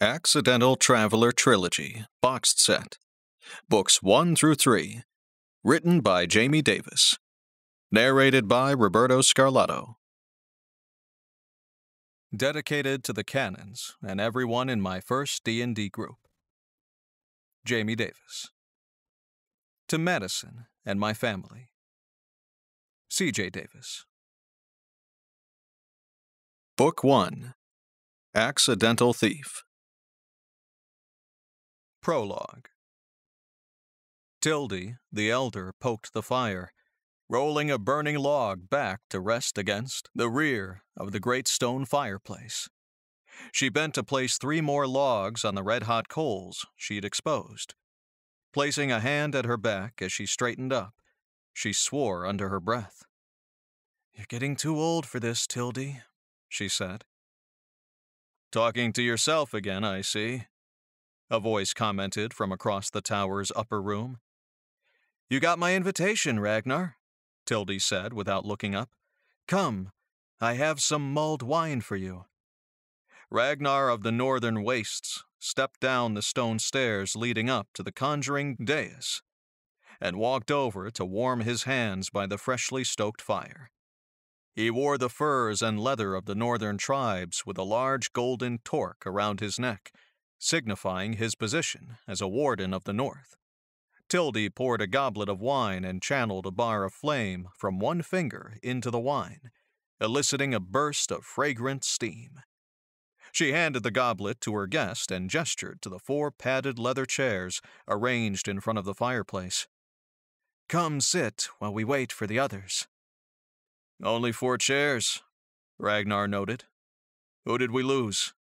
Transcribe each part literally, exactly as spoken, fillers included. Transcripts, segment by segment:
Accidental Traveler Trilogy, Boxed Set. Books one through three. Written by Jamie Davis. Narrated by Roberto Scarlato. Dedicated to the canons and everyone in my first D and D group. Jamie Davis. To Madison and my family. C J Davis. Book one. Accidental Thief. Prologue. Tildy, the elder, poked the fire, rolling a burning log back to rest against the rear of the great stone fireplace. She bent to place three more logs on the red-hot coals she'd exposed. Placing a hand at her back as she straightened up, she swore under her breath. "You're getting too old for this, Tildy," she said. "Talking to yourself again, I see," a voice commented from across the tower's upper room. "You got my invitation, Ragnar," Tildy said without looking up. "Come, I have some mulled wine for you." Ragnar of the Northern Wastes stepped down the stone stairs leading up to the conjuring dais and walked over to warm his hands by the freshly stoked fire. He wore the furs and leather of the northern tribes with a large golden torque around his neck, signifying his position as a warden of the north. Tildy poured a goblet of wine and channeled a bar of flame from one finger into the wine, eliciting a burst of fragrant steam. She handed the goblet to her guest and gestured to the four padded leather chairs arranged in front of the fireplace. "Come sit while we wait for the others." "Only four chairs," Ragnar noted. "Who did we lose?"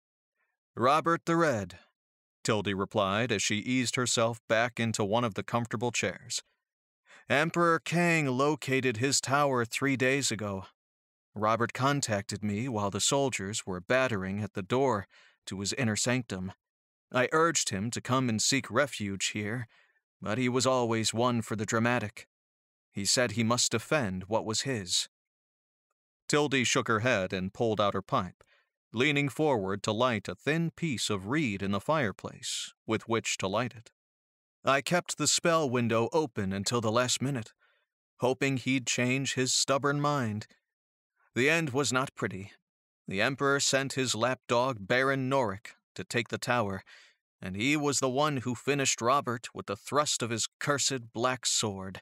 "Robert the Red," Tildy replied as she eased herself back into one of the comfortable chairs. "Emperor Kang located his tower three days ago. Robert contacted me while the soldiers were battering at the door to his inner sanctum. I urged him to come and seek refuge here, but he was always one for the dramatic. He said he must defend what was his." Tildy shook her head and pulled out her pipe, leaning forward to light a thin piece of reed in the fireplace with which to light it. "I kept the spell window open until the last minute, hoping he'd change his stubborn mind. The end was not pretty. The Emperor sent his lapdog Baron Noric to take the tower, and he was the one who finished Robert with the thrust of his cursed black sword."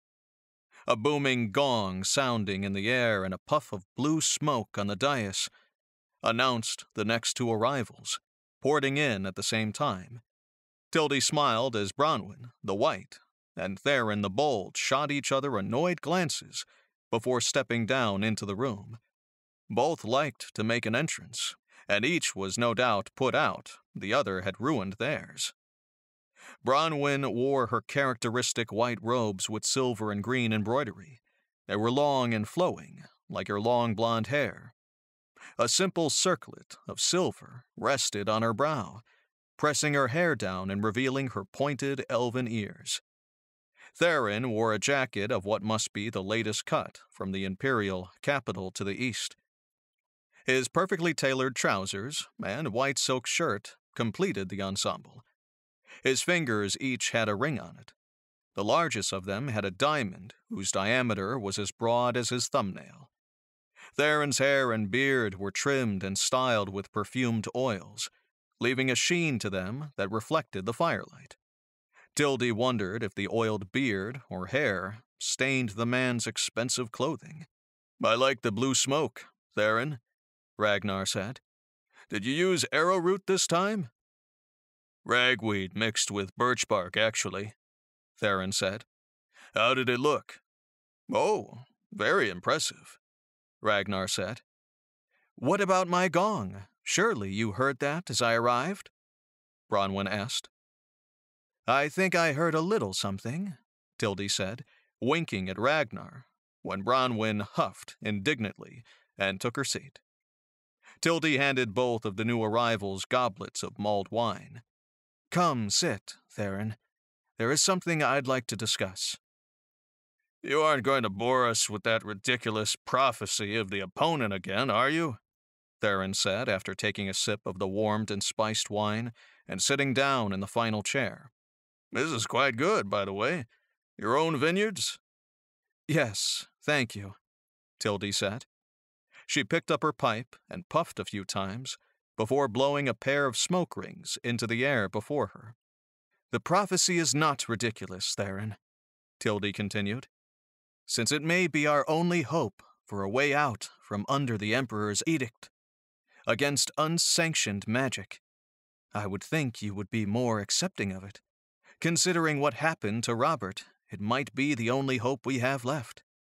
A booming gong sounding in the air and a puff of blue smoke on the dais announced the next two arrivals, porting in at the same time. Tildy smiled as Bronwyn, the White, and Theron, the Bold, shot each other annoyed glances before stepping down into the room. Both liked to make an entrance, and each was no doubt put out the other had ruined theirs. Bronwyn wore her characteristic white robes with silver and green embroidery. They were long and flowing, like her long blonde hair. A simple circlet of silver rested on her brow, pressing her hair down and revealing her pointed elven ears. Theron wore a jacket of what must be the latest cut from the imperial capital to the east. His perfectly tailored trousers and white silk shirt completed the ensemble. His fingers each had a ring on it. The largest of them had a diamond whose diameter was as broad as his thumbnail. Theron's hair and beard were trimmed and styled with perfumed oils, leaving a sheen to them that reflected the firelight. Tildy wondered if the oiled beard or hair stained the man's expensive clothing. "I like the blue smoke, Theron," Ragnar said. "Did you use arrowroot this time?" "Ragweed mixed with birch bark, actually," Theron said. "How did it look?" "Oh, very impressive," Ragnar said. "What about my gong? Surely you heard that as I arrived?" Bronwyn asked. "I think I heard a little something," Tildy said, winking at Ragnar, when Bronwyn huffed indignantly and took her seat. Tildy handed both of the new arrivals goblets of mulled wine. "Come, sit, Theron. There is something I'd like to discuss." "You aren't going to bore us with that ridiculous prophecy of the opponent again, are you?" Theron said after taking a sip of the warmed and spiced wine and sitting down in the final chair. This is quite good, by the way. Your own vineyards? Yes, thank you, Tildy said. She picked up her pipe and puffed a few times before blowing a pair of smoke rings into the air before her. The prophecy is not ridiculous, Theron, Tildy continued, since it may be our only hope for a way out from under the Emperor's edict. Against unsanctioned magic, I would think you would be more accepting of it. Considering what happened to Robert, it might be the only hope we have left.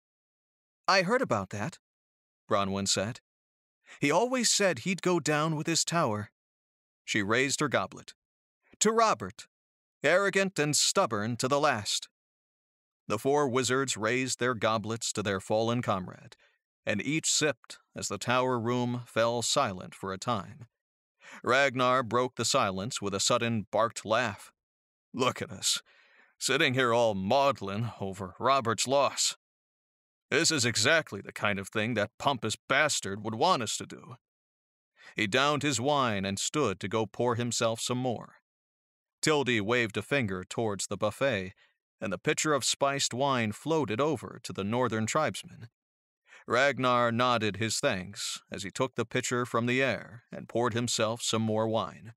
I heard about that, Bronwyn said. He always said he'd go down with his tower. She raised her goblet. To Robert, arrogant and stubborn to the last. The four wizards raised their goblets to their fallen comrade, and each sipped as the tower room fell silent for a time. Ragnar broke the silence with a sudden barked laugh. Look at us, sitting here all maudlin over Robert's loss. This is exactly the kind of thing that pompous bastard would want us to do. He downed his wine and stood to go pour himself some more. Tildy waved a finger towards the buffet, and the pitcher of spiced wine floated over to the northern tribesmen. Ragnar nodded his thanks as he took the pitcher from the air and poured himself some more wine.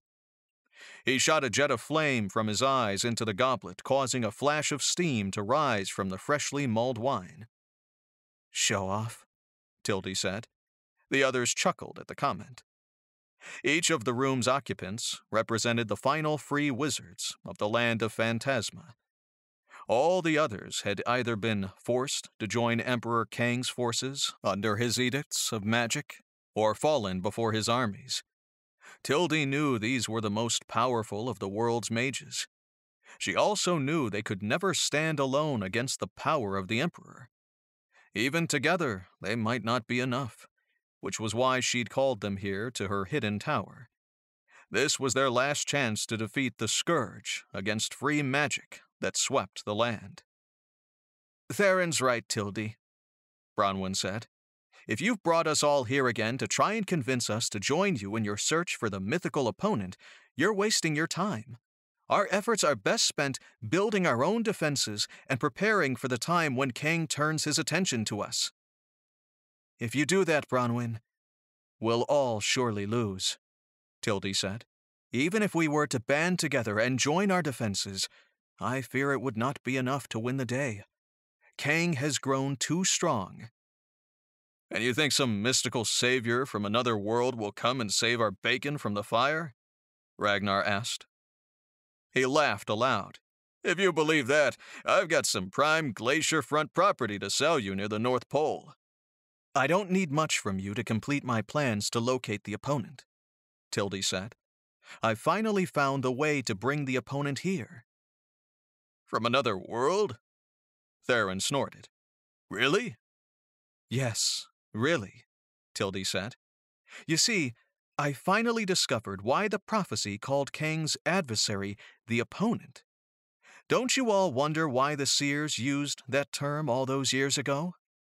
He shot a jet of flame from his eyes into the goblet, causing a flash of steam to rise from the freshly mulled wine. Show off, Tildy said. The others chuckled at the comment. Each of the room's occupants represented the final free wizards of the land of Phantasma. All the others had either been forced to join Emperor Kang's forces under his edicts of magic, or fallen before his armies. Tildy knew these were the most powerful of the world's mages. She also knew they could never stand alone against the power of the Emperor. Even together, they might not be enough, which was why she'd called them here to her hidden tower. This was their last chance to defeat the scourge against free magic that swept the land. Theron's right, Tildy, Bronwyn said. If you've brought us all here again to try and convince us to join you in your search for the mythical opponent, you're wasting your time. Our efforts are best spent building our own defenses and preparing for the time when Kang turns his attention to us. If you do that, Bronwyn, we'll all surely lose, Tildy said. Even if we were to band together and join our defenses, I fear it would not be enough to win the day. Kang has grown too strong. And you think some mystical savior from another world will come and save our bacon from the fire? Ragnar asked. He laughed aloud. If you believe that, I've got some prime glacier front property to sell you near the North Pole. I don't need much from you to complete my plans to locate the opponent, Tildy said. I've finally found the way to bring the opponent here. From another world? Theron snorted. Really? Yes, really, Tildy said. You see, I finally discovered why the prophecy called Kang's adversary the opponent. Don't you all wonder why the seers used that term all those years ago?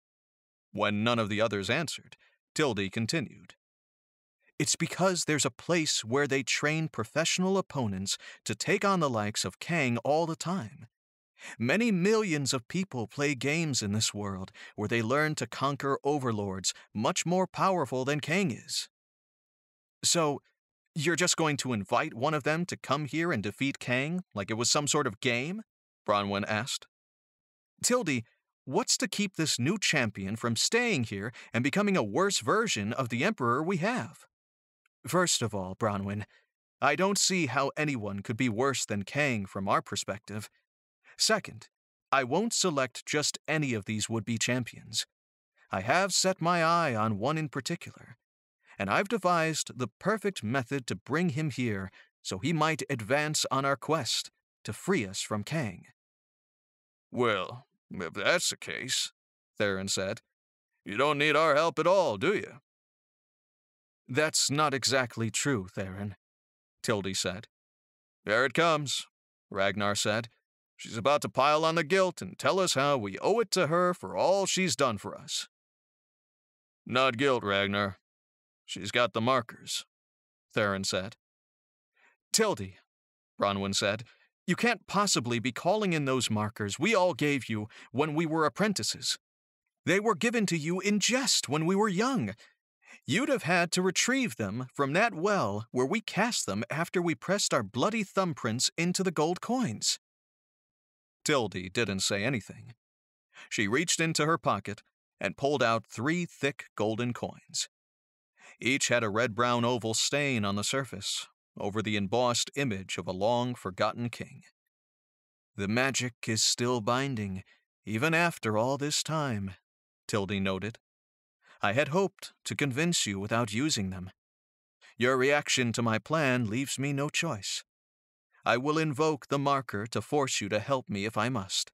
When none of the others answered, Tildy continued. It's because there's a place where they train professional opponents to take on the likes of Kang all the time. Many millions of people play games in this world where they learn to conquer overlords much more powerful than Kang is. So, you're just going to invite one of them to come here and defeat Kang like it was some sort of game? Bronwyn asked. Tildy, what's to keep this new champion from staying here and becoming a worse version of the Emperor we have? First of all, Bronwyn, I don't see how anyone could be worse than Kang from our perspective. Second, I won't select just any of these would-be champions. I have set my eye on one in particular, and I've devised the perfect method to bring him here so he might advance on our quest to free us from Kang. Well, if that's the case, Theron said, you don't need our help at all, do you? That's not exactly true, Theron, Tildy said. There it comes, Ragnar said. She's about to pile on the guilt and tell us how we owe it to her for all she's done for us. Not guilt, Ragnar. She's got the markers, Theron said. Tildy, Bronwyn said, you can't possibly be calling in those markers we all gave you when we were apprentices. They were given to you in jest when we were young. You'd have had to retrieve them from that well where we cast them after we pressed our bloody thumbprints into the gold coins. Tildy didn't say anything. She reached into her pocket and pulled out three thick golden coins. Each had a red-brown oval stain on the surface, over the embossed image of a long-forgotten king. The magic is still binding, even after all this time, Tildy noted. I had hoped to convince you without using them. Your reaction to my plan leaves me no choice. I will invoke the marker to force you to help me if I must.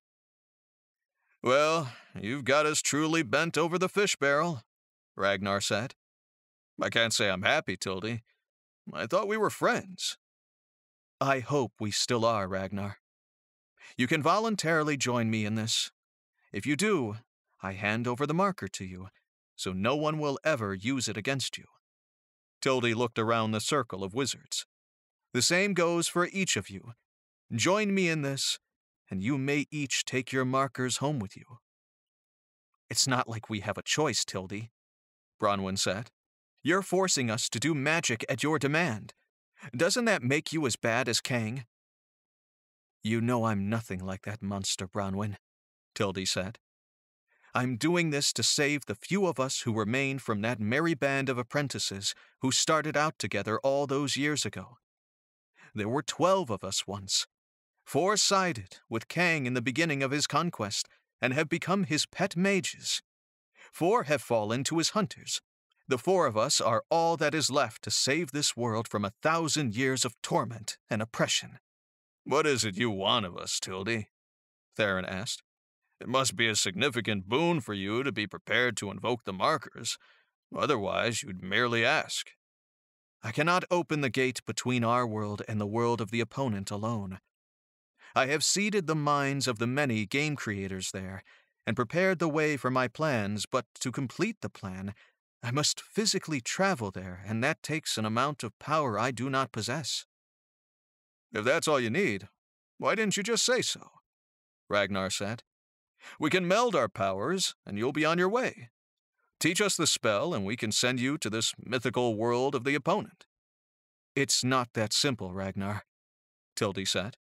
Well, you've got us truly bent over the fish barrel, Ragnar said. I can't say I'm happy, Tildy. I thought we were friends. I hope we still are, Ragnar. You can voluntarily join me in this. If you do, I hand over the marker to you, so no one will ever use it against you. Tildy looked around the circle of wizards. The same goes for each of you. Join me in this, and you may each take your markers home with you. It's not like we have a choice, Tildy, Bronwyn said. You're forcing us to do magic at your demand. Doesn't that make you as bad as Kang? You know I'm nothing like that monster, Bronwyn, Tildy said. I'm doing this to save the few of us who remain from that merry band of apprentices who started out together all those years ago. There were twelve of us once, four-sided with Kang in the beginning of his conquest, and have become his pet mages. Four have fallen to his hunters. The four of us are all that is left to save this world from a thousand years of torment and oppression. What is it you want of us, Tildy? Theron asked. It must be a significant boon for you to be prepared to invoke the markers. Otherwise, you'd merely ask. I cannot open the gate between our world and the world of the opponent alone. I have seeded the minds of the many game creators there, and prepared the way for my plans, but to complete the plan, I must physically travel there, and that takes an amount of power I do not possess. If that's all you need, why didn't you just say so? Ragnar said. We can meld our powers, and you'll be on your way. Teach us the spell, and we can send you to this mythical world of the opponent. It's not that simple, Ragnar, Tildy said.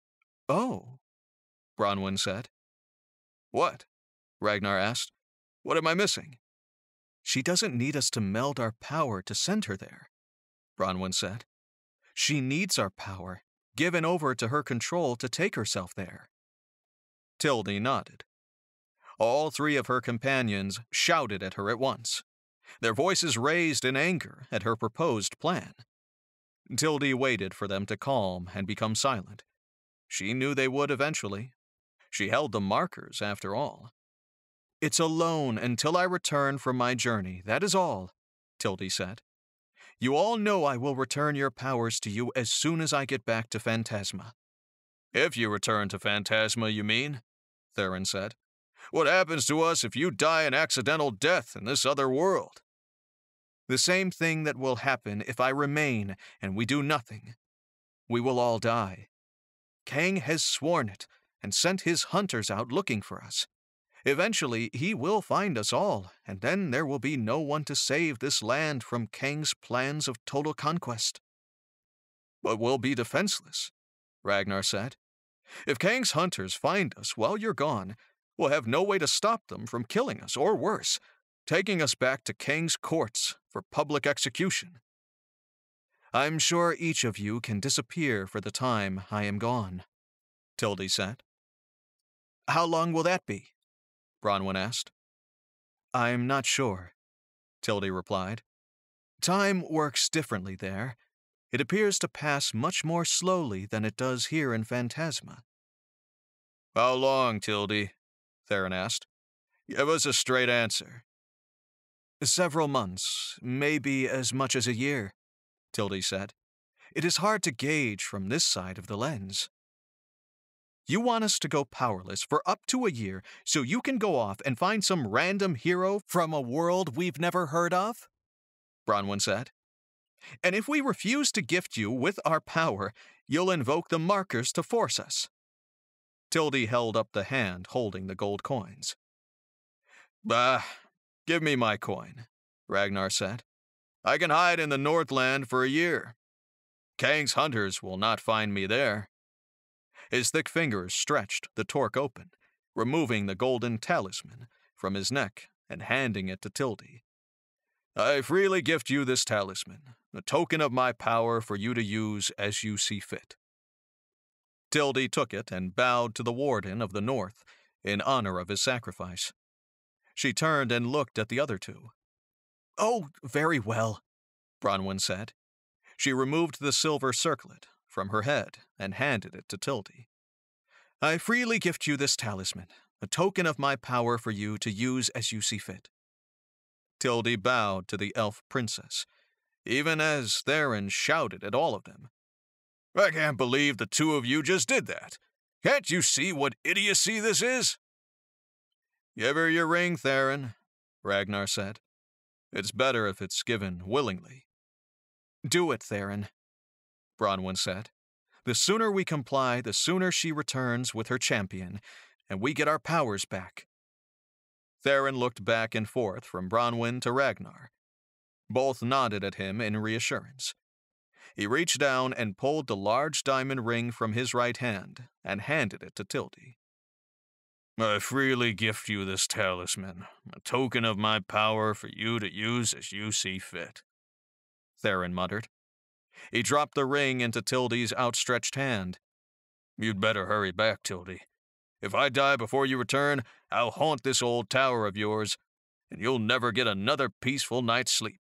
Oh, Bronwyn said. What? Ragnar asked. What am I missing? She doesn't need us to meld our power to send her there, Bronwyn said. She needs our power, given over to her control to take herself there. Tildy nodded. All three of her companions shouted at her at once, their voices raised in anger at her proposed plan. Tildy waited for them to calm and become silent. She knew they would eventually. She held the markers, after all. It's a loan until I return from my journey, that is all, Tildy said. You all know I will return your powers to you as soon as I get back to Phantasma. If you return to Phantasma, you mean? Theron said. What happens to us if you die an accidental death in this other world? The same thing that will happen if I remain and we do nothing. We will all die. Kang has sworn it and sent his hunters out looking for us. Eventually, he will find us all, and then there will be no one to save this land from Kang's plans of total conquest. But we'll be defenseless, Ragnar said. If Kang's hunters find us while you're gone, we'll have no way to stop them from killing us, or worse, taking us back to Kang's courts for public execution. I'm sure each of you can disappear for the time I am gone, Tildy said. How long will that be? Bronwyn asked. I'm not sure, Tildy replied. Time works differently there. It appears to pass much more slowly than it does here in Phantasma. How long, Tildy? Theron asked. Give us a straight answer. Several months, maybe as much as a year, Tildy said. It is hard to gauge from this side of the lens. You want us to go powerless for up to a year so you can go off and find some random hero from a world we've never heard of? Bronwyn said. And if we refuse to gift you with our power, you'll invoke the markers to force us. Tildy held up the hand holding the gold coins. Bah, give me my coin, Ragnar said. I can hide in the Northland for a year. Kang's hunters will not find me there. His thick fingers stretched the torque open, removing the golden talisman from his neck and handing it to Tildy. I freely gift you this talisman, a token of my power for you to use as you see fit. Tildy took it and bowed to the Warden of the North in honor of his sacrifice. She turned and looked at the other two. Oh, very well, Bronwyn said. She removed the silver circlet from her head and handed it to Tildy. I freely gift you this talisman, a token of my power for you to use as you see fit. Tildy bowed to the elf princess, even as Theron shouted at all of them. I can't believe the two of you just did that. Can't you see what idiocy this is? Give her your ring, Theron, Ragnar said. It's better if it's given willingly. Do it, Theron, Bronwyn said. The sooner we comply, the sooner she returns with her champion, and we get our powers back. Theron looked back and forth from Bronwyn to Ragnar. Both nodded at him in reassurance. He reached down and pulled the large diamond ring from his right hand and handed it to Tildy. I freely gift you this talisman, a token of my power for you to use as you see fit, Theron muttered. He dropped the ring into Tildy's outstretched hand. You'd better hurry back, Tildy. If I die before you return, I'll haunt this old tower of yours, and you'll never get another peaceful night's sleep.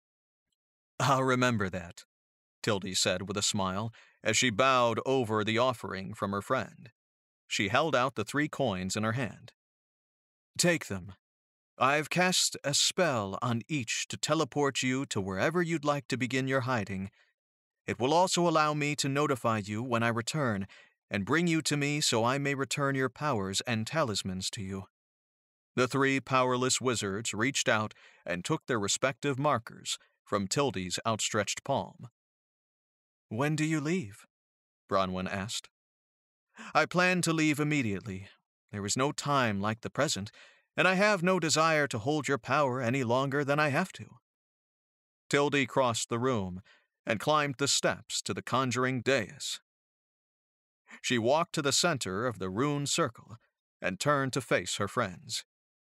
I'll remember that, Tildy said with a smile as she bowed over the offering from her friend. She held out the three coins in her hand. Take them. I've cast a spell on each to teleport you to wherever you'd like to begin your hiding. It will also allow me to notify you when I return and bring you to me so I may return your powers and talismans to you. The three powerless wizards reached out and took their respective markers from Tildy's outstretched palm. When do you leave? Bronwyn asked. I plan to leave immediately. There is no time like the present, and I have no desire to hold your power any longer than I have to. Tildy crossed the room and climbed the steps to the conjuring dais. She walked to the center of the rune circle and turned to face her friends.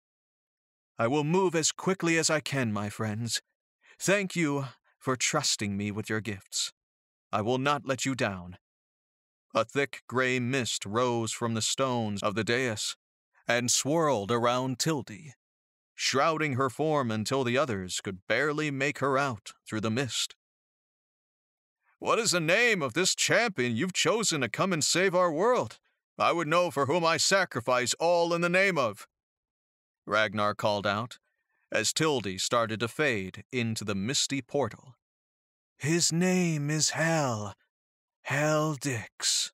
I will move as quickly as I can, my friends. Thank you for trusting me with your gifts. I will not let you down. A thick gray mist rose from the stones of the dais and swirled around Tildy, shrouding her form until the others could barely make her out through the mist. What is the name of this champion you've chosen to come and save our world? I would know for whom I sacrifice all in the name of. Ragnar called out as Tildy started to fade into the misty portal. His name is Hal. Hal Dix.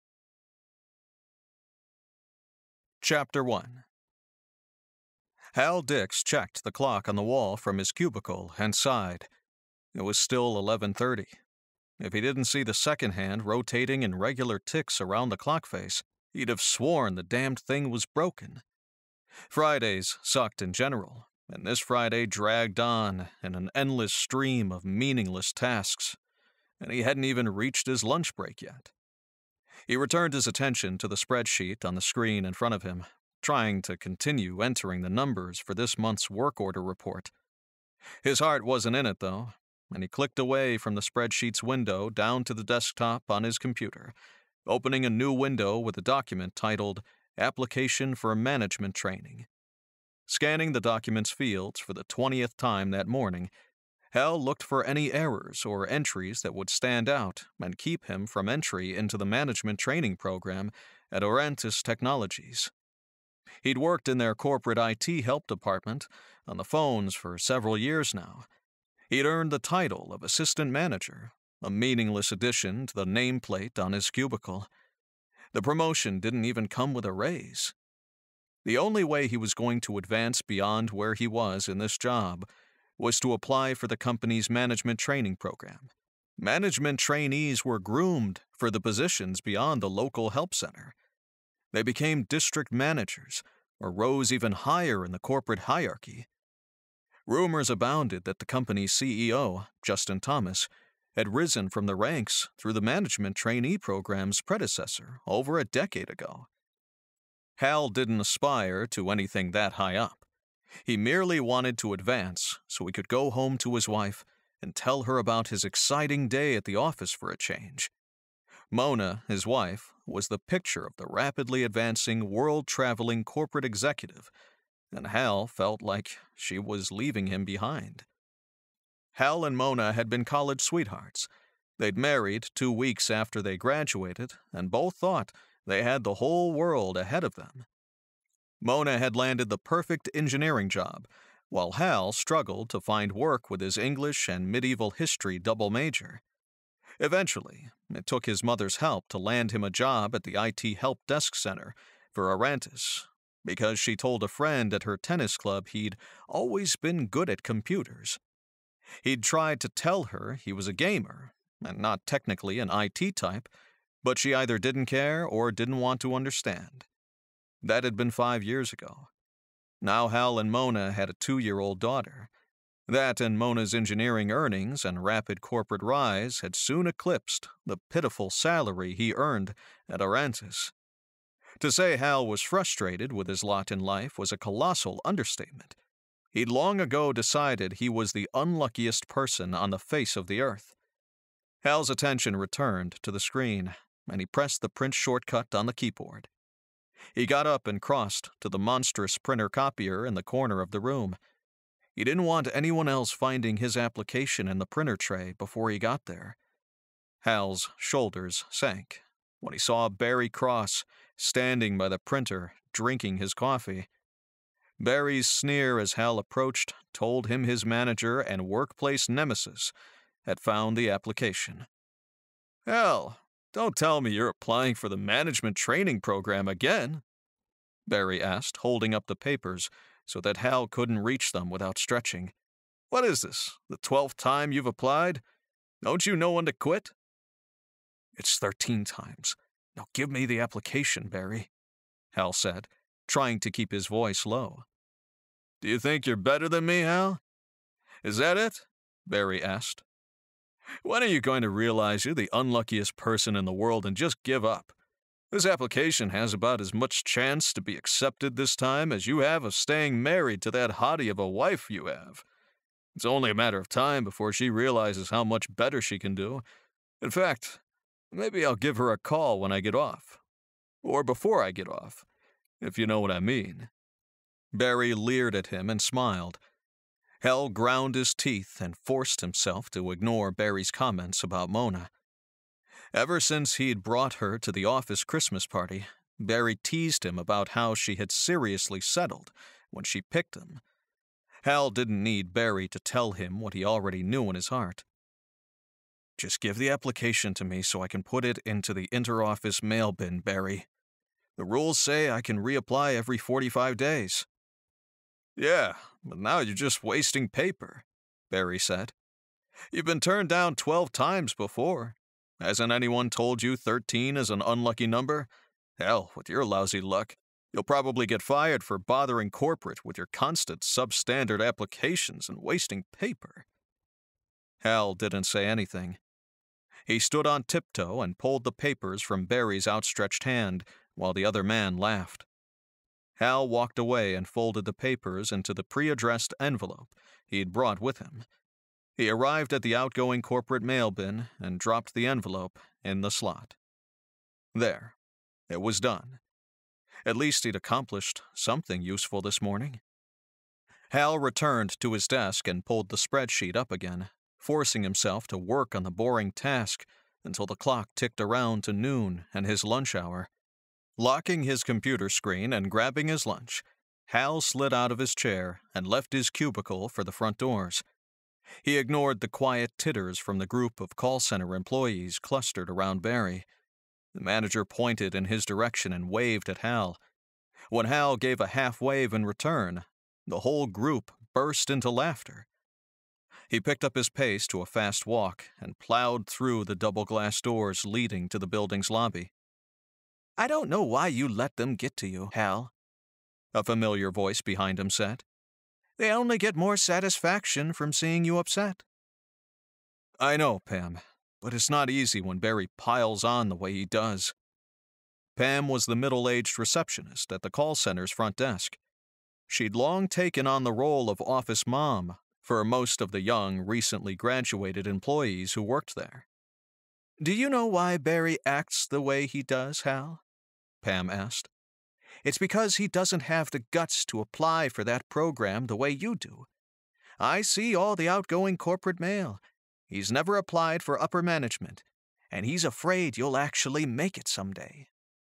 Chapter one. Hal Dix checked the clock on the wall from his cubicle and sighed. It was still eleven thirty. If he didn't see the second hand rotating in regular ticks around the clock face, he'd have sworn the damned thing was broken. Fridays sucked in general, and this Friday dragged on in an endless stream of meaningless tasks, and he hadn't even reached his lunch break yet. He returned his attention to the spreadsheet on the screen in front of him, trying to continue entering the numbers for this month's work order report. His heart wasn't in it, though, and he clicked away from the spreadsheet's window down to the desktop on his computer, opening a new window with a document titled Application for Management Training. Scanning the document's fields for the twentieth time that morning, Hal looked for any errors or entries that would stand out and keep him from entry into the management training program at Orantis Technologies. He'd worked in their corporate I T help department on the phones for several years now. He'd earned the title of assistant manager, a meaningless addition to the nameplate on his cubicle. The promotion didn't even come with a raise. The only way he was going to advance beyond where he was in this job was to apply for the company's management training program. Management trainees were groomed for the positions beyond the local help center. They became district managers, or rose even higher in the corporate hierarchy. Rumors abounded that the company's C E O, Justin Thomas, had risen from the ranks through the management trainee program's predecessor over a decade ago. Hal didn't aspire to anything that high up. He merely wanted to advance so he could go home to his wife and tell her about his exciting day at the office for a change. Mona, his wife, was the picture of the rapidly advancing, world-traveling corporate executive, and Hal felt like she was leaving him behind. Hal and Mona had been college sweethearts. They'd married two weeks after they graduated, and both thought they had the whole world ahead of them. Mona had landed the perfect engineering job, while Hal struggled to find work with his English and medieval history double major. Eventually, it took his mother's help to land him a job at the I T help desk center for Arantis, because she told a friend at her tennis club he'd always been good at computers. He'd tried to tell her he was a gamer, and not technically an I T type, but she either didn't care or didn't want to understand. That had been five years ago. Now Hal and Mona had a two-year-old daughter. That and Mona's engineering earnings and rapid corporate rise had soon eclipsed the pitiful salary he earned at Arantis. To say Hal was frustrated with his lot in life was a colossal understatement. He'd long ago decided he was the unluckiest person on the face of the earth. Hal's attention returned to the screen, and he pressed the print shortcut on the keyboard. He got up and crossed to the monstrous printer copier in the corner of the room. He didn't want anyone else finding his application in the printer tray before he got there. Hal's shoulders sank when he saw Barry Cross standing by the printer, drinking his coffee. Barry's sneer as Hal approached told him his manager and workplace nemesis had found the application. "Hal, don't tell me you're applying for the management training program again," Barry asked, holding up the papers so that Hal couldn't reach them without stretching. "What is this, the twelfth time you've applied? Don't you know when to quit?" "It's thirteen times. Now give me the application, Barry," Hal said, trying to keep his voice low. "Do you think you're better than me, Hal? Is that it?" Barry asked. "When are you going to realize you're the unluckiest person in the world and just give up? This application has about as much chance to be accepted this time as you have of staying married to that hottie of a wife you have. It's only a matter of time before she realizes how much better she can do. In fact, maybe I'll give her a call when I get off. Or before I get off, if you know what I mean." Barry leered at him and smiled. Hal ground his teeth and forced himself to ignore Barry's comments about Mona. Ever since he'd brought her to the office Christmas party, Barry teased him about how she had seriously settled when she picked him. Hal didn't need Barry to tell him what he already knew in his heart. "Just give the application to me so I can put it into the inter-office mail bin, Barry. The rules say I can reapply every forty-five days. "Yeah, but now you're just wasting paper," Barry said. "You've been turned down twelve times before. Hasn't anyone told you thirteen is an unlucky number? Hell, with your lousy luck, you'll probably get fired for bothering corporate with your constant substandard applications and wasting paper." Hal didn't say anything. He stood on tiptoe and pulled the papers from Barry's outstretched hand while the other man laughed. Hal walked away and folded the papers into the pre-addressed envelope he'd brought with him. He arrived at the outgoing corporate mail bin and dropped the envelope in the slot. There. It was done. At least he'd accomplished something useful this morning. Hal returned to his desk and pulled the spreadsheet up again, forcing himself to work on the boring task until the clock ticked around to noon and his lunch hour. Locking his computer screen and grabbing his lunch, Hal slid out of his chair and left his cubicle for the front doors. He ignored the quiet titters from the group of call center employees clustered around Barry. The manager pointed in his direction and waved at Hal. When Hal gave a half wave in return, the whole group burst into laughter. He picked up his pace to a fast walk and plowed through the double glass doors leading to the building's lobby. I don't know why you let them get to you, Hal, a familiar voice behind him said. They only get more satisfaction from seeing you upset. I know, Pam, but it's not easy when Barry piles on the way he does. Pam was the middle-aged receptionist at the call center's front desk. She'd long taken on the role of office mom for most of the young, recently graduated employees who worked there. Do you know why Barry acts the way he does, Hal? Pam asked. It's because he doesn't have the guts to apply for that program the way you do. I see all the outgoing corporate mail. He's never applied for upper management, and he's afraid you'll actually make it someday.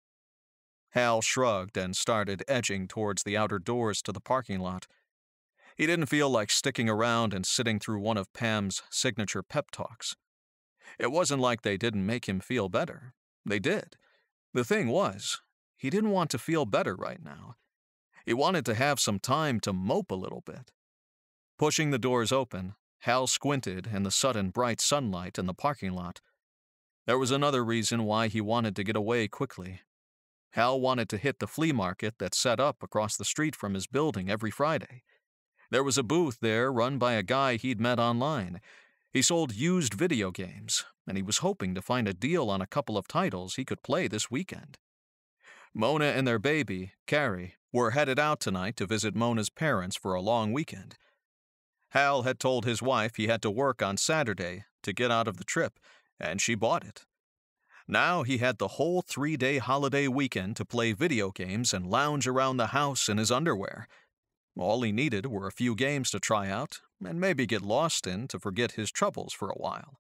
Hal shrugged and started edging towards the outer doors to the parking lot. He didn't feel like sticking around and sitting through one of Pam's signature pep talks. It wasn't like they didn't make him feel better. They did. The thing was, he didn't want to feel better right now. He wanted to have some time to mope a little bit. Pushing the doors open, Hal squinted in the sudden bright sunlight in the parking lot. There was another reason why he wanted to get away quickly. Hal wanted to hit the flea market that set up across the street from his building every Friday. There was a booth there run by a guy he'd met online. He sold used video games, and he was hoping to find a deal on a couple of titles he could play this weekend. Mona and their baby, Carrie, were headed out tonight to visit Mona's parents for a long weekend. Hal had told his wife he had to work on Saturday to get out of the trip, and she bought it. Now he had the whole three-day holiday weekend to play video games and lounge around the house in his underwear. All he needed were a few games to try out and maybe get lost in to forget his troubles for a while.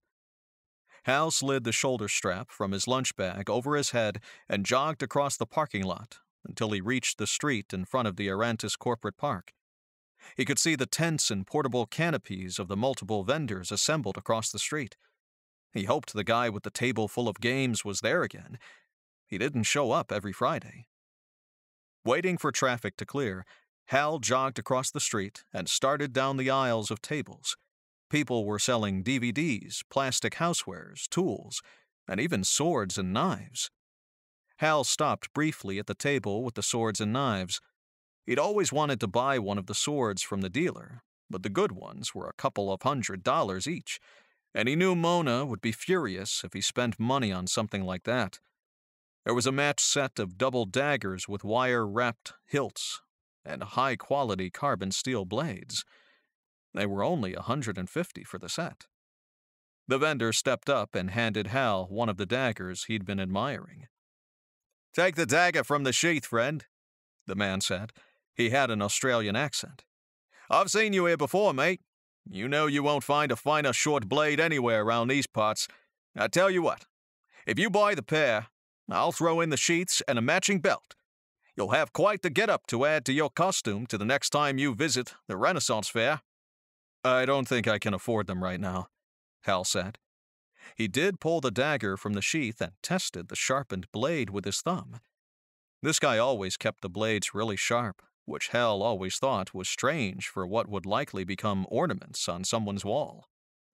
Hal slid the shoulder strap from his lunch bag over his head and jogged across the parking lot until he reached the street in front of the Arantis Corporate Park. He could see the tents and portable canopies of the multiple vendors assembled across the street. He hoped the guy with the table full of games was there again. He didn't show up every Friday. Waiting for traffic to clear, Hal jogged across the street and started down the aisles of tables. People were selling D V Ds, plastic housewares, tools, and even swords and knives. Hal stopped briefly at the table with the swords and knives. He'd always wanted to buy one of the swords from the dealer, but the good ones were a couple of hundred dollars each, and he knew Mona would be furious if he spent money on something like that. There was a matched set of double daggers with wire-wrapped hilts and high-quality carbon steel blades. They were only a hundred and fifty for the set. The vendor stepped up and handed Hal one of the daggers he'd been admiring. "Take the dagger from the sheath, friend," the man said. He had an Australian accent. "I've seen you here before, mate. You know you won't find a finer short blade anywhere around these parts. I tell you what, if you buy the pair, I'll throw in the sheaths and a matching belt. You'll have quite the get-up to add to your costume to the next time you visit the Renaissance Fair." "I don't think I can afford them right now," Hal said. He did pull the dagger from the sheath and tested the sharpened blade with his thumb. This guy always kept the blades really sharp, which Hal always thought was strange for what would likely become ornaments on someone's wall.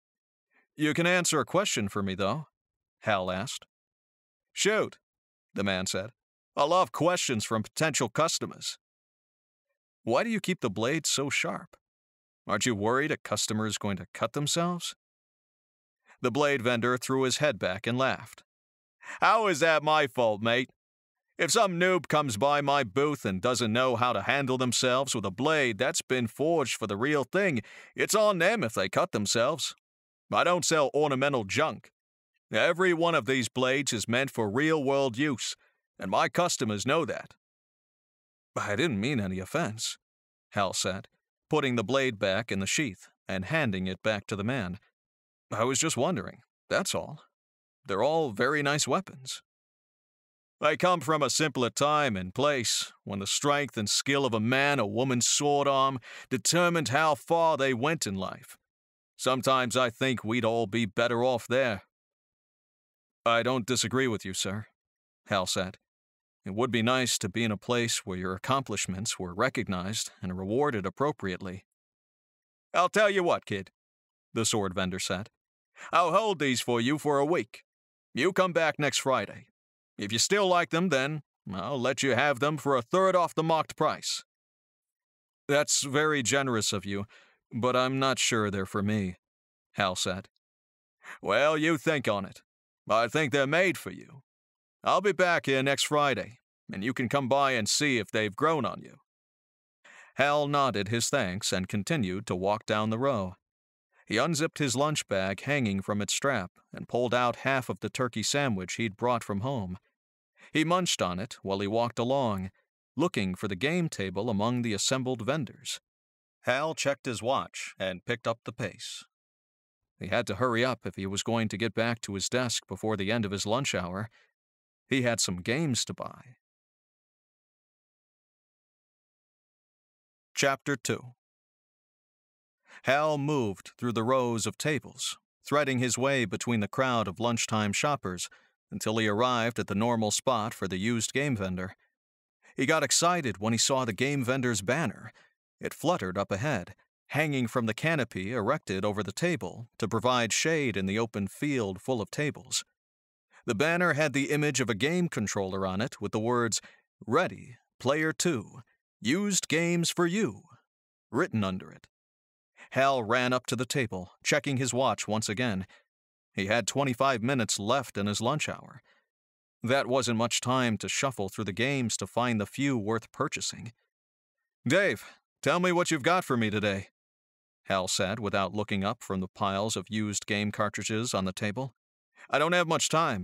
"You can answer a question for me, though?" Hal asked. "Shoot," the man said. "I love questions from potential customers." "Why do you keep the blades so sharp? Aren't you worried a customer is going to cut themselves?" The blade vendor threw his head back and laughed. "How is that my fault, mate? If some noob comes by my booth and doesn't know how to handle themselves with a blade that's been forged for the real thing, it's on them if they cut themselves. I don't sell ornamental junk. Every one of these blades is meant for real-world use, and my customers know that." "I didn't mean any offense," Hal said, putting the blade back in the sheath and handing it back to the man. "I was just wondering, that's all. They're all very nice weapons." "They come from a simpler time and place, when the strength and skill of a man or woman's sword arm determined how far they went in life. Sometimes I think we'd all be better off there." "I don't disagree with you, sir," Hal said. "It would be nice to be in a place where your accomplishments were recognized and rewarded appropriately." "I'll tell you what, kid. the sword vendor said. I'll hold these for you for a week. You come back next Friday. If you still like them, then I'll let you have them for a third off the marked price. That's very generous of you, but I'm not sure they're for me, Hal said. Well, you think on it. I think they're made for you. I'll be back here next Friday, and you can come by and see if they've grown on you. Hal nodded his thanks and continued to walk down the row. He unzipped his lunch bag hanging from its strap and pulled out half of the turkey sandwich he'd brought from home. He munched on it while he walked along, looking for the game table among the assembled vendors. Hal checked his watch and picked up the pace. He had to hurry up if he was going to get back to his desk before the end of his lunch hour. He had some games to buy. Chapter two. Hal moved through the rows of tables, threading his way between the crowd of lunchtime shoppers until he arrived at the normal spot for the used game vendor. He got excited when he saw the game vendor's banner. It fluttered up ahead, hanging from the canopy erected over the table to provide shade in the open field full of tables. The banner had the image of a game controller on it with the words, Ready, Player two, Used Games for You, written under it. Hal ran up to the table, checking his watch once again. He had twenty-five minutes left in his lunch hour. That wasn't much time to shuffle through the games to find the few worth purchasing. Dave, tell me what you've got for me today, Hal said without looking up from the piles of used game cartridges on the table. I don't have much time.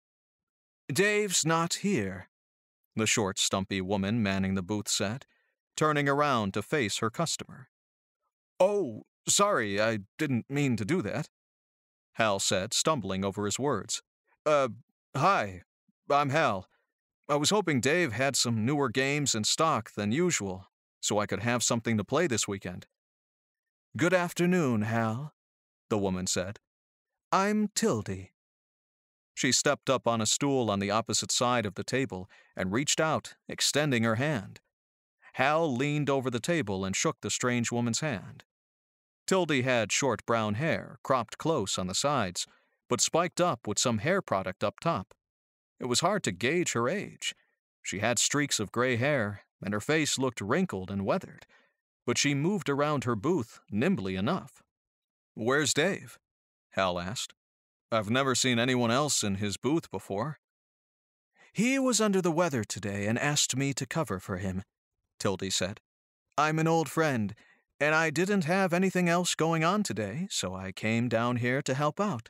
Dave's not here, the short, stumpy woman manning the booth said, turning around to face her customer. Oh, sorry, I didn't mean to do that, Hal said, stumbling over his words. Uh, hi, I'm Hal. I was hoping Dave had some newer games in stock than usual, so I could have something to play this weekend. Good afternoon, Hal, the woman said. I'm Tildy. She stepped up on a stool on the opposite side of the table and reached out, extending her hand. Hal leaned over the table and shook the strange woman's hand. Tildy had short brown hair, cropped close on the sides, but spiked up with some hair product up top. It was hard to gauge her age. She had streaks of gray hair, and her face looked wrinkled and weathered, but she moved around her booth nimbly enough. Where's Dave? Hal asked. I've never seen anyone else in his booth before. He was under the weather today and asked me to cover for him, Tildy said. I'm an old friend, and I didn't have anything else going on today, so I came down here to help out.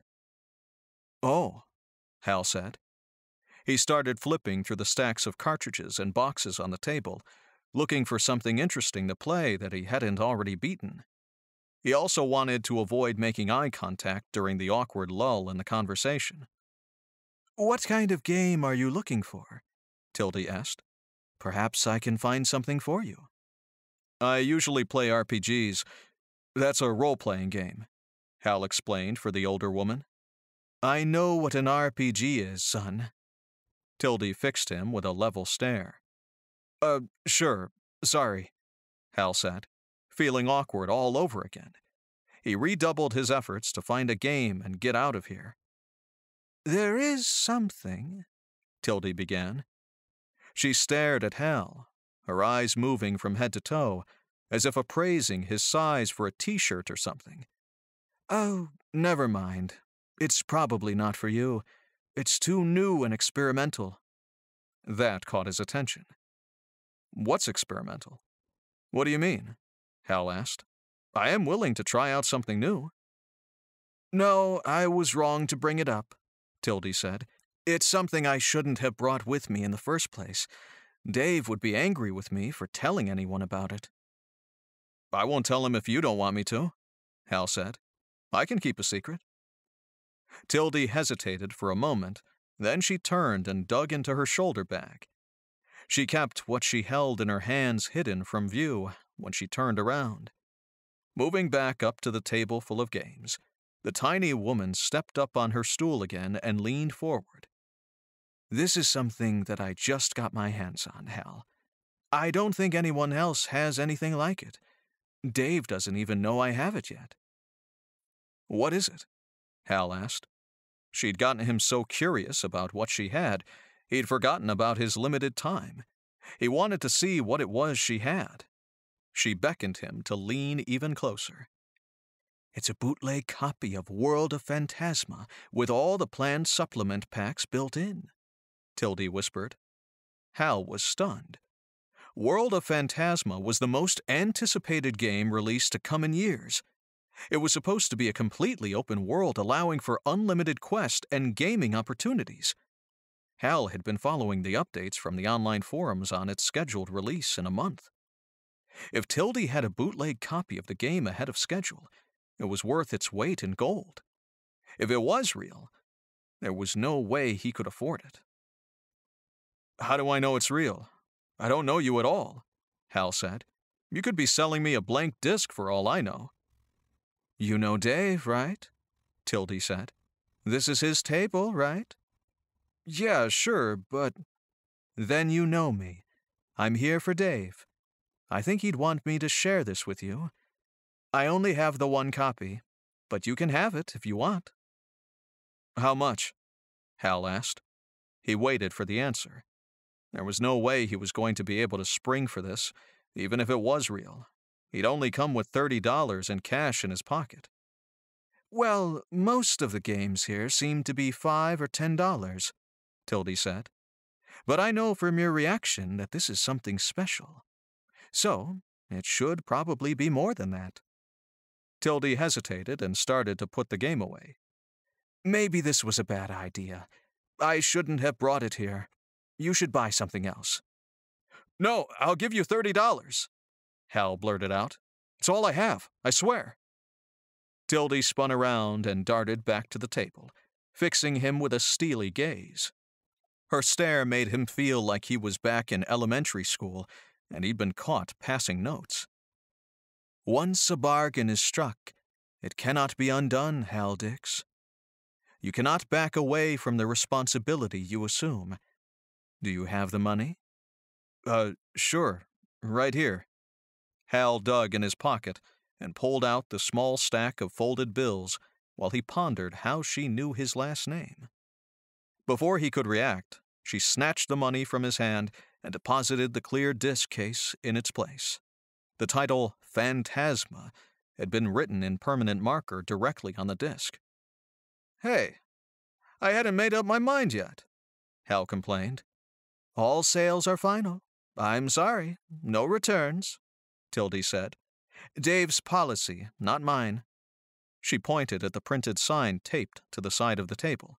Oh, Hal said. He started flipping through the stacks of cartridges and boxes on the table, looking for something interesting to play that he hadn't already beaten. He also wanted to avoid making eye contact during the awkward lull in the conversation. What kind of game are you looking for? Tildy asked. Perhaps I can find something for you. I usually play R P Gs. That's a role-playing game, Hal explained for the older woman. I know what an R P G is, son. Tildy fixed him with a level stare. Uh, sure, sorry, Hal said, feeling awkward all over again. He redoubled his efforts to find a game and get out of here. There is something, Tildy began. She stared at Hal, her eyes moving from head to toe, as if appraising his size for a T-shirt or something. Oh, never mind. It's probably not for you. It's too new and experimental. That caught his attention. What's experimental? What do you mean? Hal asked. I am willing to try out something new. No, I was wrong to bring it up, Tildy said. It's something I shouldn't have brought with me in the first place. Dave would be angry with me for telling anyone about it. I won't tell him if you don't want me to, Hal said. I can keep a secret. Tildy hesitated for a moment, then she turned and dug into her shoulder bag. She kept what she held in her hands hidden from view when she turned around. Moving back up to the table full of games, the tiny woman stepped up on her stool again and leaned forward. This is something that I just got my hands on, Hal. I don't think anyone else has anything like it. Dave doesn't even know I have it yet. What is it? Hal asked. She'd gotten him so curious about what she had, he'd forgotten about his limited time. He wanted to see what it was she had. She beckoned him to lean even closer. It's a bootleg copy of World of Phantasma with all the planned supplement packs built in, Tildy whispered. Hal was stunned. World of Phantasma was the most anticipated game released to come in years. It was supposed to be a completely open world allowing for unlimited quest and gaming opportunities. Hal had been following the updates from the online forums on its scheduled release in a month. If Tildy had a bootleg copy of the game ahead of schedule, it was worth its weight in gold. If it was real, there was no way he could afford it. How do I know it's real? I don't know you at all, Hal said. You could be selling me a blank disc for all I know. You know Dave, right? Tildy said. This is his table, right? Yeah, sure, but... Then you know me. I'm here for Dave. I think he'd want me to share this with you. I only have the one copy, but you can have it if you want. How much? Hal asked. He waited for the answer. There was no way he was going to be able to spring for this, even if it was real. He'd only come with thirty dollars in cash in his pocket. Well, most of the games here seem to be five or ten dollars, Tildy said. But I know from your reaction that this is something special. So, it should probably be more than that. Tildy hesitated and started to put the game away. Maybe this was a bad idea. I shouldn't have brought it here. You should buy something else. No, I'll give you thirty dollars, Hal blurted out. It's all I have, I swear. Tildy spun around and darted back to the table, fixing him with a steely gaze. Her stare made him feel like he was back in elementary school and he'd been caught passing notes. Once a bargain is struck, it cannot be undone, Hal Dix. You cannot back away from the responsibility you assume. Do you have the money? Uh, sure, right here. Hal dug in his pocket and pulled out the small stack of folded bills while he pondered how she knew his last name. Before he could react, she snatched the money from his hand and deposited the clear disc case in its place. The title, Phantasma, had been written in permanent marker directly on the disc. Hey, I hadn't made up my mind yet, Hal complained. All sales are final. I'm sorry, no returns, Tildy said. Dave's policy, not mine. She pointed at the printed sign taped to the side of the table.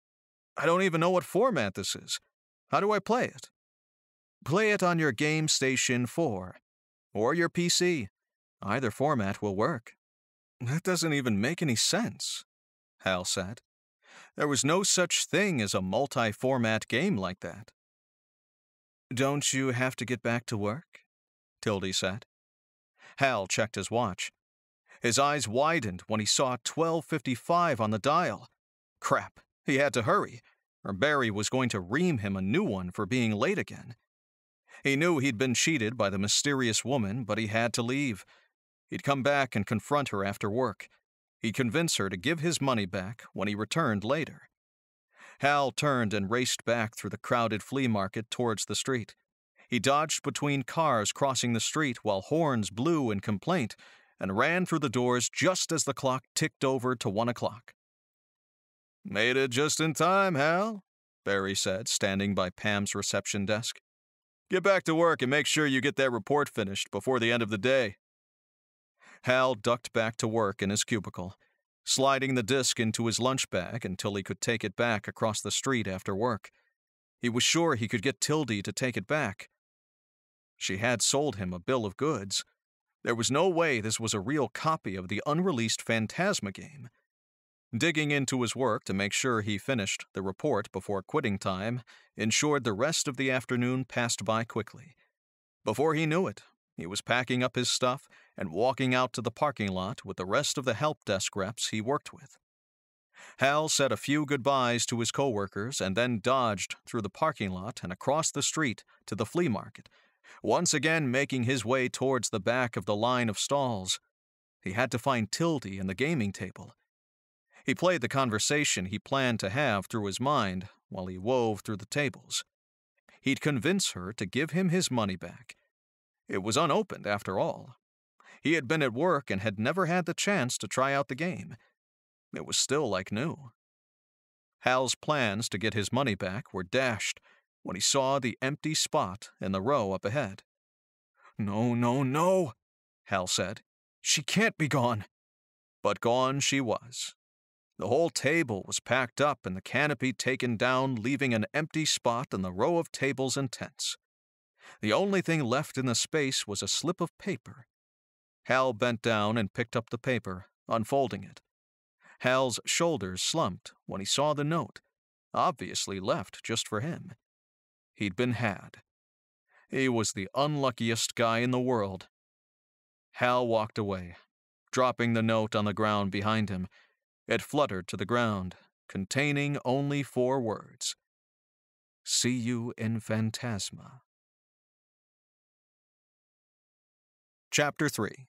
I don't even know what format this is. How do I play it? Play it on your Game Station four, or your P C. Either format will work. That doesn't even make any sense, Hal said. There was no such thing as a multi-format game like that. Don't you have to get back to work? Tildy said. Hal checked his watch. His eyes widened when he saw twelve fifty-five on the dial. Crap, he had to hurry, or Barry was going to ream him a new one for being late again. He knew he'd been cheated by the mysterious woman, but he had to leave. He'd come back and confront her after work. He'd convince her to give his money back when he returned later. Hal turned and raced back through the crowded flea market towards the street. He dodged between cars crossing the street while horns blew in complaint and ran through the doors just as the clock ticked over to one o'clock. Made it just in time, Hal, Barry said, standing by Pam's reception desk. Get back to work and make sure you get that report finished before the end of the day. Hal ducked back to work in his cubicle, sliding the disc into his lunch bag until he could take it back across the street after work. He was sure he could get Tildy to take it back. She had sold him a bill of goods. There was no way this was a real copy of the unreleased Phantasma game. Digging into his work to make sure he finished the report before quitting time ensured the rest of the afternoon passed by quickly. Before he knew it, he was packing up his stuff and walking out to the parking lot with the rest of the help desk reps he worked with. Hal said a few goodbyes to his coworkers and then dodged through the parking lot and across the street to the flea market, once again making his way towards the back of the line of stalls. He had to find Tildy and the gaming table. He played the conversation he planned to have through his mind while he wove through the tables. He'd convince her to give him his money back. It was unopened, after all. He had been at work and had never had the chance to try out the game. It was still like new. Hal's plans to get his money back were dashed when he saw the empty spot in the row up ahead. "No, no, no," Hal said. "She can't be gone." But gone she was. The whole table was packed up and the canopy taken down, leaving an empty spot in the row of tables and tents. The only thing left in the space was a slip of paper. Hal bent down and picked up the paper, unfolding it. Hal's shoulders slumped when he saw the note, obviously left just for him. He'd been had. He was the unluckiest guy in the world. Hal walked away, dropping the note on the ground behind him. It fluttered to the ground, containing only four words. "See you in Phantasma." Chapter three.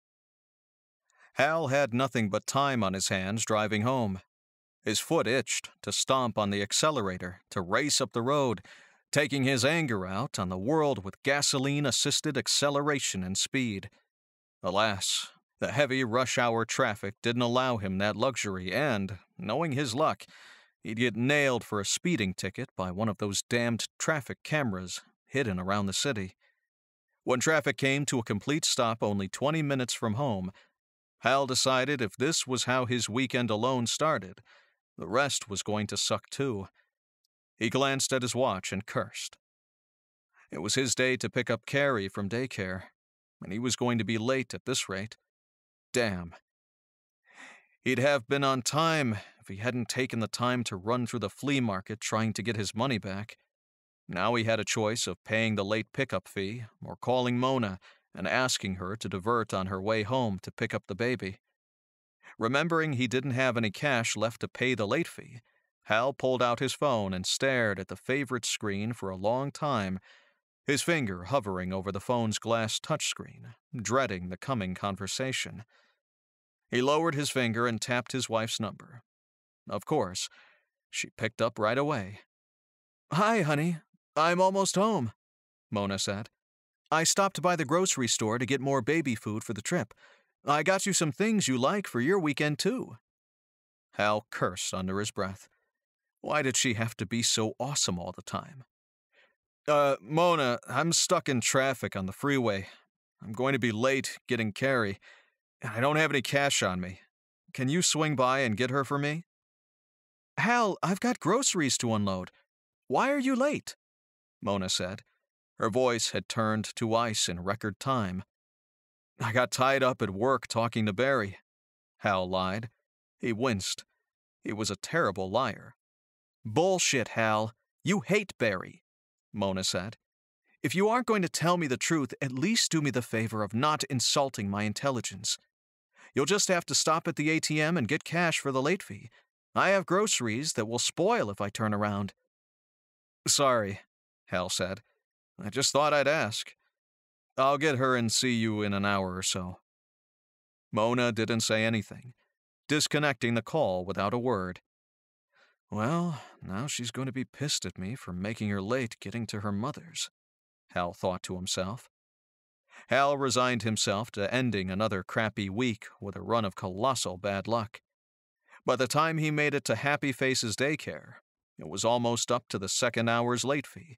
Hal had nothing but time on his hands driving home. His foot itched to stomp on the accelerator, to race up the road, taking his anger out on the world with gasoline-assisted acceleration and speed. Alas, the heavy rush-hour traffic didn't allow him that luxury, and, knowing his luck, he'd get nailed for a speeding ticket by one of those damned traffic cameras hidden around the city. When traffic came to a complete stop only twenty minutes from home, Hal decided if this was how his weekend alone started, the rest was going to suck too. He glanced at his watch and cursed. It was his day to pick up Carrie from daycare, and he was going to be late at this rate. Damn. He'd have been on time if he hadn't taken the time to run through the flea market trying to get his money back. Now he had a choice of paying the late pickup fee or calling Mona and asking her to divert on her way home to pick up the baby. Remembering he didn't have any cash left to pay the late fee, Hal pulled out his phone and stared at the favorite screen for a long time, his finger hovering over the phone's glass touchscreen, dreading the coming conversation. He lowered his finger and tapped his wife's number. Of course, she picked up right away. "Hi, honey. I'm almost home," Mona said. "I stopped by the grocery store to get more baby food for the trip. I got you some things you like for your weekend, too." Hal cursed under his breath. Why did she have to be so awesome all the time? Uh, Mona, I'm stuck in traffic on the freeway. I'm going to be late getting Carrie, and I don't have any cash on me. Can you swing by and get her for me?" "Hal, I've got groceries to unload. Why are you late?" Mona said. Her voice had turned to ice in record time. "I got tied up at work talking to Barry," Hal lied. He winced. He was a terrible liar. "Bullshit, Hal. You hate Barry," Mona said. "If you aren't going to tell me the truth, at least do me the favor of not insulting my intelligence. You'll just have to stop at the A T M and get cash for the late fee. I have groceries that will spoil if I turn around." "Sorry," Hal said. "I just thought I'd ask. I'll get her and see you in an hour or so." Mona didn't say anything, disconnecting the call without a word. Well, now she's going to be pissed at me for making her late getting to her mother's, Hal thought to himself. Hal resigned himself to ending another crappy week with a run of colossal bad luck. By the time he made it to Happy Face's daycare, it was almost up to the second hour's late fee.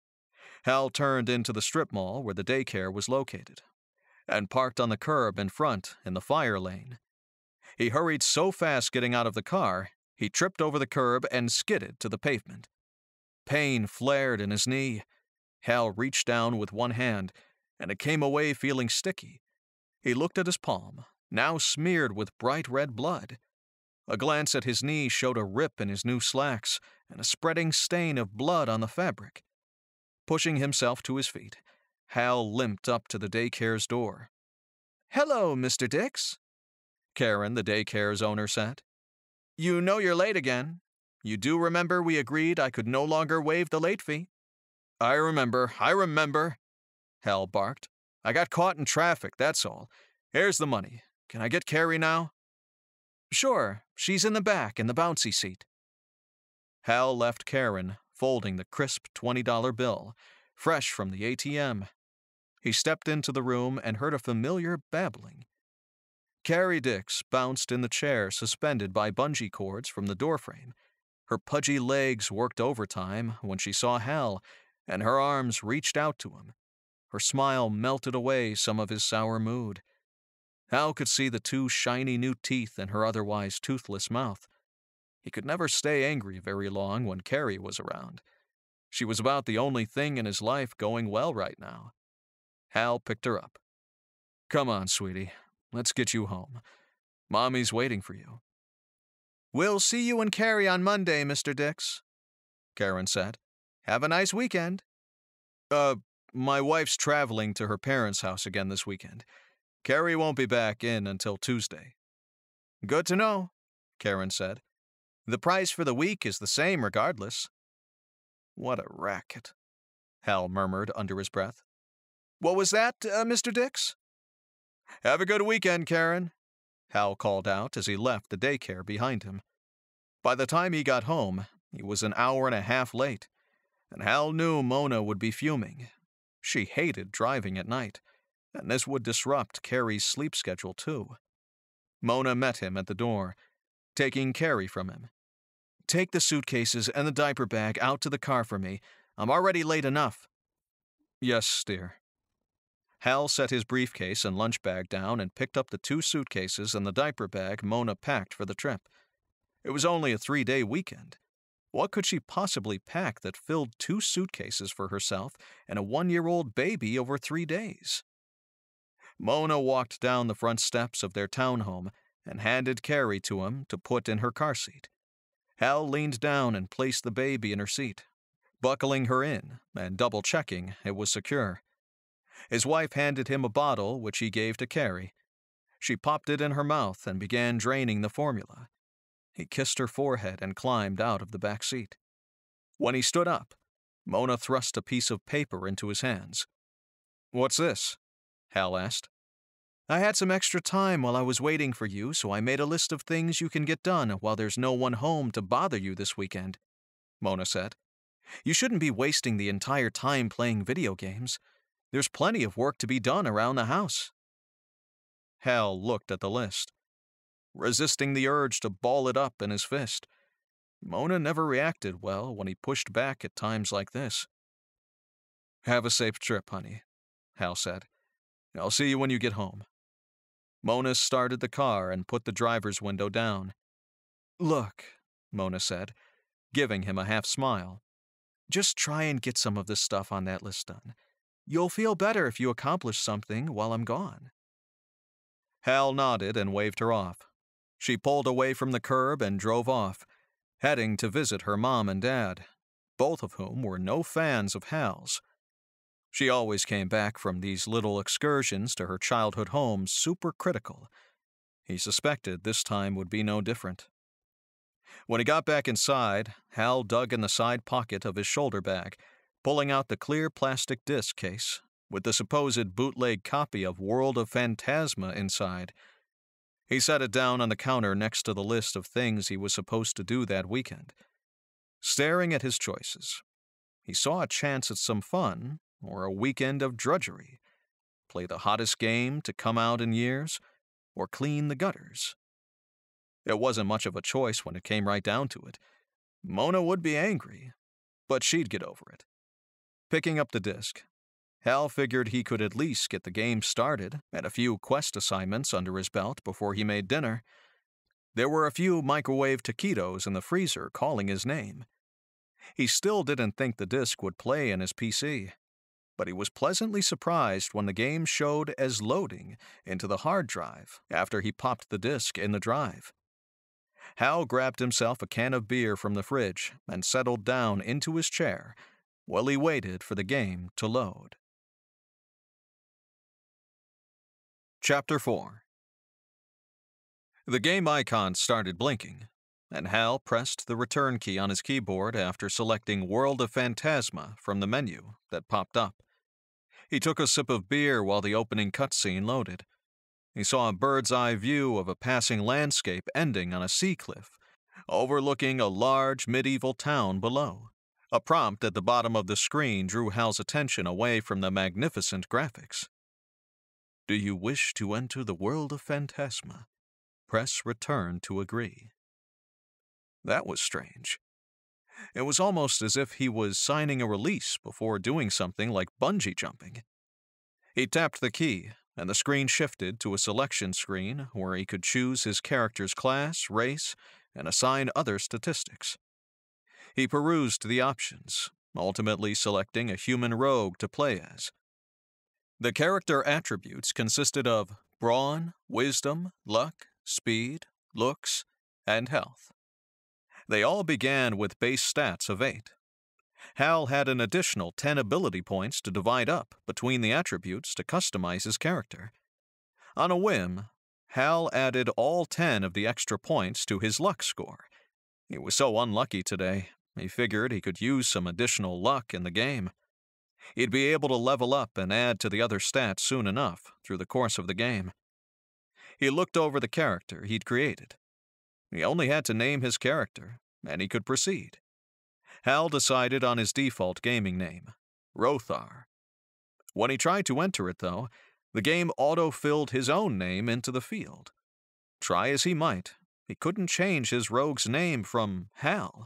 Hal turned into the strip mall where the daycare was located, and parked on the curb in front in the fire lane. He hurried so fast getting out of the car, he tripped over the curb and skidded to the pavement. Pain flared in his knee. Hal reached down with one hand, and it came away feeling sticky. He looked at his palm, now smeared with bright red blood. A glance at his knee showed a rip in his new slacks and a spreading stain of blood on the fabric. Pushing himself to his feet, Hal limped up to the daycare's door. "Hello, Mister Dix," Karen, the daycare's owner, said. "You know you're late again. You do remember we agreed I could no longer waive the late fee?" "I remember, I remember," Hal barked. "I got caught in traffic, that's all. Here's the money. Can I get Carrie now?" Sure, she's in the back in the bouncy seat. Hal left Karen, folding the crisp twenty dollar bill, fresh from the A T M. He stepped into the room and heard a familiar babbling. Carrie Dix bounced in the chair suspended by bungee cords from the doorframe. Her pudgy legs worked overtime when she saw Hal, and her arms reached out to him. Her smile melted away some of his sour mood. Hal could see the two shiny new teeth in her otherwise toothless mouth. He could never stay angry very long when Carrie was around. She was about the only thing in his life going well right now. Hal picked her up. Come on, sweetie. Let's get you home. Mommy's waiting for you. We'll see you and Carrie on Monday, Mister Dix, Karen said. Have a nice weekend. Uh, my wife's traveling to her parents' house again this weekend. Carrie won't be back in until Tuesday. Good to know, Karen said. The price for the week is the same regardless. What a racket, Hal murmured under his breath. What was that, uh, Mister Dix? Have a good weekend, Karen, Hal called out as he left the daycare behind him. By the time he got home, he was an hour and a half late, and Hal knew Mona would be fuming. She hated driving at night, and this would disrupt Carrie's sleep schedule too. Mona met him at the door, taking Carrie from him. Take the suitcases and the diaper bag out to the car for me. I'm already late enough. Yes, dear. Hal set his briefcase and lunch bag down and picked up the two suitcases and the diaper bag Mona packed for the trip. It was only a three-day weekend. What could she possibly pack that filled two suitcases for herself and a one-year-old baby over three days? Mona walked down the front steps of their townhome and handed Carrie to him to put in her car seat. Hal leaned down and placed the baby in her seat, buckling her in and double-checking it was secure. His wife handed him a bottle, which he gave to Carrie. She popped it in her mouth and began draining the formula. He kissed her forehead and climbed out of the back seat. When he stood up, Mona thrust a piece of paper into his hands. What's this? Hal asked. I had some extra time while I was waiting for you, so I made a list of things you can get done while there's no one home to bother you this weekend, Mona said. You shouldn't be wasting the entire time playing video games. There's plenty of work to be done around the house. Hal looked at the list, resisting the urge to ball it up in his fist. Mona never reacted well when he pushed back at times like this. Have a safe trip, honey, Hal said. I'll see you when you get home. Mona started the car and put the driver's window down. Look, Mona said, giving him a half smile. Just try and get some of this stuff on that list done. You'll feel better if you accomplish something while I'm gone. Hal nodded and waved her off. She pulled away from the curb and drove off, heading to visit her mom and dad, both of whom were no fans of Hal's. She always came back from these little excursions to her childhood home super critical. He suspected this time would be no different. When he got back inside, Hal dug in the side pocket of his shoulder bag, pulling out the clear plastic disc case with the supposed bootleg copy of World of Phantasma inside. He set it down on the counter next to the list of things he was supposed to do that weekend. Staring at his choices, he saw a chance at some fun or a weekend of drudgery. Play the hottest game to come out in years, or clean the gutters. It wasn't much of a choice when it came right down to it. Mona would be angry, but she'd get over it. Picking up the disc, Hal figured he could at least get the game started and a few quest assignments under his belt before he made dinner. There were a few microwave taquitos in the freezer calling his name. He still didn't think the disc would play in his P C, but he was pleasantly surprised when the game showed as loading into the hard drive after he popped the disc in the drive. Hal grabbed himself a can of beer from the fridge and settled down into his chair while he waited for the game to load. Chapter four. The game icon started blinking, and Hal pressed the return key on his keyboard after selecting World of Phantasma from the menu that popped up. He took a sip of beer while the opening cutscene loaded. he saw a bird's-eye view of a passing landscape ending on a sea cliff, overlooking a large medieval town below. A prompt at the bottom of the screen drew Hal's attention away from the magnificent graphics. Do you wish to enter the world of Phantasma? Press return to agree. That was strange. It was almost as if he was signing a release before doing something like bungee jumping. He tapped the key, and the screen shifted to a selection screen where he could choose his character's class, race, and assign other statistics. He perused the options, ultimately selecting a human rogue to play as. The character attributes consisted of brawn, wisdom, luck, speed, looks, and health. They all began with base stats of eight. Hal had an additional ten ability points to divide up between the attributes to customize his character. On a whim, Hal added all ten of the extra points to his luck score. He was so unlucky today, he figured he could use some additional luck in the game. He'd be able to level up and add to the other stats soon enough through the course of the game. He looked over the character he'd created. He only had to name his character, and he could proceed. Hal decided on his default gaming name, Rothar. When he tried to enter it, though, the game auto-filled his own name into the field. Try as he might, he couldn't change his rogue's name from Hal.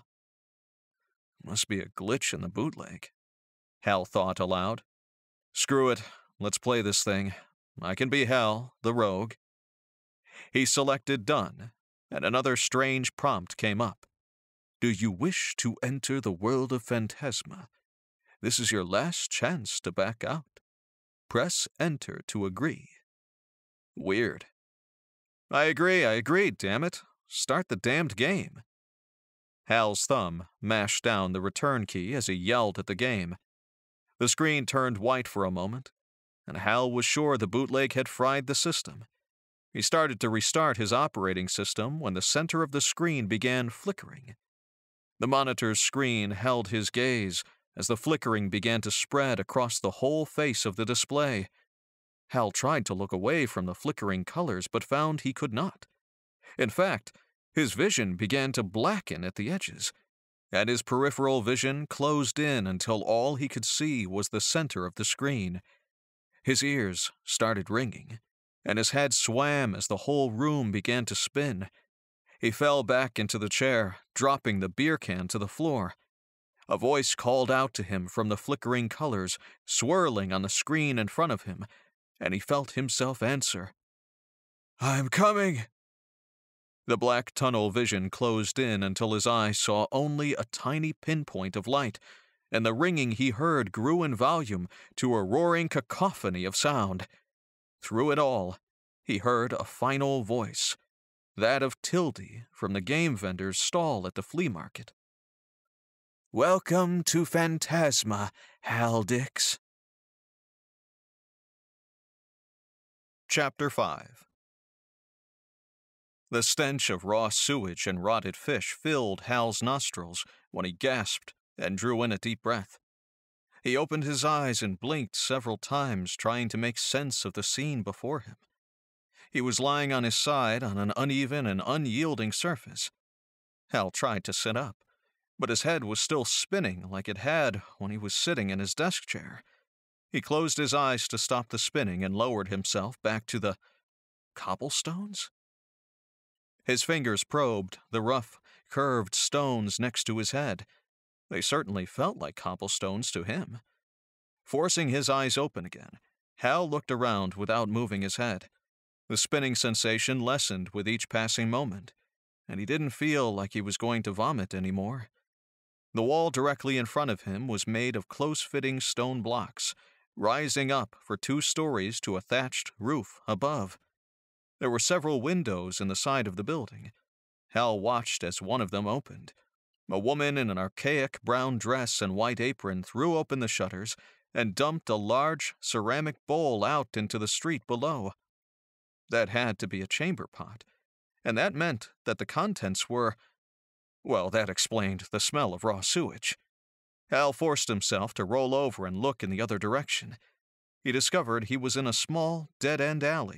Must be a glitch in the bootleg, Hal thought aloud. Screw it, let's play this thing. I can be Hal, the rogue. He selected Done, and another strange prompt came up. Do you wish to enter the world of Phantasma? This is your last chance to back out. Press Enter to agree. Weird. I agree, I agree, damn it. Start the damned game. Hal's thumb mashed down the return key as he yelled at the game. The screen turned white for a moment, and Hal was sure the bootleg had fried the system. He started to restart his operating system when the center of the screen began flickering. The monitor's screen held his gaze as the flickering began to spread across the whole face of the display. Hal tried to look away from the flickering colors but found he could not. In fact, his vision began to blacken at the edges, and his peripheral vision closed in until all he could see was the center of the screen. His ears started ringing, and his head swam as the whole room began to spin. He fell back into the chair, dropping the beer can to the floor. A voice called out to him from the flickering colors, swirling on the screen in front of him, and he felt himself answer. I'm coming! The black tunnel vision closed in until his eyes saw only a tiny pinpoint of light, and the ringing he heard grew in volume to a roaring cacophony of sound. Through it all, he heard a final voice, that of Tildy from the game vendor's stall at the flea market. Welcome to Phantasma, Hal Dix. Chapter five. The stench of raw sewage and rotted fish filled Hal's nostrils when he gasped and drew in a deep breath. He opened his eyes and blinked several times, trying to make sense of the scene before him. He was lying on his side on an uneven and unyielding surface. Hal tried to sit up, but his head was still spinning like it had when he was sitting in his desk chair. He closed his eyes to stop the spinning and lowered himself back to the cobblestones? His fingers probed the rough, curved stones next to his head. They certainly felt like cobblestones to him. Forcing his eyes open again, Hal looked around without moving his head. The spinning sensation lessened with each passing moment, and he didn't feel like he was going to vomit anymore. The wall directly in front of him was made of close-fitting stone blocks, rising up for two stories to a thatched roof above. There were several windows in the side of the building. Hal watched as one of them opened. A woman in an archaic brown dress and white apron threw open the shutters and dumped a large ceramic bowl out into the street below. That had to be a chamber pot, and that meant that the contents were... Well, that explained the smell of raw sewage. Hal forced himself to roll over and look in the other direction. He discovered he was in a small, dead-end alley,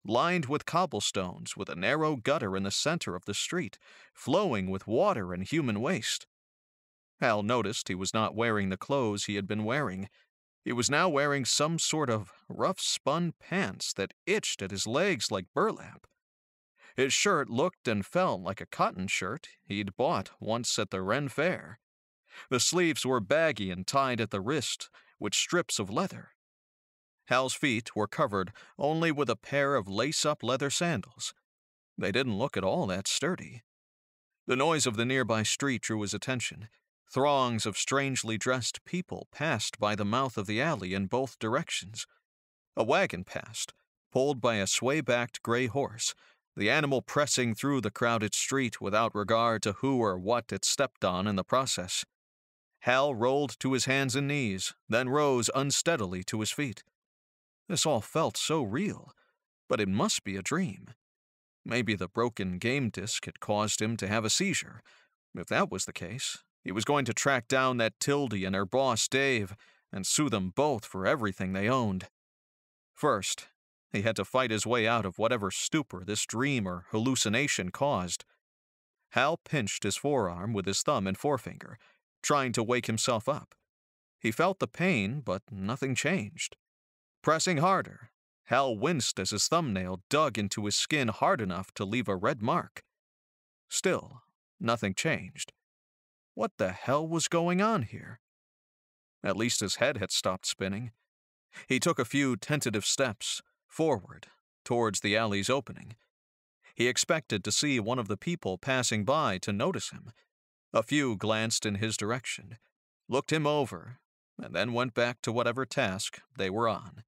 lined with cobblestones with a narrow gutter in the center of the street, flowing with water and human waste. Hal noticed he was not wearing the clothes he had been wearing. He was now wearing some sort of rough spun pants that itched at his legs like burlap. His shirt looked and felt like a cotton shirt he'd bought once at the Ren Fair. The sleeves were baggy and tied at the wrist with strips of leather. Hal's feet were covered only with a pair of lace-up leather sandals. They didn't look at all that sturdy. The noise of the nearby street drew his attention. Throngs of strangely dressed people passed by the mouth of the alley in both directions. A wagon passed, pulled by a sway-backed gray horse, the animal pressing through the crowded street without regard to who or what it stepped on in the process. Hal rolled to his hands and knees, then rose unsteadily to his feet. This all felt so real, but it must be a dream. Maybe the broken game disc had caused him to have a seizure. If that was the case, he was going to track down that Tildy and her boss Dave and sue them both for everything they owned. First, he had to fight his way out of whatever stupor this dream or hallucination caused. Hal pinched his forearm with his thumb and forefinger, trying to wake himself up. He felt the pain, but nothing changed. Pressing harder, Hal winced as his thumbnail dug into his skin hard enough to leave a red mark. Still, nothing changed. What the hell was going on here? At least his head had stopped spinning. He took a few tentative steps forward towards the alley's opening. He expected to see one of the people passing by to notice him. A few glanced in his direction, looked him over, and then went back to whatever task they were on.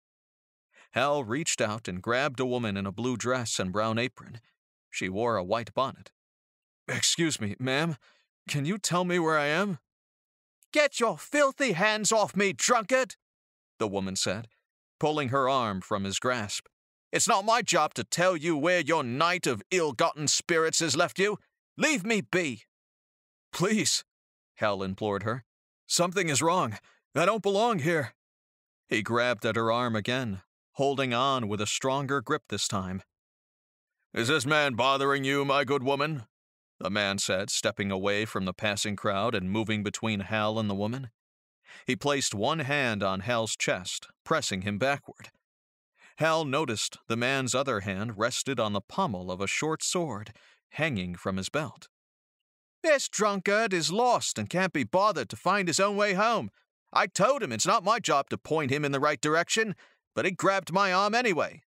Hal reached out and grabbed a woman in a blue dress and brown apron. She wore a white bonnet. "Excuse me, ma'am. Can you tell me where I am?" "Get your filthy hands off me, drunkard!" the woman said, pulling her arm from his grasp. "It's not my job to tell you where your night of ill-gotten spirits has left you. Leave me be." "Please," Hal implored her. "Something is wrong. I don't belong here." He grabbed at her arm again, holding on with a stronger grip this time. "Is this man bothering you, my good woman?" the man said, stepping away from the passing crowd and moving between Hal and the woman. He placed one hand on Hal's chest, pressing him backward. Hal noticed the man's other hand rested on the pommel of a short sword hanging from his belt. "This drunkard is lost and can't be bothered to find his own way home. I told him it's not my job to point him in the right direction, but he grabbed my arm anyway."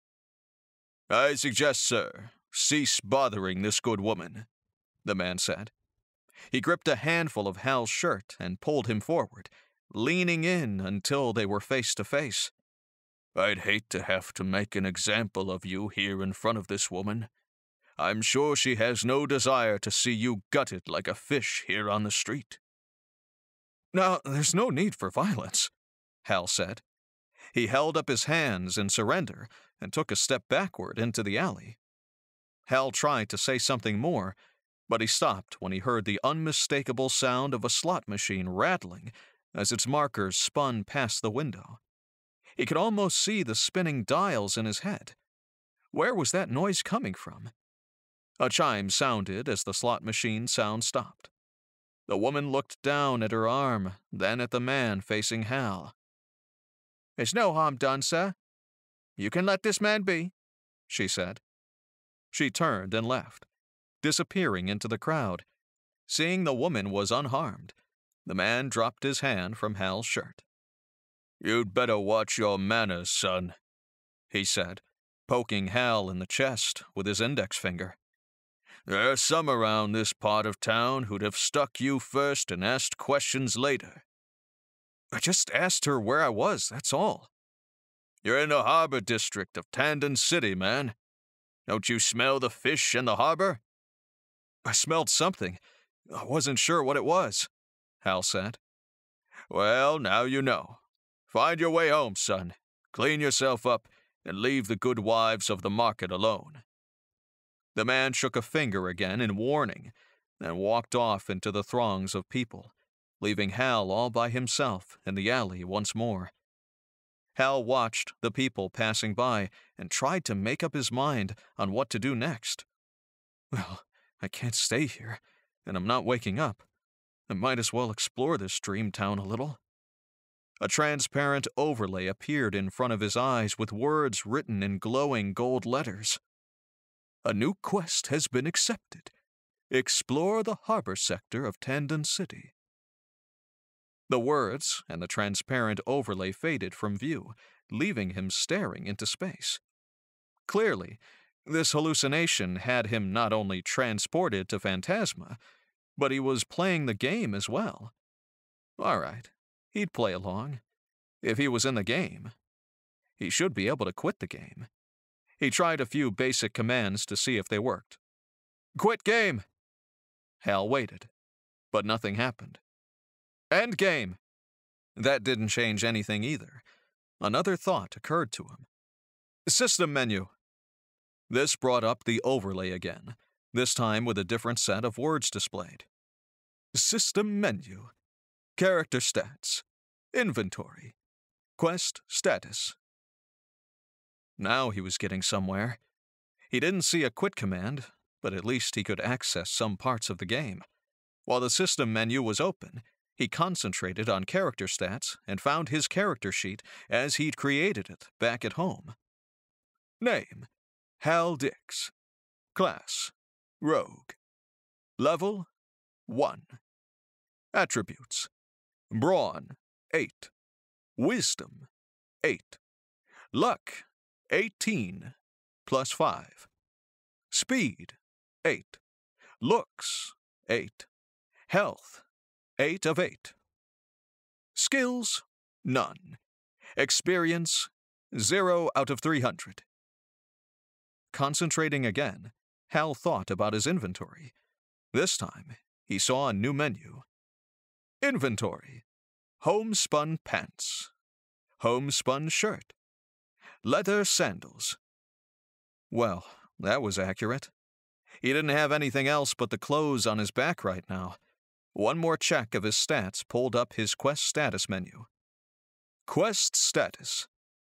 "I suggest, sir, cease bothering this good woman," the man said. He gripped a handful of Hal's shirt and pulled him forward, leaning in until they were face to face. "I'd hate to have to make an example of you here in front of this woman. I'm sure she has no desire to see you gutted like a fish here on the street." "Now, there's no need for violence," Hal said. He held up his hands in surrender and took a step backward into the alley. Hal tried to say something more, but he stopped when he heard the unmistakable sound of a slot machine rattling as its markers spun past the window. He could almost see the spinning dials in his head. Where was that noise coming from? A chime sounded as the slot machine sound stopped. The woman looked down at her arm, then at the man facing Hal. "There's no harm done, sir. You can let this man be," she said. She turned and left, disappearing into the crowd. Seeing the woman was unharmed, the man dropped his hand from Hal's shirt. "You'd better watch your manners, son," he said, poking Hal in the chest with his index finger. "There are some around this part of town who'd have stuck you first and asked questions later." "I just asked her where I was, that's all." "You're in the harbor district of Tandon City, man. Don't you smell the fish in the harbor?" "I smelled something. I wasn't sure what it was," Hal said. "Well, now you know. Find your way home, son. Clean yourself up and leave the good wives of the market alone." The man shook a finger again in warning, then walked off into the throngs of people, leaving Hal all by himself in the alley once more. Hal watched the people passing by and tried to make up his mind on what to do next. Well, I can't stay here, and I'm not waking up. I might as well explore this dream town a little. A transparent overlay appeared in front of his eyes with words written in glowing gold letters. A new quest has been accepted. Explore the harbor sector of Tandon City. The words and the transparent overlay faded from view, leaving him staring into space. Clearly, this hallucination had him not only transported to Phantasma, but he was playing the game as well. All right, he'd play along. If he was in the game, he should be able to quit the game. He tried a few basic commands to see if they worked. Quit game! Hal waited, but nothing happened. End game! That didn't change anything either. Another thought occurred to him. System menu. This brought up the overlay again, this time with a different set of words displayed. System menu. Character stats. Inventory. Quest status. Now he was getting somewhere. He didn't see a quit command, but at least he could access some parts of the game. While the system menu was open, he concentrated on character stats and found his character sheet as he'd created it back at home. Name: Hal Dix. Class: Rogue. Level: one. Attributes: Brawn, eight. Wisdom, eight. Luck, eighteen, plus five. Speed, eight. Looks, eight. Health, eight of eight. Skills, none. Experience, zero out of three hundred. Concentrating again, Hal thought about his inventory. This time, he saw a new menu. Inventory: homespun pants, homespun shirt, leather sandals. Well, that was accurate. He didn't have anything else but the clothes on his back right now. One more check of his stats pulled up his quest status menu. Quest status: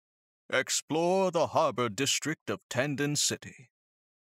explore the harbor district of Tandon City.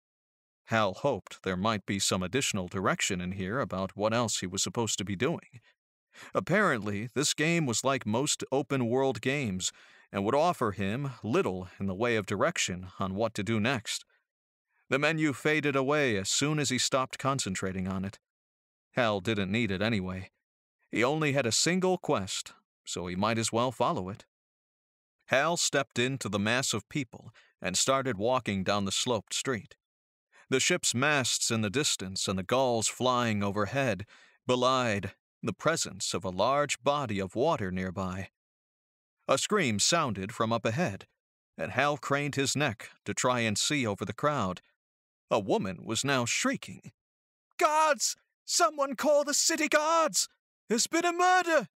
Hal hoped there might be some additional direction in here about what else he was supposed to be doing. Apparently, this game was like most open-world games and would offer him little in the way of direction on what to do next. The menu faded away as soon as he stopped concentrating on it. Hal didn't need it anyway. He only had a single quest, so he might as well follow it. Hal stepped into the mass of people and started walking down the sloped street. The ship's masts in the distance and the gulls flying overhead belied the presence of a large body of water nearby. A scream sounded from up ahead, and Hal craned his neck to try and see over the crowd. A woman was now shrieking, "Guards! Someone call the city guards! There's been a murder!"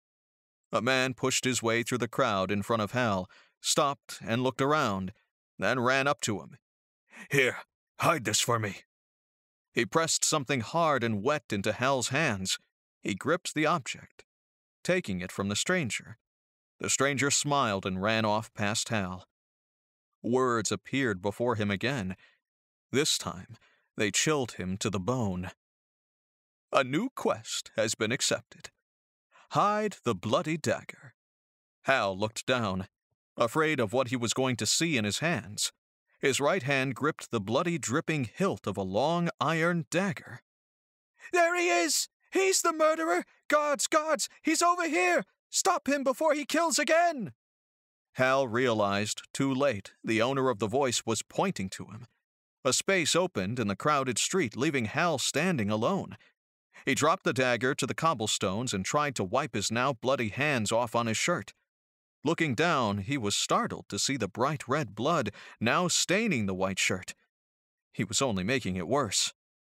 A man pushed his way through the crowd in front of Hal, stopped and looked around, then ran up to him. "Here, hide this for me." He pressed something hard and wet into Hal's hands. He gripped the object, taking it from the stranger. The stranger smiled and ran off past Hal. Words appeared before him again. This time, they chilled him to the bone. A new quest has been accepted. Hide the bloody dagger. Hal looked down, afraid of what he was going to see in his hands. His right hand gripped the bloody, dripping hilt of a long iron dagger. "There he is! He's the murderer! Guards, guards! He's over here! Stop him before he kills again!" Hal realized, too late, the owner of the voice was pointing to him. A space opened in the crowded street, leaving Hal standing alone. He dropped the dagger to the cobblestones and tried to wipe his now bloody hands off on his shirt. Looking down, he was startled to see the bright red blood now staining the white shirt. He was only making it worse.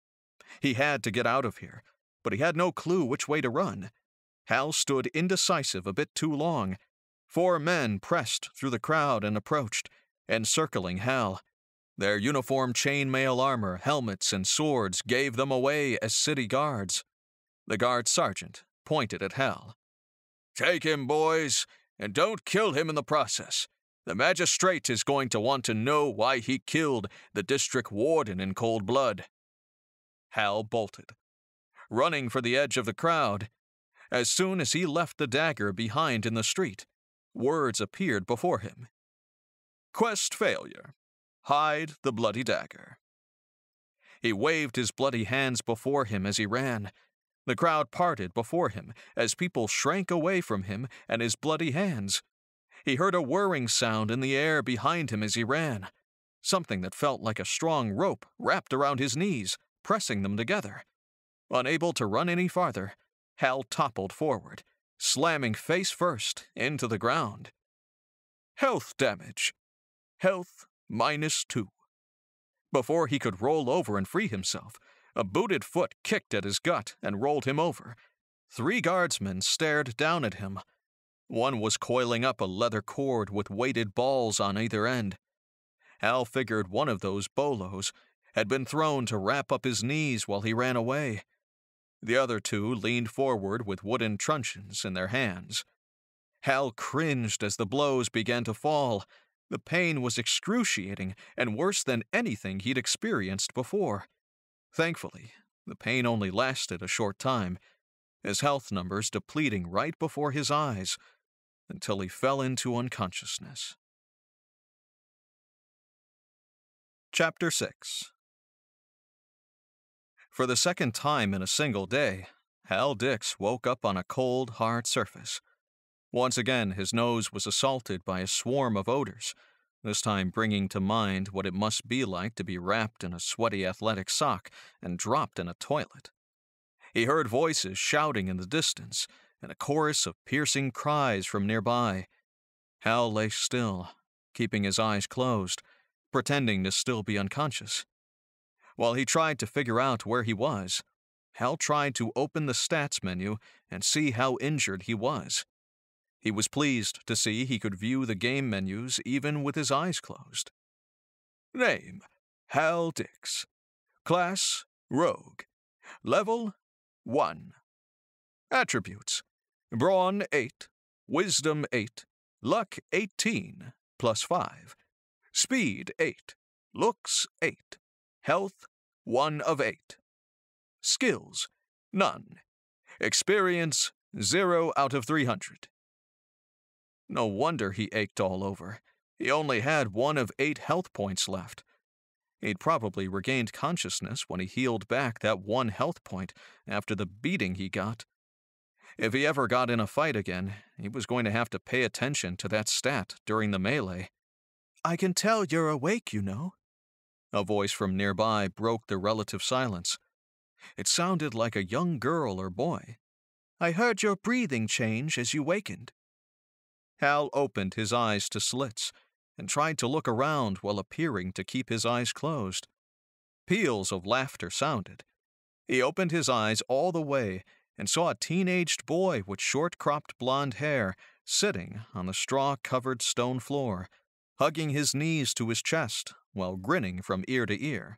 He had to get out of here, but he had no clue which way to run. Hal stood indecisive a bit too long. Four men pressed through the crowd and approached, encircling Hal. Their uniform chainmail armor, helmets, and swords gave them away as city guards. The guard sergeant pointed at Hal. "Take him, boys. And don't kill him in the process. The magistrate is going to want to know why he killed the district warden in cold blood." Hal bolted, running for the edge of the crowd. As soon as he left the dagger behind in the street, words appeared before him. "Quest failure. Hide the bloody dagger." He waved his bloody hands before him as he ran. The crowd parted before him as people shrank away from him and his bloody hands. He heard a whirring sound in the air behind him as he ran, something that felt like a strong rope wrapped around his knees, pressing them together. Unable to run any farther, Hal toppled forward, slamming face first into the ground. Health damage. Health minus two. Before he could roll over and free himself, a booted foot kicked at his gut and rolled him over. Three guardsmen stared down at him. One was coiling up a leather cord with weighted balls on either end. Hal figured one of those bolos had been thrown to wrap up his knees while he ran away. The other two leaned forward with wooden truncheons in their hands. Hal cringed as the blows began to fall. The pain was excruciating and worse than anything he'd experienced before. Thankfully, the pain only lasted a short time, his health numbers depleting right before his eyes, until he fell into unconsciousness. Chapter six. For the second time in a single day, Hal Dix woke up on a cold, hard surface. Once again, his nose was assaulted by a swarm of odors, this time bringing to mind what it must be like to be wrapped in a sweaty athletic sock and dropped in a toilet. He heard voices shouting in the distance and a chorus of piercing cries from nearby. Hal lay still, keeping his eyes closed, pretending to still be unconscious. While he tried to figure out where he was, Hal tried to open the stats menu and see how injured he was. He was pleased to see he could view the game menus even with his eyes closed. Name, Hal Dix. Class, Rogue. Level, one. Attributes, Brawn, eight. Wisdom, eight. Luck, eighteen, plus five. Speed, eight. Looks, eight. Health, one of eight. Skills, none. Experience, zero out of three hundred. No wonder he ached all over. He only had one of eight health points left. He'd probably regained consciousness when he healed back that one health point after the beating he got. If he ever got in a fight again, he was going to have to pay attention to that stat during the melee. "I can tell you're awake, you know." A voice from nearby broke the relative silence. It sounded like a young girl or boy. "I heard your breathing change as you wakened." Hal opened his eyes to slits and tried to look around while appearing to keep his eyes closed. Peals of laughter sounded. He opened his eyes all the way and saw a teenaged boy with short-cropped blonde hair sitting on the straw-covered stone floor, hugging his knees to his chest while grinning from ear to ear.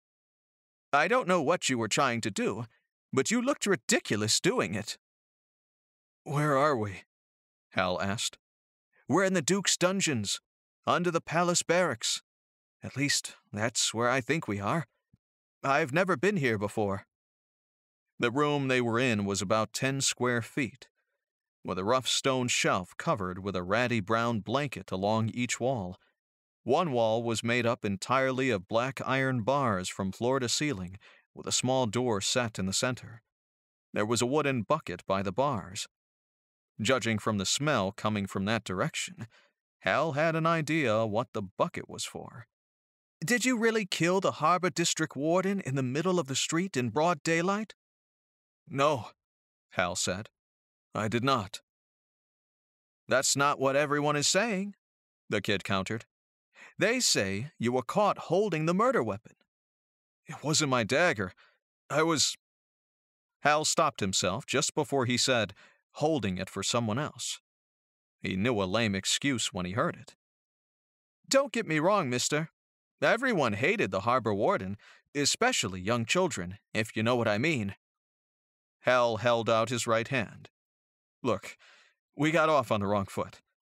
"I don't know what you were trying to do, but you looked ridiculous doing it." "Where are we?" Hal asked. "We're in the Duke's dungeons, under the palace barracks. At least, that's where I think we are. I've never been here before." The room they were in was about ten square feet, with a rough stone shelf covered with a ratty brown blanket along each wall. One wall was made up entirely of black iron bars from floor to ceiling, with a small door set in the center. There was a wooden bucket by the bars. Judging from the smell coming from that direction, Hal had an idea what the bucket was for. "Did you really kill the harbor district warden in the middle of the street in broad daylight?" "No," Hal said. "I did not." "That's not what everyone is saying," the kid countered. "They say you were caught holding the murder weapon." "It wasn't my dagger. I was—" Hal stopped himself just before he said, holding it for someone else. He knew a lame excuse when he heard it. "Don't get me wrong, mister. Everyone hated the harbor warden, especially young children, if you know what I mean." Hal held out his right hand. "Look, we got off on the wrong foot.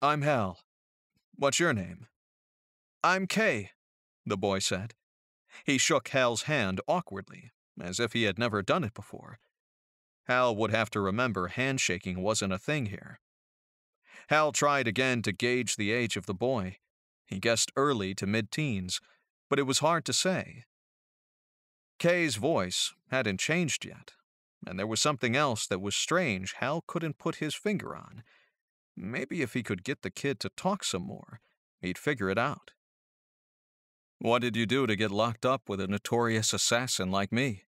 I'm Hal. What's your name? I'm Kay, the boy said. He shook Hal's hand awkwardly, as if he had never done it before. Hal would have to remember handshaking wasn't a thing here. Hal tried again to gauge the age of the boy. He guessed early to mid-teens, but it was hard to say. Kay's voice hadn't changed yet, and there was something else that was strange Hal couldn't put his finger on. Maybe if he could get the kid to talk some more, he'd figure it out. What did you do to get locked up with a notorious assassin like me?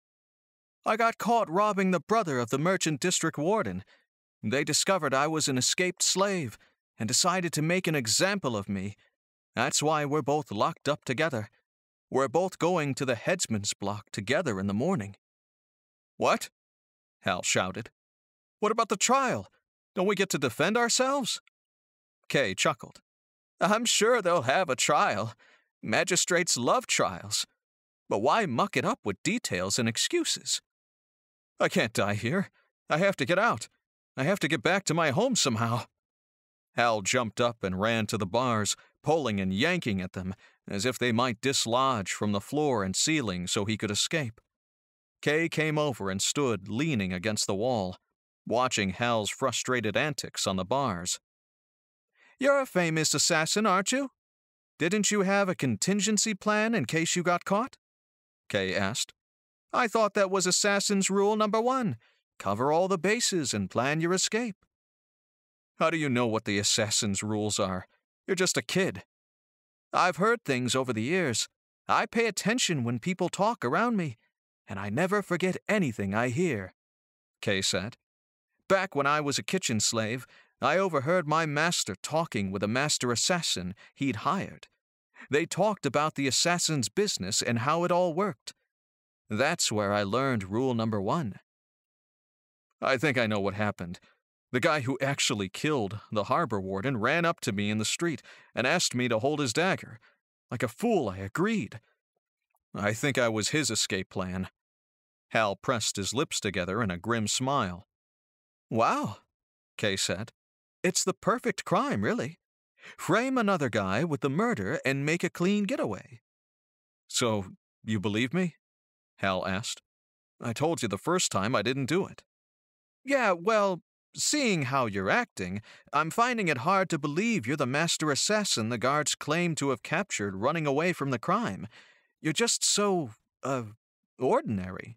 I got caught robbing the brother of the merchant district warden. They discovered I was an escaped slave and decided to make an example of me. That's why we're both locked up together. We're both going to the headsman's block together in the morning. What? Hal shouted. What about the trial? Don't we get to defend ourselves? Kay chuckled. I'm sure they'll have a trial. Magistrates love trials. But why muck it up with details and excuses? I can't die here. I have to get out. I have to get back to my home somehow. Hal jumped up and ran to the bars, pulling and yanking at them, as if they might dislodge from the floor and ceiling so he could escape. Kay came over and stood leaning against the wall, watching Hal's frustrated antics on the bars. You're a famous assassin, aren't you? Didn't you have a contingency plan in case you got caught? Kay asked. I thought that was assassin's rule number one. Cover all the bases and plan your escape. How do you know what the assassin's rules are? You're just a kid. I've heard things over the years. I pay attention when people talk around me, and I never forget anything I hear, Kay said. Back when I was a kitchen slave, I overheard my master talking with a master assassin he'd hired. They talked about the assassin's business and how it all worked. That's where I learned rule number one. I think I know what happened. The guy who actually killed the harbor warden ran up to me in the street and asked me to hold his dagger. Like a fool, I agreed. I think I was his escape plan. Hal pressed his lips together in a grim smile. Wow, Kay said. It's the perfect crime, really. Frame another guy with the murder and make a clean getaway. So, you believe me? Hal asked. I told you the first time I didn't do it. Yeah, well, seeing how you're acting, I'm finding it hard to believe you're the master assassin the guards claim to have captured running away from the crime. You're just so, uh, ordinary.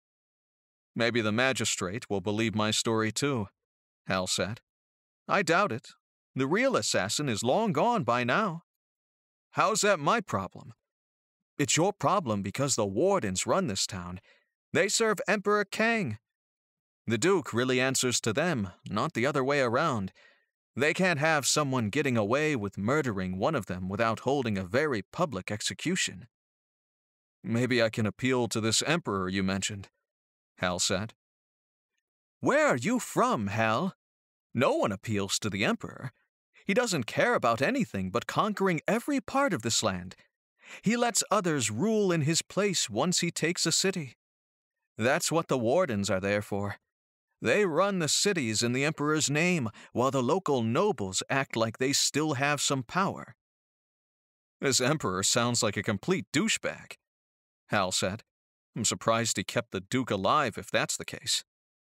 Maybe the magistrate will believe my story too, Hal said. I doubt it. The real assassin is long gone by now. How's that my problem? It's your problem because the wardens run this town. They serve Emperor Kang. The Duke really answers to them, not the other way around. They can't have someone getting away with murdering one of them without holding a very public execution. Maybe I can appeal to this emperor you mentioned, Hal said. Where are you from, Hal? No one appeals to the emperor. He doesn't care about anything but conquering every part of this land. He lets others rule in his place once he takes a city. That's what the wardens are there for. They run the cities in the emperor's name, while the local nobles act like they still have some power. This emperor sounds like a complete douchebag, Hal said. I'm surprised he kept the Duke alive if that's the case.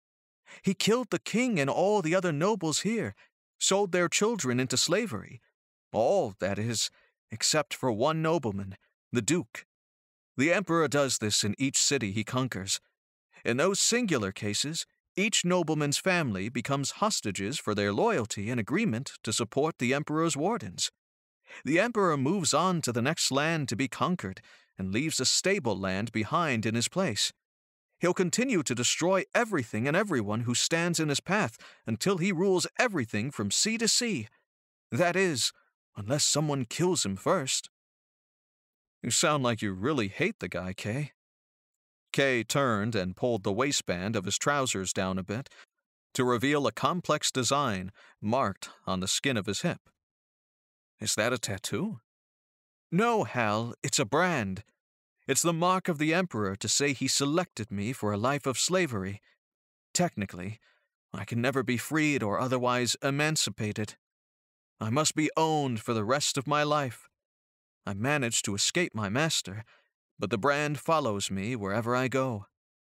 He killed the king and all the other nobles here, sold their children into slavery. All, that is, except for one nobleman, the Duke. The emperor does this in each city he conquers. In those singular cases, each nobleman's family becomes hostages for their loyalty and agreement to support the emperor's wardens. The emperor moves on to the next land to be conquered and leaves a stable land behind in his place. He'll continue to destroy everything and everyone who stands in his path until he rules everything from sea to sea. That is, unless someone kills him first. You sound like you really hate the guy, Kay. Kay turned and pulled the waistband of his trousers down a bit to reveal a complex design marked on the skin of his hip. Is that a tattoo? No, Hal, it's a brand. It's the mark of the emperor to say he selected me for a life of slavery. Technically, I can never be freed or otherwise emancipated. I must be owned for the rest of my life. I managed to escape my master, but the brand follows me wherever I go."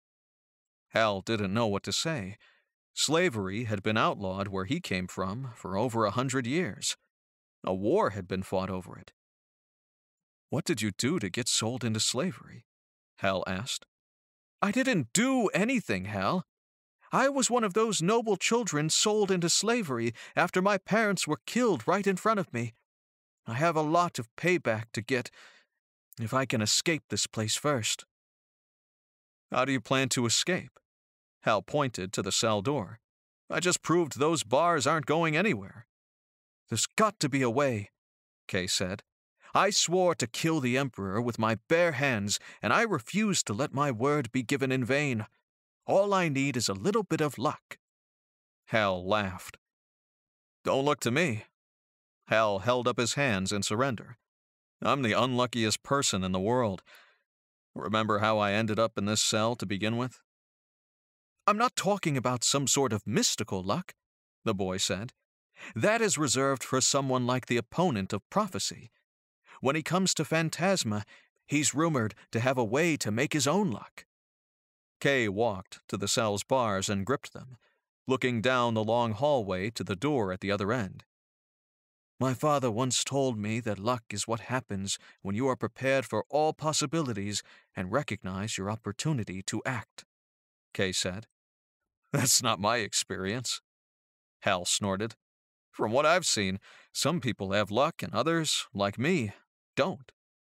Hal didn't know what to say. Slavery had been outlawed where he came from for over a hundred years. A war had been fought over it. "What did you do to get sold into slavery?" Hal asked. "I didn't do anything, Hal. I was one of those noble children sold into slavery after my parents were killed right in front of me. I have a lot of payback to get if I can escape this place first." "How do you plan to escape?" Hal pointed to the cell door. "I just proved those bars aren't going anywhere." "There's got to be a way," Kay said. "I swore to kill the Emperor with my bare hands, and I refuse to let my word be given in vain. All I need is a little bit of luck." Hal laughed. "Don't look to me." Hal held up his hands in surrender. "I'm the unluckiest person in the world. Remember how I ended up in this cell to begin with?" "I'm not talking about some sort of mystical luck," the boy said. "That is reserved for someone like the opponent of prophecy. When he comes to Phantasma, he's rumored to have a way to make his own luck." Kay walked to the cell's bars and gripped them, looking down the long hallway to the door at the other end. "My father once told me that luck is what happens when you are prepared for all possibilities and recognize your opportunity to act," Kay said. "That's not my experience," Hal snorted. "From what I've seen, some people have luck and others, like me, don't."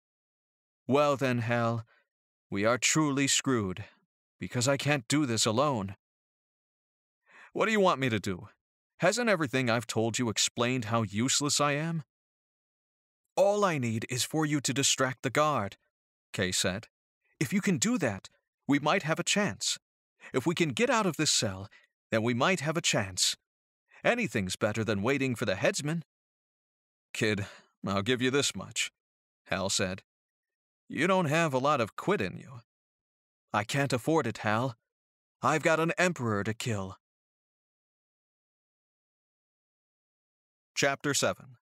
"Well then, Hal, we are truly screwed, because I can't do this alone." "What do you want me to do? Hasn't everything I've told you explained how useless I am?" "All I need is for you to distract the guard," Kay said. "If you can do that, we might have a chance. If we can get out of this cell, then we might have a chance. Anything's better than waiting for the headsman." "Kid, I'll give you this much," Hal said. "You don't have a lot of quit in you." "I can't afford it, Hal. I've got an emperor to kill." Chapter seven.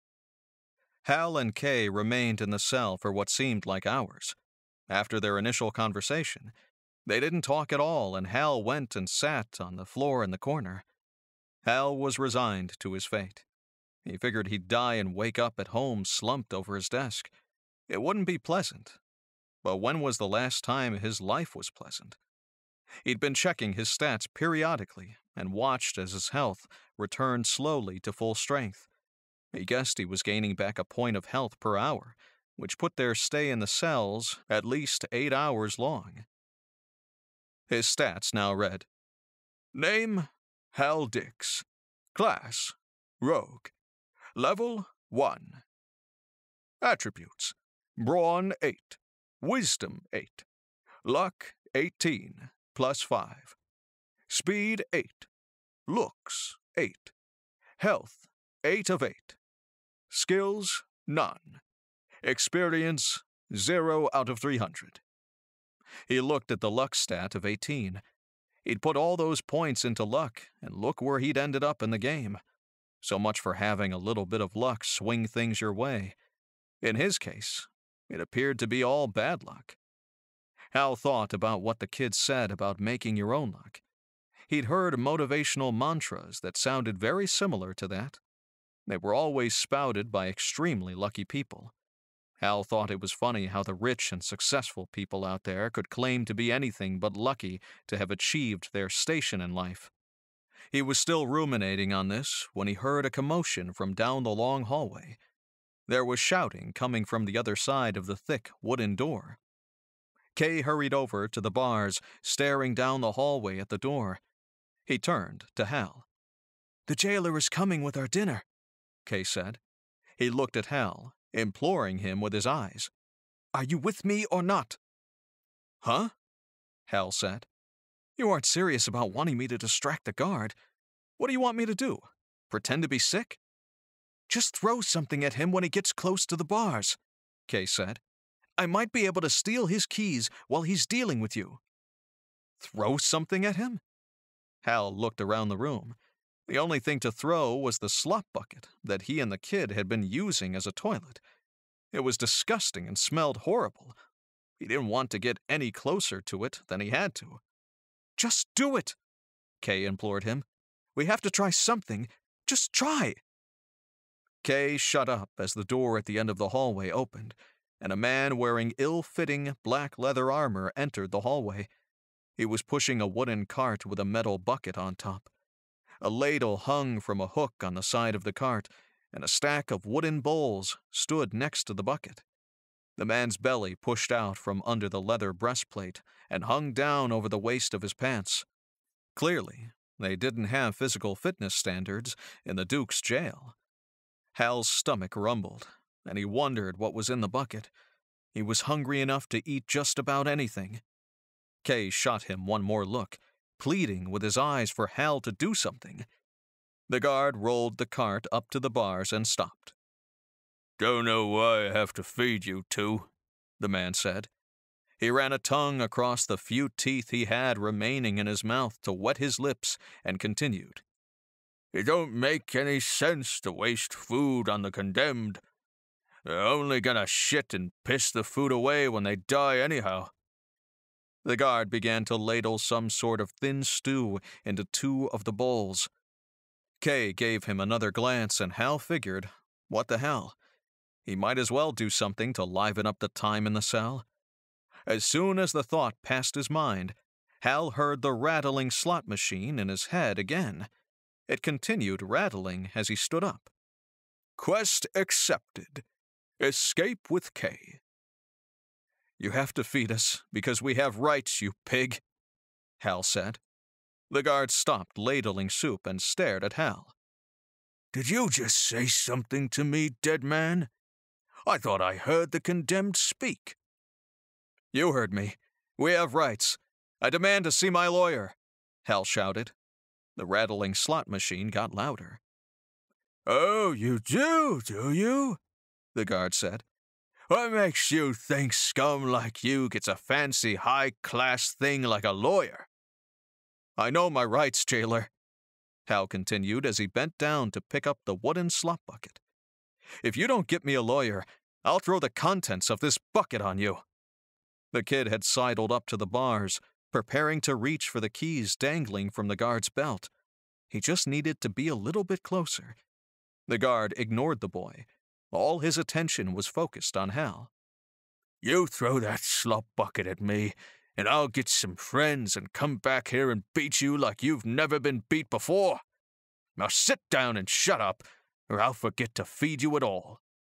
Hal and Kay remained in the cell for what seemed like hours. After their initial conversation, they didn't talk at all, and Hal went and sat on the floor in the corner. Hal was resigned to his fate. He figured he'd die and wake up at home slumped over his desk. It wouldn't be pleasant. But when was the last time his life was pleasant? He'd been checking his stats periodically and watched as his health returned slowly to full strength. He guessed he was gaining back a point of health per hour, which put their stay in the cells at least eight hours long. His stats now read: Name, Hal Dix. Class, Rogue. Level, one. Attributes, Brawn, eight. Wisdom, eight. Luck, eighteen, plus five. Speed, eight. Looks, eight. Health, eight of eight. Skills, none. Experience, zero out of three hundred. He looked at the luck stat of eighteen. He'd put all those points into luck, and look where he'd ended up in the game. So much for having a little bit of luck swing things your way. In his case, it appeared to be all bad luck. Hal thought about what the kids said about making your own luck. He'd heard motivational mantras that sounded very similar to that. They were always spouted by extremely lucky people. Hal thought it was funny how the rich and successful people out there could claim to be anything but lucky to have achieved their station in life. He was still ruminating on this when he heard a commotion from down the long hallway. There was shouting coming from the other side of the thick wooden door. Kay hurried over to the bars, staring down the hallway at the door. He turned to Hal. "The jailer is coming with our dinner," Kay said. He looked at Hal, imploring him with his eyes. "Are you with me or not?" "Huh?" Hal said. "You aren't serious about wanting me to distract the guard. What do you want me to do? Pretend to be sick?" "Just throw something at him when he gets close to the bars," Kay said. "I might be able to steal his keys while he's dealing with you." "Throw something at him?" Hal looked around the room. The only thing to throw was the slop bucket that he and the kid had been using as a toilet. It was disgusting and smelled horrible. He didn't want to get any closer to it than he had to. "Just do it," Kay implored him. "We have to try something. Just try." Kay shut up as the door at the end of the hallway opened, and a man wearing ill-fitting black leather armor entered the hallway. He was pushing a wooden cart with a metal bucket on top. A ladle hung from a hook on the side of the cart, and a stack of wooden bowls stood next to the bucket. The man's belly pushed out from under the leather breastplate and hung down over the waist of his pants. Clearly, they didn't have physical fitness standards in the Duke's jail. Hal's stomach rumbled, and he wondered what was in the bucket. He was hungry enough to eat just about anything. Kay shot him one more look, pleading with his eyes for Hal to do something. The guard rolled the cart up to the bars and stopped. "Don't know why I have to feed you two," the man said. He ran a tongue across the few teeth he had remaining in his mouth to wet his lips and continued. "It don't make any sense to waste food on the condemned. They're only gonna shit and piss the food away when they die anyhow." The guard began to ladle some sort of thin stew into two of the bowls. Kay gave him another glance, and Hal figured, what the hell? He might as well do something to liven up the time in the cell. As soon as the thought passed his mind, Hal heard the rattling slot machine in his head again. It continued rattling as he stood up. "Quest accepted. Escape with Kay." "You have to feed us, because we have rights, you pig," Hal said. The guard stopped ladling soup and stared at Hal. "Did you just say something to me, dead man? I thought I heard the condemned speak." "You heard me. We have rights. I demand to see my lawyer," Hal shouted. The rattling slot machine got louder. "Oh, you do, do you?" the guard said. "What makes you think scum like you gets a fancy high-class thing like a lawyer?" "I know my rights, jailer," Hal continued as he bent down to pick up the wooden slop bucket. "If you don't get me a lawyer, I'll throw the contents of this bucket on you." The kid had sidled up to the bars, preparing to reach for the keys dangling from the guard's belt. He just needed to be a little bit closer. The guard ignored the boy. All his attention was focused on Hal. "You throw that slop bucket at me, and I'll get some friends and come back here and beat you like you've never been beat before. Now sit down and shut up, or I'll forget to feed you at all."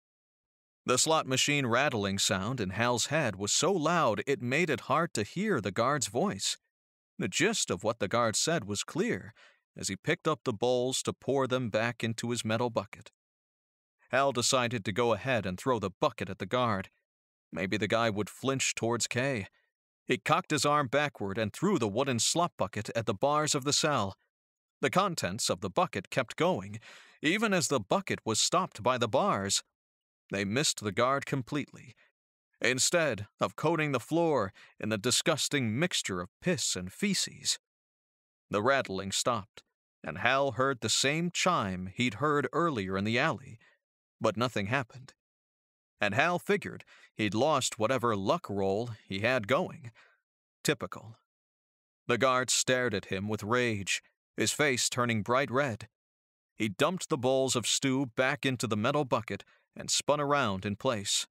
The slot machine rattling sound in Hal's head was so loud it made it hard to hear the guard's voice. The gist of what the guard said was clear as he picked up the bowls to pour them back into his metal bucket. Hal decided to go ahead and throw the bucket at the guard. Maybe the guy would flinch towards Kay. He cocked his arm backward and threw the wooden slop bucket at the bars of the cell. The contents of the bucket kept going, even as the bucket was stopped by the bars. They missed the guard completely. Instead of coating the floor in the disgusting mixture of piss and feces. The rattling stopped, and Hal heard the same chime he'd heard earlier in the alley, but nothing happened. And Hal figured he'd lost whatever luck roll he had going. Typical. The guard stared at him with rage, his face turning bright red. He dumped the bowls of stew back into the metal bucket and spun around in place.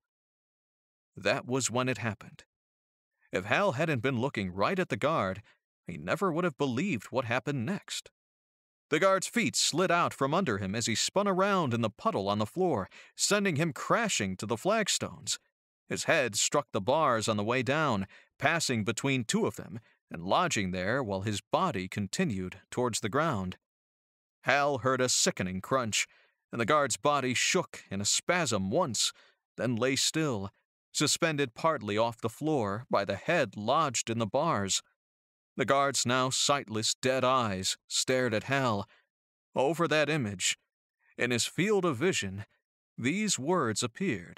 That was when it happened. If Hal hadn't been looking right at the guard, he never would have believed what happened next. The guard's feet slid out from under him as he spun around in the puddle on the floor, sending him crashing to the flagstones. His head struck the bars on the way down, passing between two of them and lodging there while his body continued towards the ground. Hal heard a sickening crunch, and the guard's body shook in a spasm once, then lay still, suspended partly off the floor by the head lodged in the bars. The guard's now sightless dead eyes stared at Hal. Over that image, in his field of vision, these words appeared.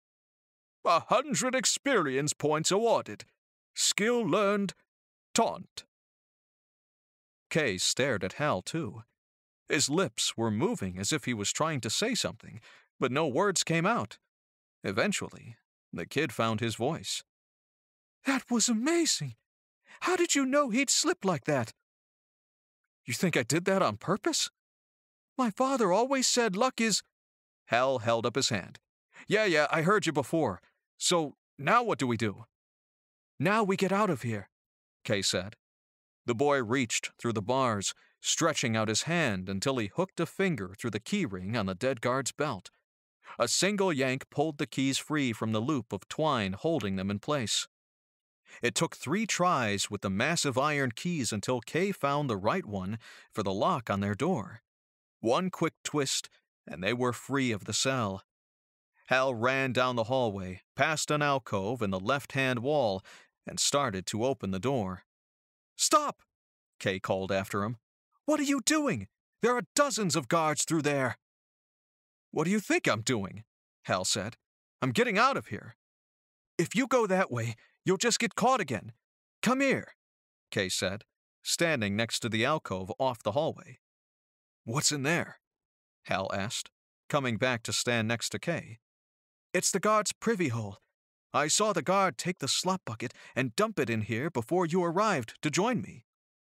"A hundred experience points awarded. Skill learned. Taunt." Kay stared at Hal, too. His lips were moving as if he was trying to say something, but no words came out. Eventually, the kid found his voice. That was amazing! How did you know he'd slip like that? You think I did that on purpose? My father always said luck is... Hal held up his hand. Yeah, yeah, I heard you before. So, now what do we do? Now we get out of here, Kay said. The boy reached through the bars, stretching out his hand until he hooked a finger through the key ring on the dead guard's belt. A single yank pulled the keys free from the loop of twine holding them in place. It took three tries with the massive iron keys until Kay found the right one for the lock on their door. One quick twist, and they were free of the cell. Hal ran down the hallway, past an alcove in the left-hand wall, and started to open the door. Stop! Kay called after him. What are you doing? There are dozens of guards through there. What do you think I'm doing? Hal said. I'm getting out of here. If you go that way, you'll just get caught again. Come here, Kay said, standing next to the alcove off the hallway. What's in there? Hal asked, coming back to stand next to Kay. It's the guard's privy hole. I saw the guard take the slop bucket and dump it in here before you arrived to join me.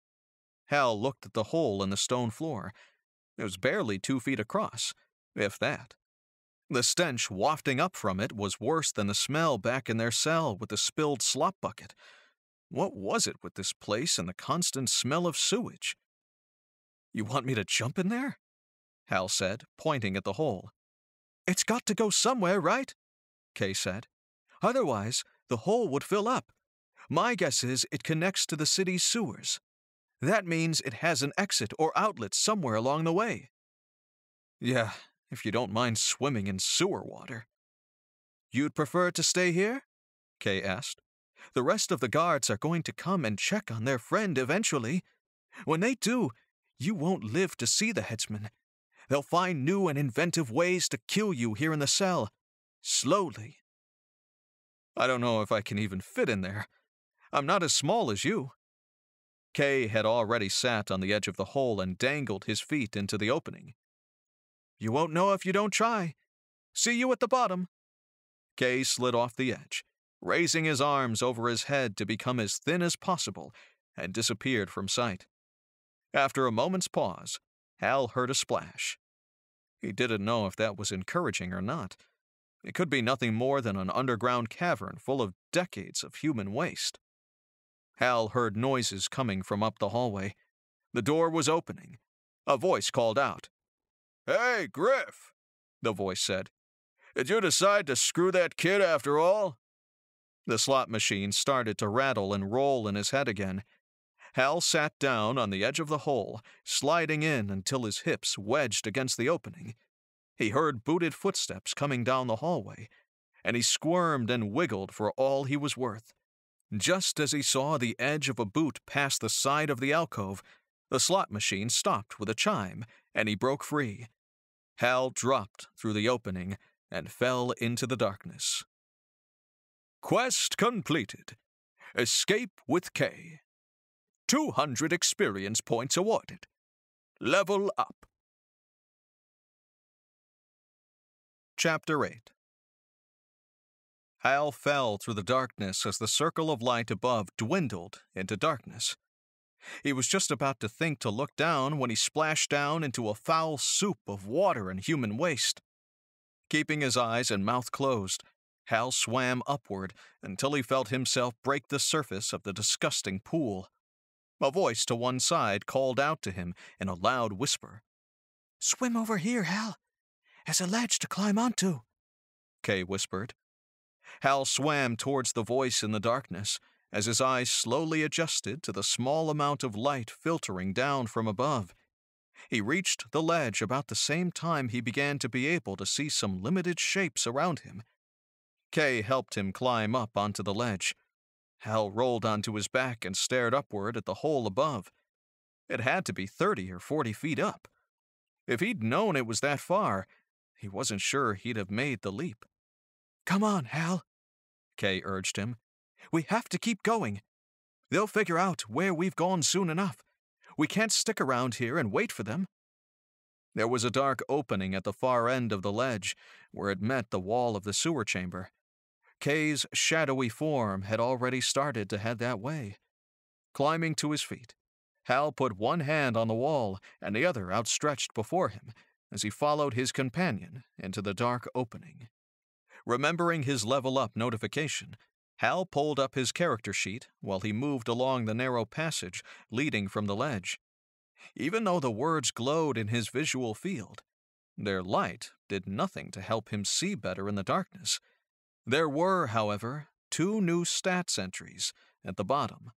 Hal looked at the hole in the stone floor. It was barely two feet across, if that. The stench wafting up from it was worse than the smell back in their cell with the spilled slop bucket. What was it with this place and the constant smell of sewage? You want me to jump in there? Hal said, pointing at the hole. It's got to go somewhere, right? Kay said. Otherwise, the hole would fill up. My guess is it connects to the city's sewers. That means it has an exit or outlet somewhere along the way. Yeah, if you don't mind swimming in sewer water. You'd prefer to stay here? Kay asked. The rest of the guards are going to come and check on their friend eventually. When they do, you won't live to see the headsman. They'll find new and inventive ways to kill you here in the cell. Slowly. I don't know if I can even fit in there. I'm not as small as you. Kay had already sat on the edge of the hole and dangled his feet into the opening. You won't know if you don't try. See you at the bottom. Kay slid off the edge, raising his arms over his head to become as thin as possible, and disappeared from sight. After a moment's pause, Hal heard a splash. He didn't know if that was encouraging or not. It could be nothing more than an underground cavern full of decades of human waste. Hal heard noises coming from up the hallway. The door was opening. A voice called out. Hey, Griff, the voice said. Did you decide to screw that kid after all? The slot machine started to rattle and roll in his head again. Hal sat down on the edge of the hole, sliding in until his hips wedged against the opening. He heard booted footsteps coming down the hallway, and he squirmed and wiggled for all he was worth. Just as he saw the edge of a boot pass the side of the alcove, the slot machine stopped with a chime, and he broke free. Hal dropped through the opening and fell into the darkness. Quest completed. Escape with Kay. two hundred experience points awarded. Level up. Chapter eight. Hal fell through the darkness as the circle of light above dwindled into darkness. He was just about to think to look down when he splashed down into a foul soup of water and human waste. Keeping his eyes and mouth closed, Hal swam upward until he felt himself break the surface of the disgusting pool. A voice to one side called out to him in a loud whisper. Swim over here, Hal. As a ledge to climb onto, Kay whispered. Hal swam towards the voice in the darkness as his eyes slowly adjusted to the small amount of light filtering down from above. He reached the ledge about the same time he began to be able to see some limited shapes around him. Kay helped him climb up onto the ledge. Hal rolled onto his back and stared upward at the hole above. It had to be thirty or forty feet up. If he'd known it was that far, he wasn't sure he'd have made the leap. Come on, Hal, Kay urged him. We have to keep going. They'll figure out where we've gone soon enough. We can't stick around here and wait for them. There was a dark opening at the far end of the ledge where it met the wall of the sewer chamber. Kay's shadowy form had already started to head that way. Climbing to his feet, Hal put one hand on the wall and the other outstretched before him as he followed his companion into the dark opening. Remembering his level-up notification, Hal pulled up his character sheet while he moved along the narrow passage leading from the ledge. Even though the words glowed in his visual field, their light did nothing to help him see better in the darkness. There were, however, two new stats entries at the bottom.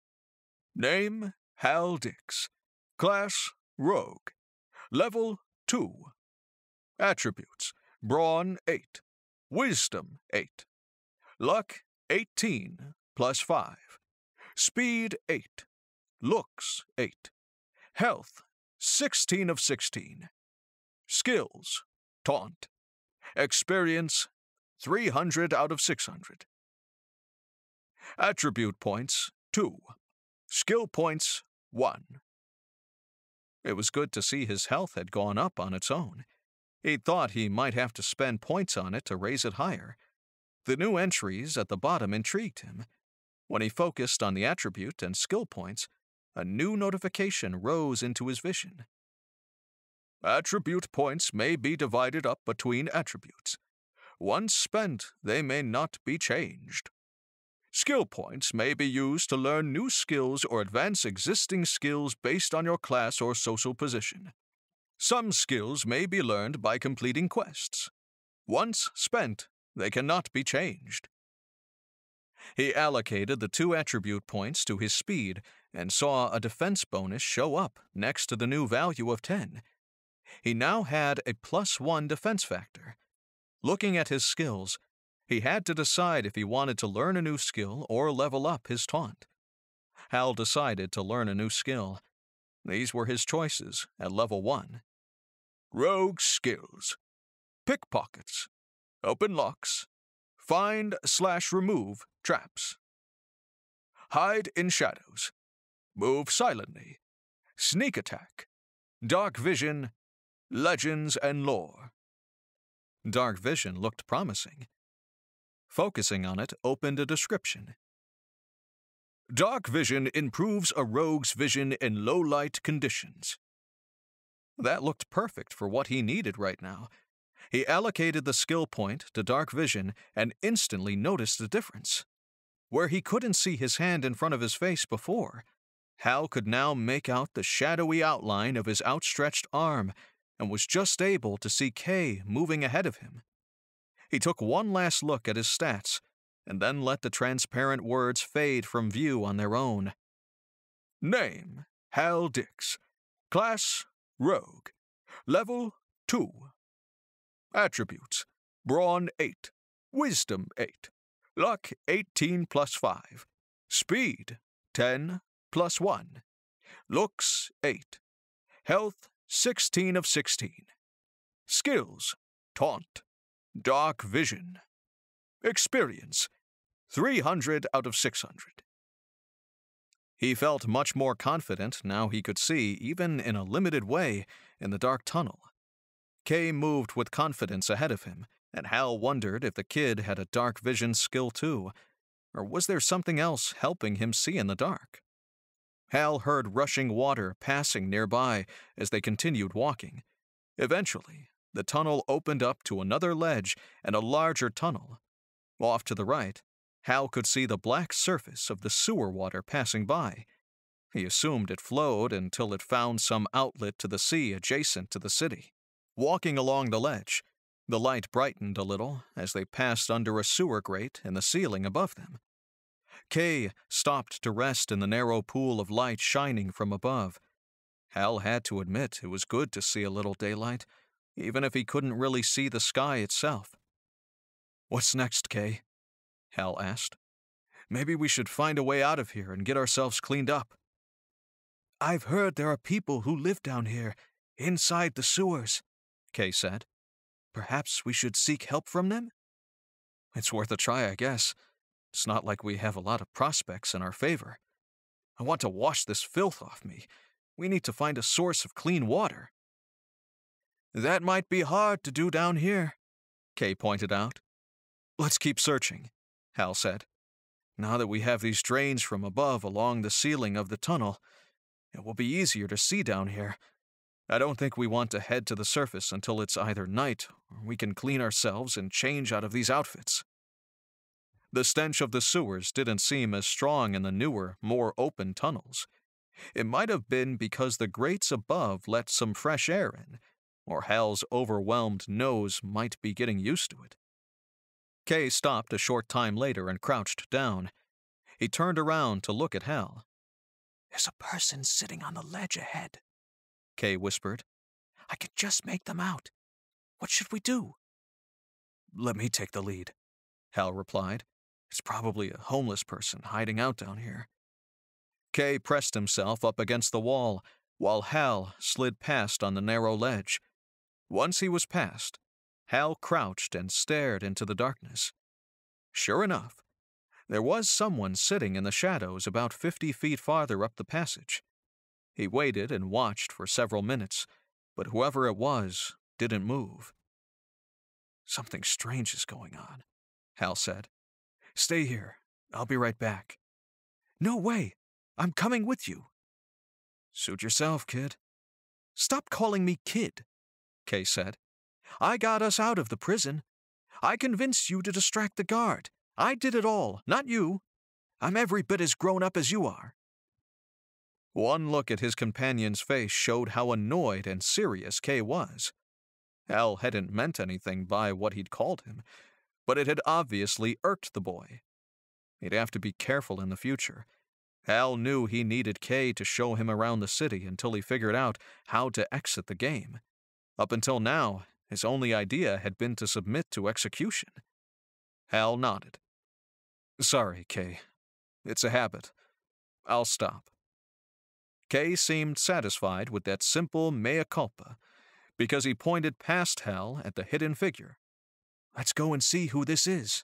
Name, Hal Dix. Class, Rogue. Level, two. Attributes, Brawn, eight. Wisdom, eight. Luck, eighteen, plus five. Speed, eight. Looks, eight. Health, sixteen of sixteen. Skills, Taunt. Experience, three hundred out of six hundred. Attribute points, two. Skill points, one. It was good to see his health had gone up on its own. He thought he might have to spend points on it to raise it higher. The new entries at the bottom intrigued him. When he focused on the attribute and skill points, a new notification rose into his vision. Attribute points may be divided up between attributes. Once spent, they may not be changed. Skill points may be used to learn new skills or advance existing skills based on your class or social position. Some skills may be learned by completing quests. Once spent, they cannot be changed. He allocated the two attribute points to his speed and saw a defense bonus show up next to the new value of ten. He now had a plus one defense factor. Looking at his skills, he had to decide if he wanted to learn a new skill or level up his taunt. Hal decided to learn a new skill. These were his choices at level one. Rogue skills. Pickpockets. Open locks. Find slash remove traps. Hide in shadows. Move silently. Sneak attack. Dark vision. Legends and lore. Dark vision looked promising. Focusing on it opened a description. Dark vision improves a rogue's vision in low-light conditions. That looked perfect for what he needed right now. He allocated the skill point to dark vision and instantly noticed the difference. Where he couldn't see his hand in front of his face before, Hal could now make out the shadowy outline of his outstretched arm and was just able to see Kay moving ahead of him. He took one last look at his stats and then let the transparent words fade from view on their own. Name, Hal Dix. Class, Rogue. Level, two. Attributes, Brawn, eight. Wisdom, eight. Luck, eighteen plus five. Speed, ten plus one. Looks, eight. Health, sixteen of sixteen. Skills, Taunt. Dark vision. Experience, three hundred out of six hundred. He felt much more confident now he could see, even in a limited way, in the dark tunnel. Kay moved with confidence ahead of him, and Hal wondered if the kid had a dark vision skill too, or was there something else helping him see in the dark? Hal heard rushing water passing nearby as they continued walking. Eventually, the tunnel opened up to another ledge and a larger tunnel. Off to the right, Hal could see the black surface of the sewer water passing by. He assumed it flowed until it found some outlet to the sea adjacent to the city. Walking along the ledge, the light brightened a little as they passed under a sewer grate in the ceiling above them. Kay stopped to rest in the narrow pool of light shining from above. Hal had to admit it was good to see a little daylight, even if he couldn't really see the sky itself. "What's next, Kay?" Hal asked. "Maybe we should find a way out of here and get ourselves cleaned up." "I've heard there are people who live down here, inside the sewers," Kay said. "Perhaps we should seek help from them?" "It's worth a try, I guess. It's not like we have a lot of prospects in our favor. I want to wash this filth off me. We need to find a source of clean water." That might be hard to do down here, Kay pointed out. Let's keep searching, Hal said. Now that we have these drains from above along the ceiling of the tunnel, it will be easier to see down here. I don't think we want to head to the surface until it's either night or we can clean ourselves and change out of these outfits. The stench of the sewers didn't seem as strong in the newer, more open tunnels. It might have been because the grates above let some fresh air in, or Hal's overwhelmed nose might be getting used to it. Kay stopped a short time later and crouched down. He turned around to look at Hal. There's a person sitting on the ledge ahead, Kay whispered. I can just make them out. What should we do? Let me take the lead, Hal replied. It's probably a homeless person hiding out down here. Kay pressed himself up against the wall, while Hal slid past on the narrow ledge. Once he was past, Hal crouched and stared into the darkness. Sure enough, there was someone sitting in the shadows about fifty feet farther up the passage. He waited and watched for several minutes, but whoever it was didn't move. Something strange is going on, Hal said. Stay here. I'll be right back. No way. I'm coming with you. Suit yourself, kid. Stop calling me kid, Kay said. I got us out of the prison. I convinced you to distract the guard. I did it all, not you. I'm every bit as grown up as you are. One look at his companion's face showed how annoyed and serious Kay was. Hal hadn't meant anything by what he'd called him, but it had obviously irked the boy. He'd have to be careful in the future. Hal knew he needed Kay to show him around the city until he figured out how to exit the game. Up until now, his only idea had been to submit to execution. Hal nodded. Sorry, Kay. It's a habit. I'll stop. Kay seemed satisfied with that simple mea culpa, because he pointed past Hal at the hidden figure. Let's go and see who this is.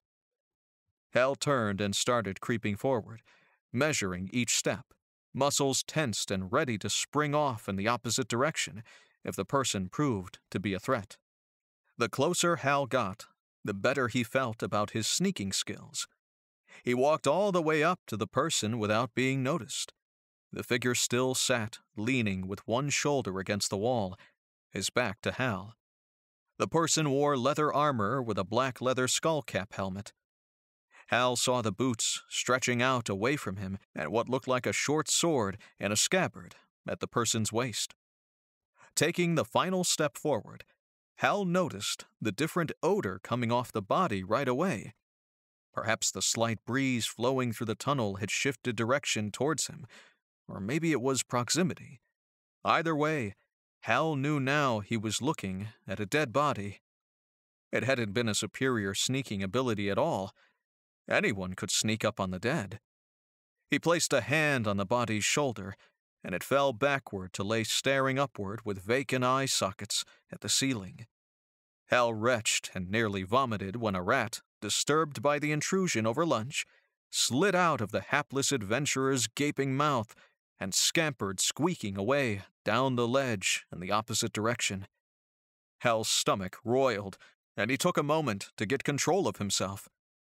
Hal turned and started creeping forward, measuring each step, muscles tensed and ready to spring off in the opposite direction if the person proved to be a threat. The closer Hal got, the better he felt about his sneaking skills. He walked all the way up to the person without being noticed. The figure still sat, leaning with one shoulder against the wall, his back to Hal. The person wore leather armor with a black leather skullcap helmet. Hal saw the boots stretching out away from him and what looked like a short sword and a scabbard at the person's waist. Taking the final step forward, Hal noticed the different odor coming off the body right away. Perhaps the slight breeze flowing through the tunnel had shifted direction towards him, or maybe it was proximity. Either way, Hal knew now he was looking at a dead body. It hadn't been a superior sneaking ability at all. Anyone could sneak up on the dead. He placed a hand on the body's shoulder, and it fell backward to lay staring upward with vacant eye sockets at the ceiling. Hal retched and nearly vomited when a rat, disturbed by the intrusion over lunch, slid out of the hapless adventurer's gaping mouth and scampered squeaking away down the ledge in the opposite direction. Hal's stomach roiled, and he took a moment to get control of himself.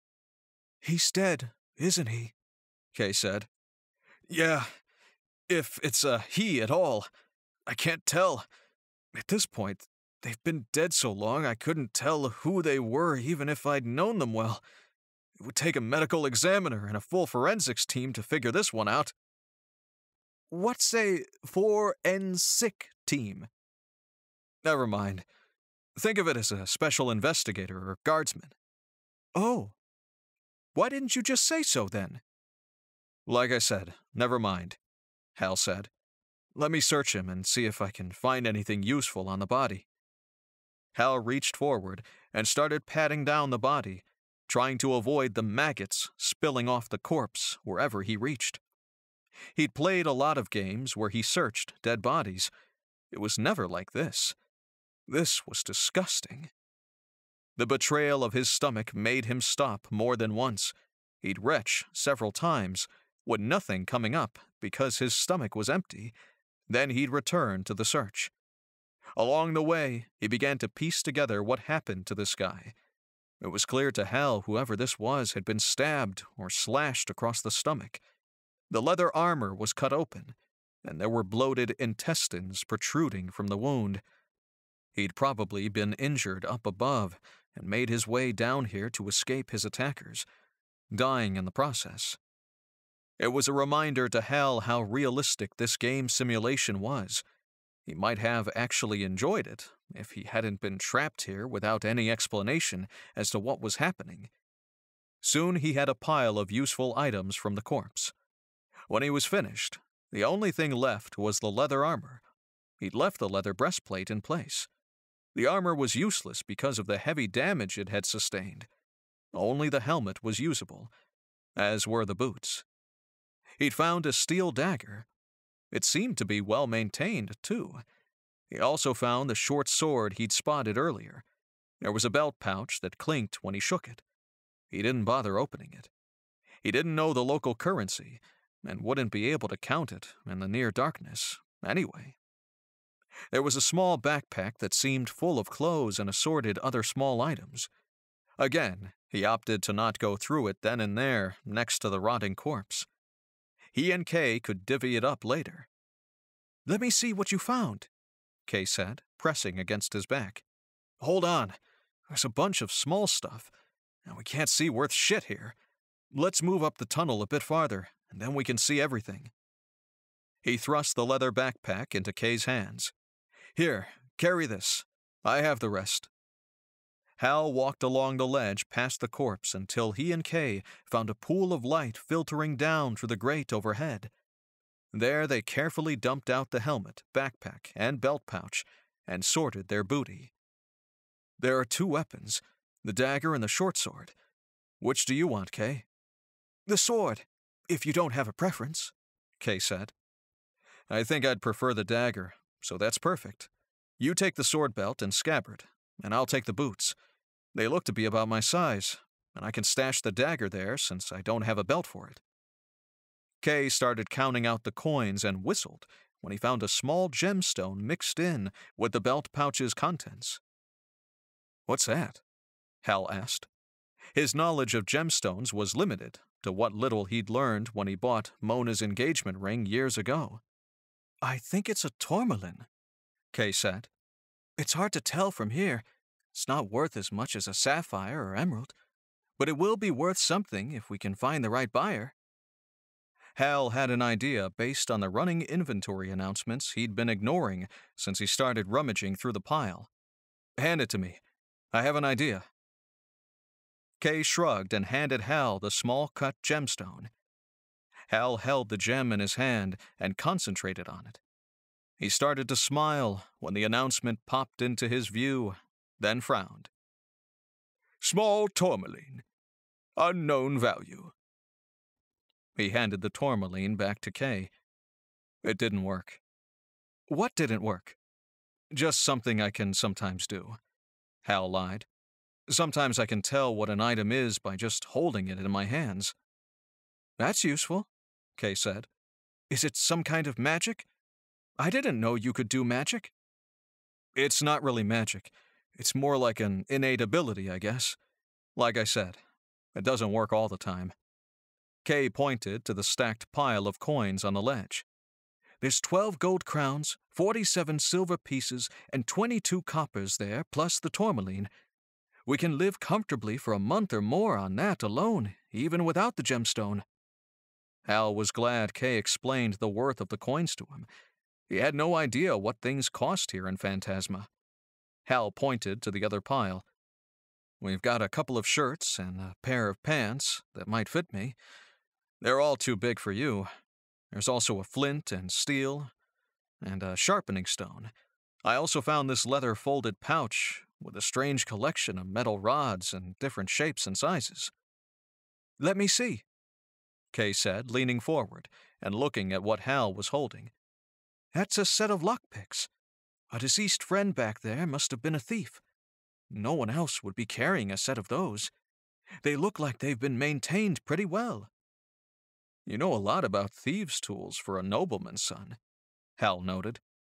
He's dead, isn't he? Kay said. Yeah, if it's a he at all. I can't tell. At this point, they've been dead so long I couldn't tell who they were even if I'd known them well. It would take a medical examiner and a full forensics team to figure this one out. What's a forensic team? Never mind. Think of it as a special investigator or guardsman. Oh. Why didn't you just say so then? Like I said, never mind, Hal said. Let me search him and see if I can find anything useful on the body. Hal reached forward and started patting down the body, trying to avoid the maggots spilling off the corpse wherever he reached. He'd played a lot of games where he searched dead bodies. It was never like this. This was disgusting. The betrayal of his stomach made him stop more than once. He'd retch several times, with nothing coming up because his stomach was empty. Then he'd return to the search. Along the way, he began to piece together what happened to this guy. It was clear to Hal whoever this was had been stabbed or slashed across the stomach. The leather armor was cut open, and there were bloated intestines protruding from the wound. He'd probably been injured up above and made his way down here to escape his attackers, dying in the process. It was a reminder to Hal how realistic this game simulation was. He might have actually enjoyed it if he hadn't been trapped here without any explanation as to what was happening. Soon he had a pile of useful items from the corpse. When he was finished, the only thing left was the leather armor. He'd left the leather breastplate in place. The armor was useless because of the heavy damage it had sustained. Only the helmet was usable, as were the boots. He'd found a steel dagger. It seemed to be well maintained, too. He also found the short sword he'd spotted earlier. There was a belt pouch that clinked when he shook it. He didn't bother opening it. He didn't know the local currency, and wouldn't be able to count it in the near darkness, anyway. There was a small backpack that seemed full of clothes and assorted other small items. Again, he opted to not go through it then and there, next to the rotting corpse. He and Kay could divvy it up later. "Let me see what you found," Kay said, pressing against his back. "Hold on. There's a bunch of small stuff, and we can't see worth shit here. Let's move up the tunnel a bit farther, and then we can see everything." He thrust the leather backpack into Kay's hands. "Here, carry this. I have the rest." Hal walked along the ledge past the corpse until he and Kay found a pool of light filtering down through the grate overhead. There they carefully dumped out the helmet, backpack, and belt pouch, and sorted their booty. "There are two weapons, the dagger and the short sword. Which do you want, Kay?" "The sword, if you don't have a preference," Kay said. "I think I'd prefer the dagger, so that's perfect. You take the sword belt and scabbard, and I'll take the boots. They look to be about my size, and I can stash the dagger there since I don't have a belt for it." Kay started counting out the coins and whistled when he found a small gemstone mixed in with the belt pouch's contents. "What's that?" Hal asked. His knowledge of gemstones was limited to what little he'd learned when he bought Mona's engagement ring years ago. "I think it's a tourmaline," Kay said. "It's hard to tell from here. It's not worth as much as a sapphire or emerald, but it will be worth something if we can find the right buyer." Hal had an idea based on the running inventory announcements he'd been ignoring since he started rummaging through the pile. "Hand it to me. I have an idea." Kay shrugged and handed Hal the small-cut gemstone. Hal held the gem in his hand and concentrated on it. He started to smile when the announcement popped into his view, then frowned. "Small tourmaline. Unknown value." He handed the tourmaline back to Kay. It didn't work. "What didn't work?" "Just something I can sometimes do," Hal lied. "Sometimes I can tell what an item is by just holding it in my hands." "That's useful," Kay said. "Is it some kind of magic? I didn't know you could do magic." "It's not really magic. It's more like an innate ability, I guess. Like I said, it doesn't work all the time." Kay pointed to the stacked pile of coins on the ledge. "There's twelve gold crowns, forty-seven silver pieces, and twenty-two coppers there, plus the tourmaline. We can live comfortably for a month or more on that alone, even without the gemstone." Hal was glad Kay explained the worth of the coins to him. He had no idea what things cost here in Phantasma. Hal pointed to the other pile. "We've got a couple of shirts and a pair of pants that might fit me. They're all too big for you. There's also a flint and steel and a sharpening stone. I also found this leather folded pouch with a strange collection of metal rods in different shapes and sizes." "Let me see," Kay said, leaning forward and looking at what Hal was holding. "That's a set of lockpicks. A deceased friend back there must have been a thief. No one else would be carrying a set of those. They look like they've been maintained pretty well." "You know a lot about thieves' tools for a nobleman's son," Hal noted.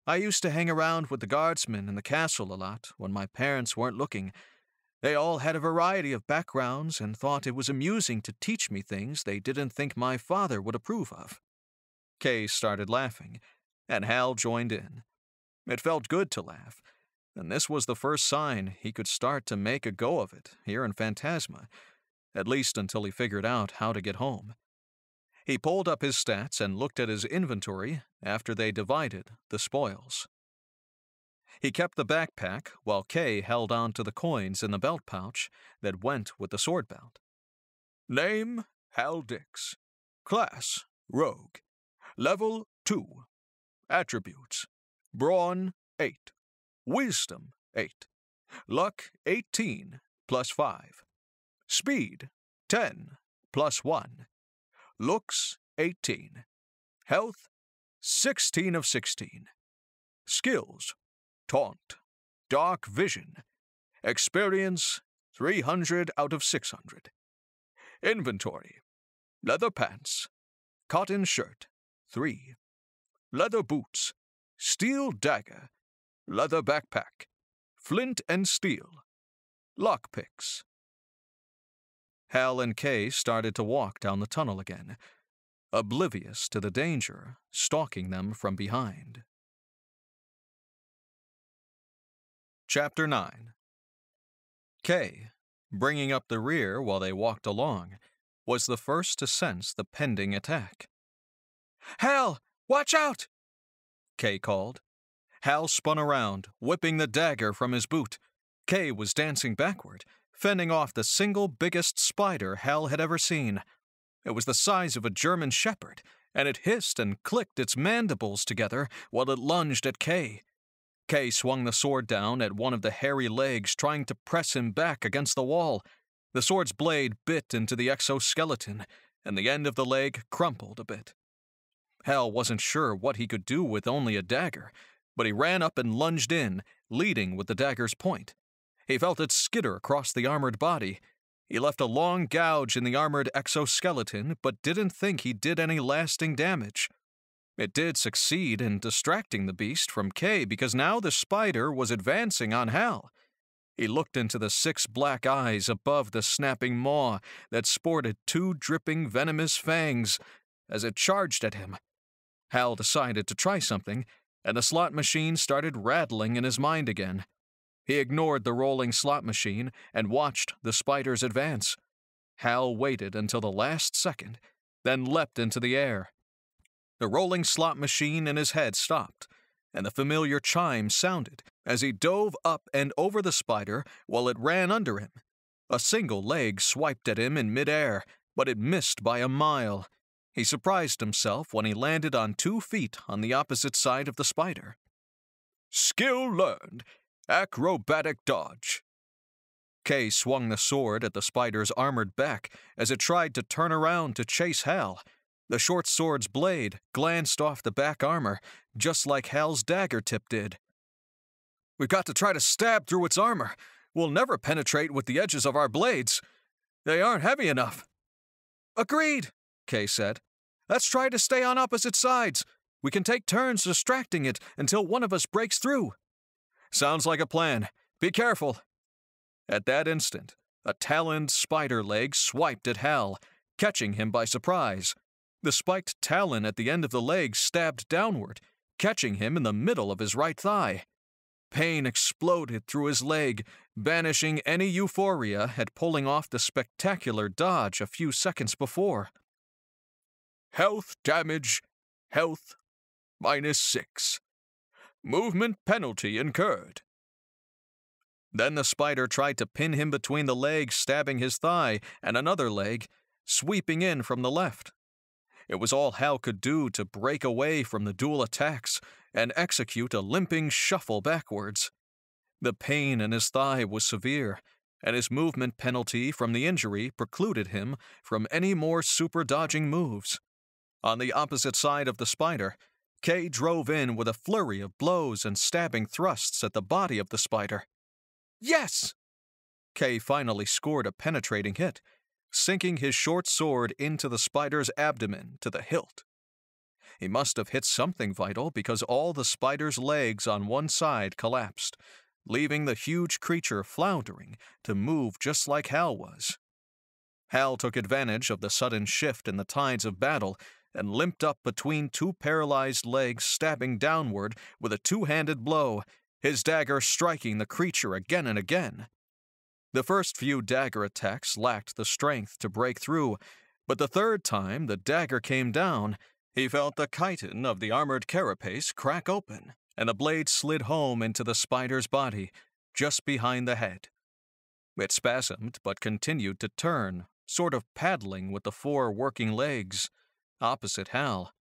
I used to hang around with the guardsmen in the castle a lot when my parents weren't looking. They all had a variety of backgrounds and thought it was amusing to teach me things they didn't think my father would approve of. Kay started laughing, and Hal joined in. It felt good to laugh, and this was the first sign he could start to make a go of it here in Phantasma, at least until he figured out how to get home. He pulled up his stats and looked at his inventory after they divided the spoils. He kept the backpack while Kay held on to the coins in the belt pouch that went with the sword belt. Name, Hal Dix. Class, Rogue. Level two. Attributes, Brawn, eight. Wisdom, eight. Luck, eighteen, plus five. Speed, ten, plus one. Looks, eighteen. Health, sixteen of sixteen. Skills, Taunt, Dark Vision. Experience, three hundred out of six hundred. Inventory, leather pants, cotton shirt, three. Leather boots, steel dagger, leather backpack, flint and steel, lockpicks. Hal and Kay started to walk down the tunnel again, oblivious to the danger stalking them from behind. Chapter nine. Kay, bringing up the rear while they walked along, was the first to sense the pending attack. "Hal, watch out!" Kay called. Hal spun around, whipping the dagger from his boot. Kay was dancing backward, fending off the single biggest spider Hal had ever seen. It was the size of a German shepherd, and it hissed and clicked its mandibles together while it lunged at Kay. Kay swung the sword down at one of the hairy legs, trying to press him back against the wall. The sword's blade bit into the exoskeleton, and the end of the leg crumpled a bit. Hal wasn't sure what he could do with only a dagger, but he ran up and lunged in, leading with the dagger's point. He felt it skitter across the armored body. He left a long gouge in the armored exoskeleton, but didn't think he did any lasting damage. It did succeed in distracting the beast from Kay because now the spider was advancing on Hal. He looked into the six black eyes above the snapping maw that sported two dripping venomous fangs as it charged at him. Hal decided to try something, and the slot machine started rattling in his mind again. He ignored the rolling slot machine and watched the spider's advance. Hal waited until the last second, then leapt into the air. The rolling slot machine in his head stopped, and the familiar chime sounded as he dove up and over the spider while it ran under him. A single leg swiped at him in midair, but it missed by a mile. He surprised himself when he landed on two feet on the opposite side of the spider. Skill learned. Acrobatic dodge. Kay swung the sword at the spider's armored back as it tried to turn around to chase Hal. The short sword's blade glanced off the back armor, just like Hal's dagger tip did. "We've got to try to stab through its armor. We'll never penetrate with the edges of our blades. They aren't heavy enough." "Agreed," Kay said. "Let's try to stay on opposite sides. We can take turns distracting it until one of us breaks through." "Sounds like a plan. Be careful." At that instant, a taloned spider leg swiped at Hal, catching him by surprise. The spiked talon at the end of the leg stabbed downward, catching him in the middle of his right thigh. Pain exploded through his leg, banishing any euphoria at pulling off the spectacular dodge a few seconds before. Health damage, health, minus six. Movement penalty incurred. Then the spider tried to pin him between the leg stabbing his thigh and another leg, sweeping in from the left. It was all Hal could do to break away from the dual attacks and execute a limping shuffle backwards. The pain in his thigh was severe, and his movement penalty from the injury precluded him from any more super-dodging moves. On the opposite side of the spider, Kay drove in with a flurry of blows and stabbing thrusts at the body of the spider. "Yes!" Kay finally scored a penetrating hit, sinking his short sword into the spider's abdomen to the hilt. He must have hit something vital because all the spider's legs on one side collapsed, leaving the huge creature floundering to move just like Hal was. Hal took advantage of the sudden shift in the tides of battle and limped up between two paralyzed legs, stabbing downward with a two-handed blow, his dagger striking the creature again and again. The first few dagger attacks lacked the strength to break through, but the third time the dagger came down, he felt the chitin of the armored carapace crack open, and the blade slid home into the spider's body, just behind the head. It spasmed but continued to turn, sort of paddling with the four working legs, opposite Hal.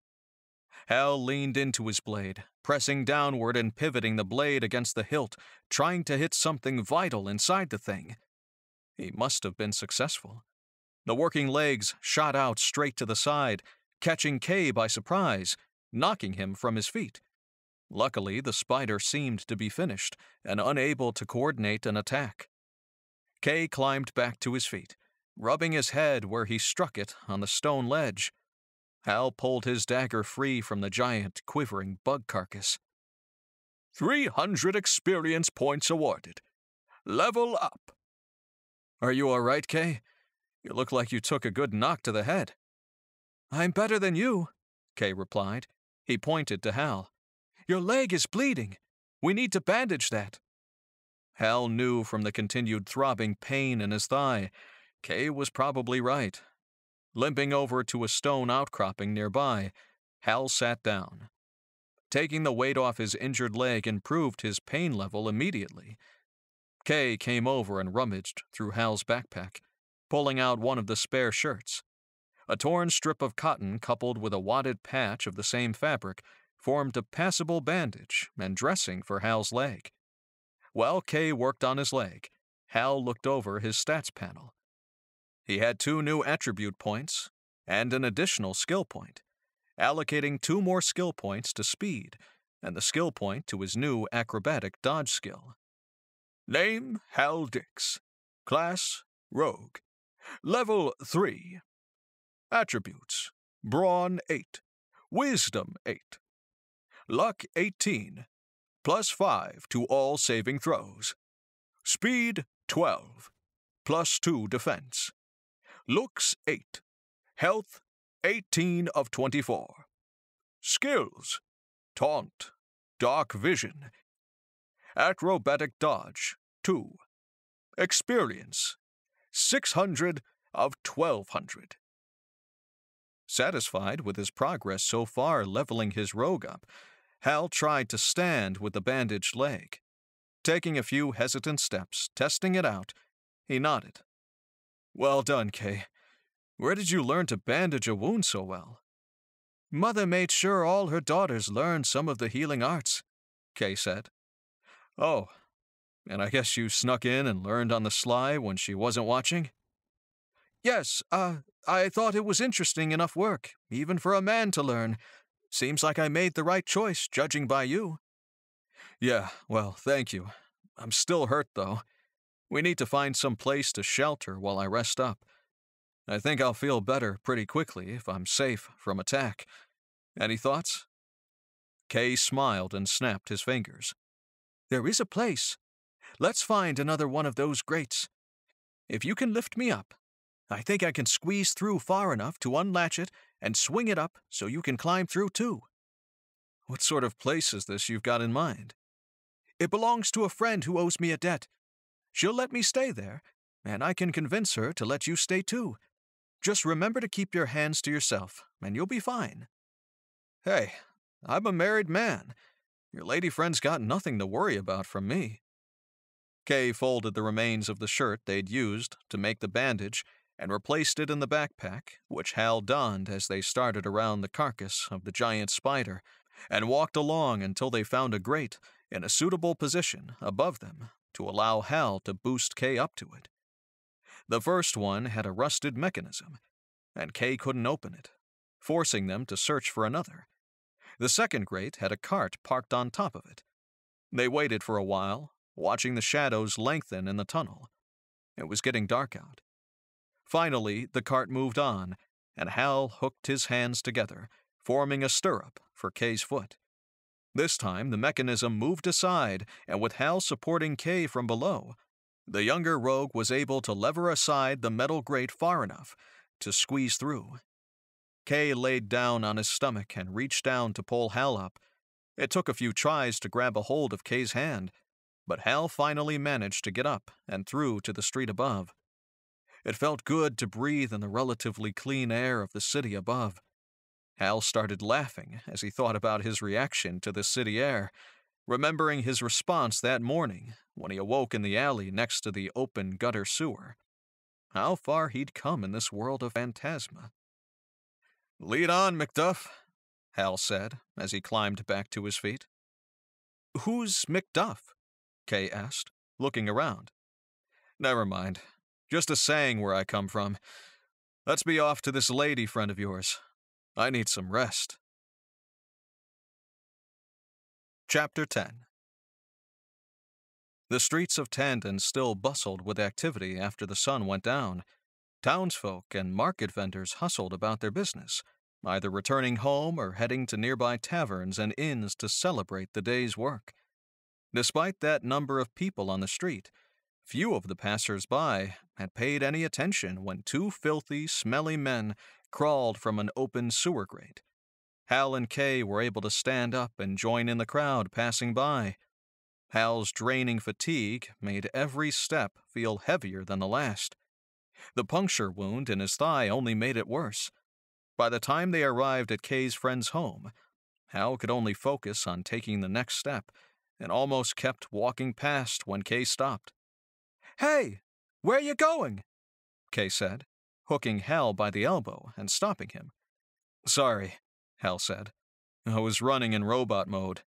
Hal leaned into his blade, pressing downward and pivoting the blade against the hilt, trying to hit something vital inside the thing. He must have been successful. The working legs shot out straight to the side, catching Kay by surprise, knocking him from his feet. Luckily, the spider seemed to be finished and unable to coordinate an attack. Kay climbed back to his feet, rubbing his head where he struck it on the stone ledge. Hal pulled his dagger free from the giant, quivering bug carcass. Three hundred experience points awarded. Level up. Are you all right, Kay? You look like you took a good knock to the head. I'm better than you, Kay replied. He pointed to Hal. Your leg is bleeding. We need to bandage that. Hal knew from the continued throbbing pain in his thigh. Kay was probably right. Limping over to a stone outcropping nearby, Hal sat down. Taking the weight off his injured leg improved his pain level immediately. Kay came over and rummaged through Hal's backpack, pulling out one of the spare shirts. A torn strip of cotton coupled with a wadded patch of the same fabric formed a passable bandage and dressing for Hal's leg. While Kay worked on his leg, Hal looked over his stats panel. He had two new attribute points and an additional skill point, allocating two more skill points to speed and the skill point to his new acrobatic dodge skill. Name, Hal Dix. Class, Rogue. Level three. Attributes, Brawn eight. Wisdom eight. Luck eighteen. Plus five to all saving throws. Speed twelve. Plus two defense. Looks eight. Health eighteen of twenty-four. Skills, Taunt, Dark Vision. Acrobatic Dodge, two. Experience, six hundred of twelve hundred. Satisfied with his progress so far leveling his rogue up, Hal tried to stand with the bandaged leg. Taking a few hesitant steps, testing it out, he nodded. Well done, Kay. Where did you learn to bandage a wound so well? Mother made sure all her daughters learned some of the healing arts, Kay said. Oh, and I guess you snuck in and learned on the sly when she wasn't watching? Yes, uh, I thought it was interesting enough work, even for a man to learn. Seems like I made the right choice, judging by you. Yeah, well, thank you. I'm still hurt, though. We need to find some place to shelter while I rest up. I think I'll feel better pretty quickly if I'm safe from attack. Any thoughts? Kay smiled and snapped his fingers. There is a place. Let's find another one of those grates. If you can lift me up, I think I can squeeze through far enough to unlatch it and swing it up so you can climb through too. What sort of place is this you've got in mind? It belongs to a friend who owes me a debt. She'll let me stay there, and I can convince her to let you stay too. Just remember to keep your hands to yourself, and you'll be fine. Hey, I'm a married man. Your lady friend's got nothing to worry about from me. Kay folded the remains of the shirt they'd used to make the bandage and replaced it in the backpack, which Hal donned as they started around the carcass of the giant spider, and walked along until they found a grate in a suitable position above them to allow Hal to boost Kay up to it. The first one had a rusted mechanism, and Kay couldn't open it, forcing them to search for another. The second grate had a cart parked on top of it. They waited for a while, watching the shadows lengthen in the tunnel. It was getting dark out. Finally, the cart moved on, and Hal hooked his hands together, forming a stirrup for Kay's foot. This time, the mechanism moved aside, and with Hal supporting Kay from below, the younger rogue was able to lever aside the metal grate far enough to squeeze through. Kay laid down on his stomach and reached down to pull Hal up. It took a few tries to grab a hold of Kay's hand, but Hal finally managed to get up and through to the street above. It felt good to breathe in the relatively clean air of the city above. Hal started laughing as he thought about his reaction to the city air, remembering his response that morning when he awoke in the alley next to the open gutter sewer. How far he'd come in this world of phantasma. "Lead on, Macduff," Hal said as he climbed back to his feet. "Who's Macduff?" Kay asked, looking around. "Never mind. Just a saying where I come from. Let's be off to this lady friend of yours. I need some rest." Chapter ten. The streets of Tandon still bustled with activity after the sun went down. Townsfolk and market vendors hustled about their business, either returning home or heading to nearby taverns and inns to celebrate the day's work. Despite that number of people on the street, few of the passers-by had paid any attention when two filthy, smelly men crawled from an open sewer grate. Hal and Kay were able to stand up and join in the crowd passing by. Hal's draining fatigue made every step feel heavier than the last. The puncture wound in his thigh only made it worse. By the time they arrived at Kay's friend's home, Hal could only focus on taking the next step and almost kept walking past when Kay stopped. "Hey, where you going?" Kay said, hooking Hal by the elbow and stopping him. "Sorry," Hal said. "I was running in robot mode."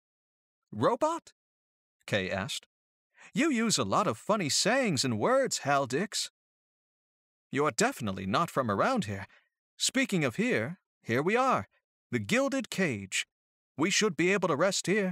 "Robot?" Kay asked. "You use a lot of funny sayings and words, Hal Dix." "You're definitely not from around here. Speaking of here, here we are, the Gilded Cage. We should be able to rest here."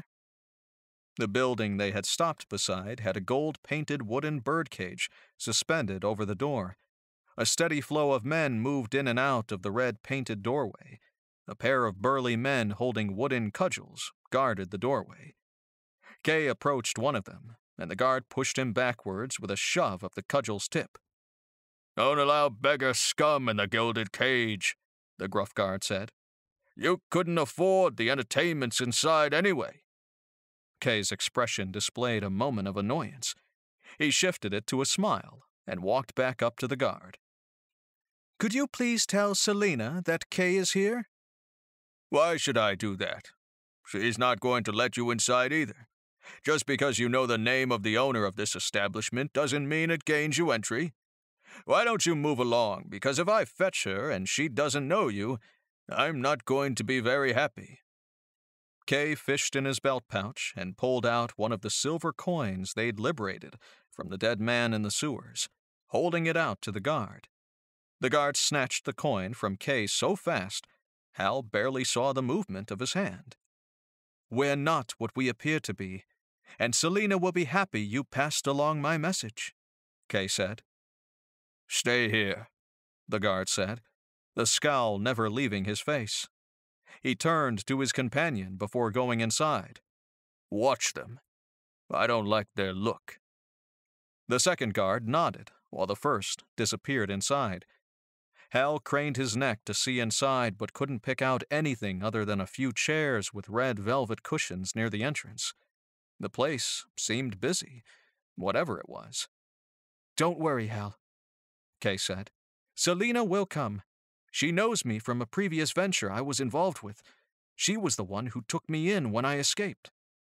The building they had stopped beside had a gold-painted wooden birdcage suspended over the door. A steady flow of men moved in and out of the red-painted doorway. A pair of burly men holding wooden cudgels guarded the doorway. Kay approached one of them, and the guard pushed him backwards with a shove of the cudgel's tip. "Don't allow beggar scum in the Gilded Cage," the gruff guard said. "You couldn't afford the entertainments inside anyway." Kay's expression displayed a moment of annoyance. He shifted it to a smile and walked back up to the guard. "Could you please tell Selina that Kay is here?" "Why should I do that? She's not going to let you inside either. Just because you know the name of the owner of this establishment doesn't mean it gains you entry. Why don't you move along, because if I fetch her and she doesn't know you, I'm not going to be very happy." Kay fished in his belt pouch and pulled out one of the silver coins they'd liberated from the dead man in the sewers, holding it out to the guard. The guard snatched the coin from Kay so fast, Hal barely saw the movement of his hand. "We're not what we appear to be, and Selina will be happy you passed along my message," Kay said. "Stay here," the guard said, the scowl never leaving his face. He turned to his companion before going inside. "Watch them. I don't like their look." The second guard nodded, while the first disappeared inside. Hal craned his neck to see inside but couldn't pick out anything other than a few chairs with red velvet cushions near the entrance. The place seemed busy, whatever it was. "Don't worry, Hal," Kay said. "Selina will come. She knows me from a previous venture I was involved with. She was the one who took me in when I escaped."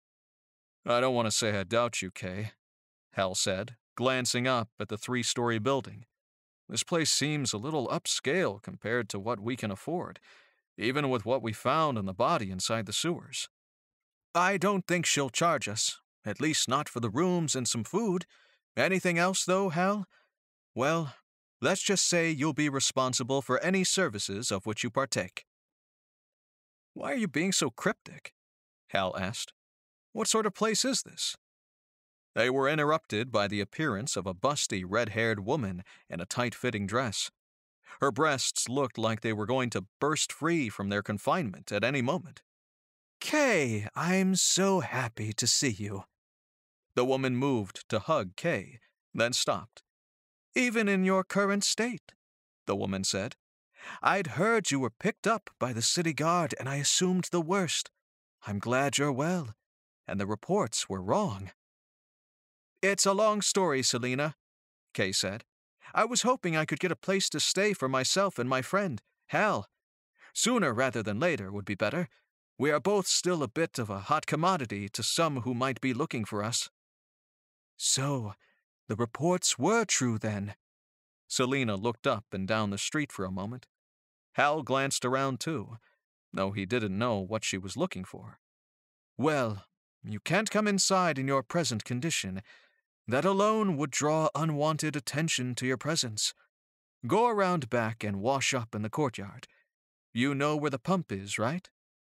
"I don't want to say I doubt you, Kay," Hal said, glancing up at the three-story building. "This place seems a little upscale compared to what we can afford, even with what we found in the body inside the sewers." "I don't think she'll charge us, at least not for the rooms and some food. Anything else, though, Hal? Well, let's just say you'll be responsible for any services of which you partake." "Why are you being so cryptic?" Hal asked. "What sort of place is this?" They were interrupted by the appearance of a busty, red-haired woman in a tight-fitting dress. Her breasts looked like they were going to burst free from their confinement at any moment. Kay, I'm so happy to see you. The woman moved to hug Kay, then stopped. Even in your current state, the woman said. I'd heard you were picked up by the city guard, and I assumed the worst. I'm glad you're well, and the reports were wrong. It's a long story, Selena, Kay said. I was hoping I could get a place to stay for myself and my friend, Hal. Sooner rather than later would be better. We are both still a bit of a hot commodity to some who might be looking for us. So, the reports were true then. Selena looked up and down the street for a moment. Hal glanced around too, though he didn't know what she was looking for. Well, you can't come inside in your present condition. That alone would draw unwanted attention to your presence. Go around back and wash up in the courtyard. You know where the pump is, right?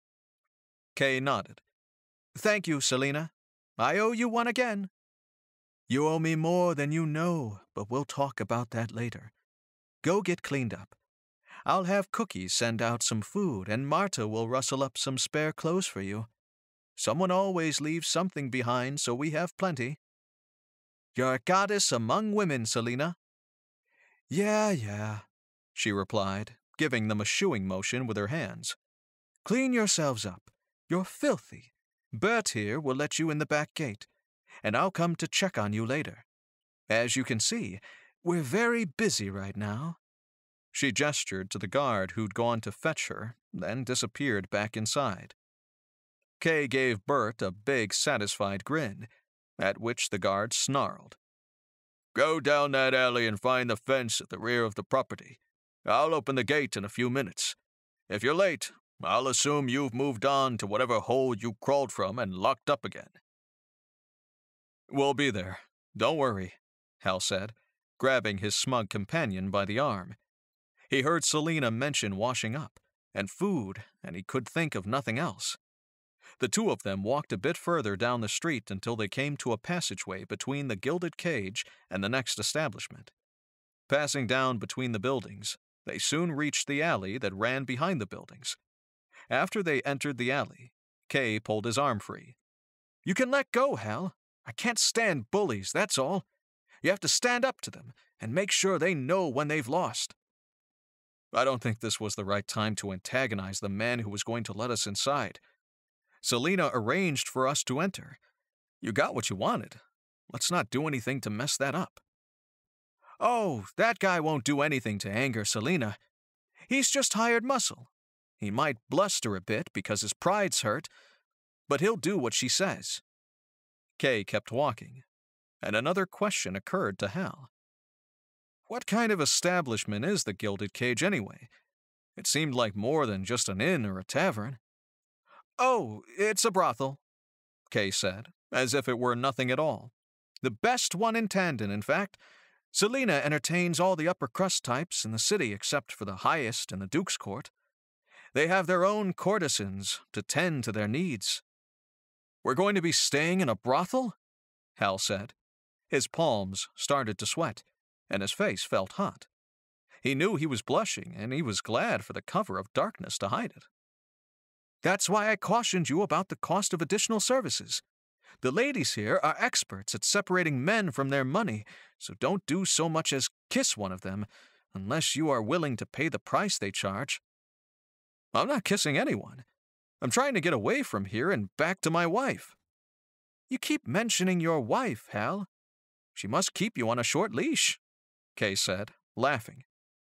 Kay nodded. Thank you, Selena. I owe you one again. You owe me more than you know, but we'll talk about that later. Go get cleaned up. I'll have Cookie send out some food, and Marta will rustle up some spare clothes for you. Someone always leaves something behind, so we have plenty. You're a goddess among women, Selena. Yeah, yeah, she replied, giving them a shooing motion with her hands. Clean yourselves up. You're filthy. Bert here will let you in the back gate, and I'll come to check on you later. As you can see, we're very busy right now. She gestured to the guard who'd gone to fetch her, then disappeared back inside. Kay gave Bert a big, satisfied grin, at which the guard snarled. Go down that alley and find the fence at the rear of the property. I'll open the gate in a few minutes. If you're late, I'll assume you've moved on to whatever hole you crawled from and locked up again. We'll be there. Don't worry, Hal said, grabbing his smug companion by the arm. He heard Selena mention washing up, and food, and he could think of nothing else. The two of them walked a bit further down the street until they came to a passageway between the gilded cage and the next establishment. Passing down between the buildings, they soon reached the alley that ran behind the buildings. After they entered the alley, Kay pulled his arm free. You can let go, Hal. I can't stand bullies, that's all. You have to stand up to them and make sure they know when they've lost. I don't think this was the right time to antagonize the man who was going to let us inside. Selena arranged for us to enter. You got what you wanted. Let's not do anything to mess that up. Oh, that guy won't do anything to anger Selena. He's just hired muscle. He might bluster a bit because his pride's hurt, but he'll do what she says. Kay kept walking, and another question occurred to Hal. What kind of establishment is the Gilded Cage anyway? It seemed like more than just an inn or a tavern. Oh, it's a brothel, Kay said, as if it were nothing at all. The best one in Tandon, in fact. Selena entertains all the upper-crust types in the city except for the highest in the Duke's Court. They have their own courtesans to tend to their needs. We're going to be staying in a brothel? Hal said. His palms started to sweat, and his face felt hot. He knew he was blushing, and he was glad for the cover of darkness to hide it. That's why I cautioned you about the cost of additional services. The ladies here are experts at separating men from their money, so don't do so much as kiss one of them, unless you are willing to pay the price they charge. I'm not kissing anyone. I'm trying to get away from here and back to my wife. You keep mentioning your wife, Hal. She must keep you on a short leash, Kay said, laughing.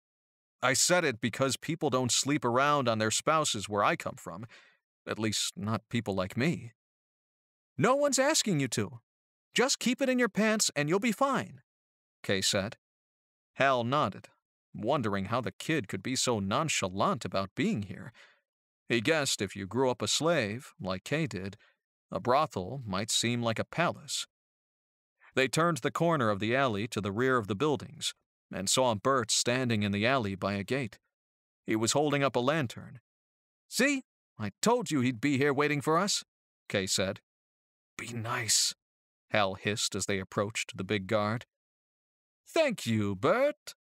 I said it because people don't sleep around on their spouses where I come from. At least, not people like me. No one's asking you to. Just keep it in your pants and you'll be fine, Kay said. Hal nodded, wondering how the kid could be so nonchalant about being here. He guessed if you grew up a slave, like Kay did, a brothel might seem like a palace. They turned the corner of the alley to the rear of the buildings and saw Bert standing in the alley by a gate. He was holding up a lantern. See? I told you he'd be here waiting for us, Kay said. Be nice, Hal hissed as they approached the big guard. Thank you, Bert,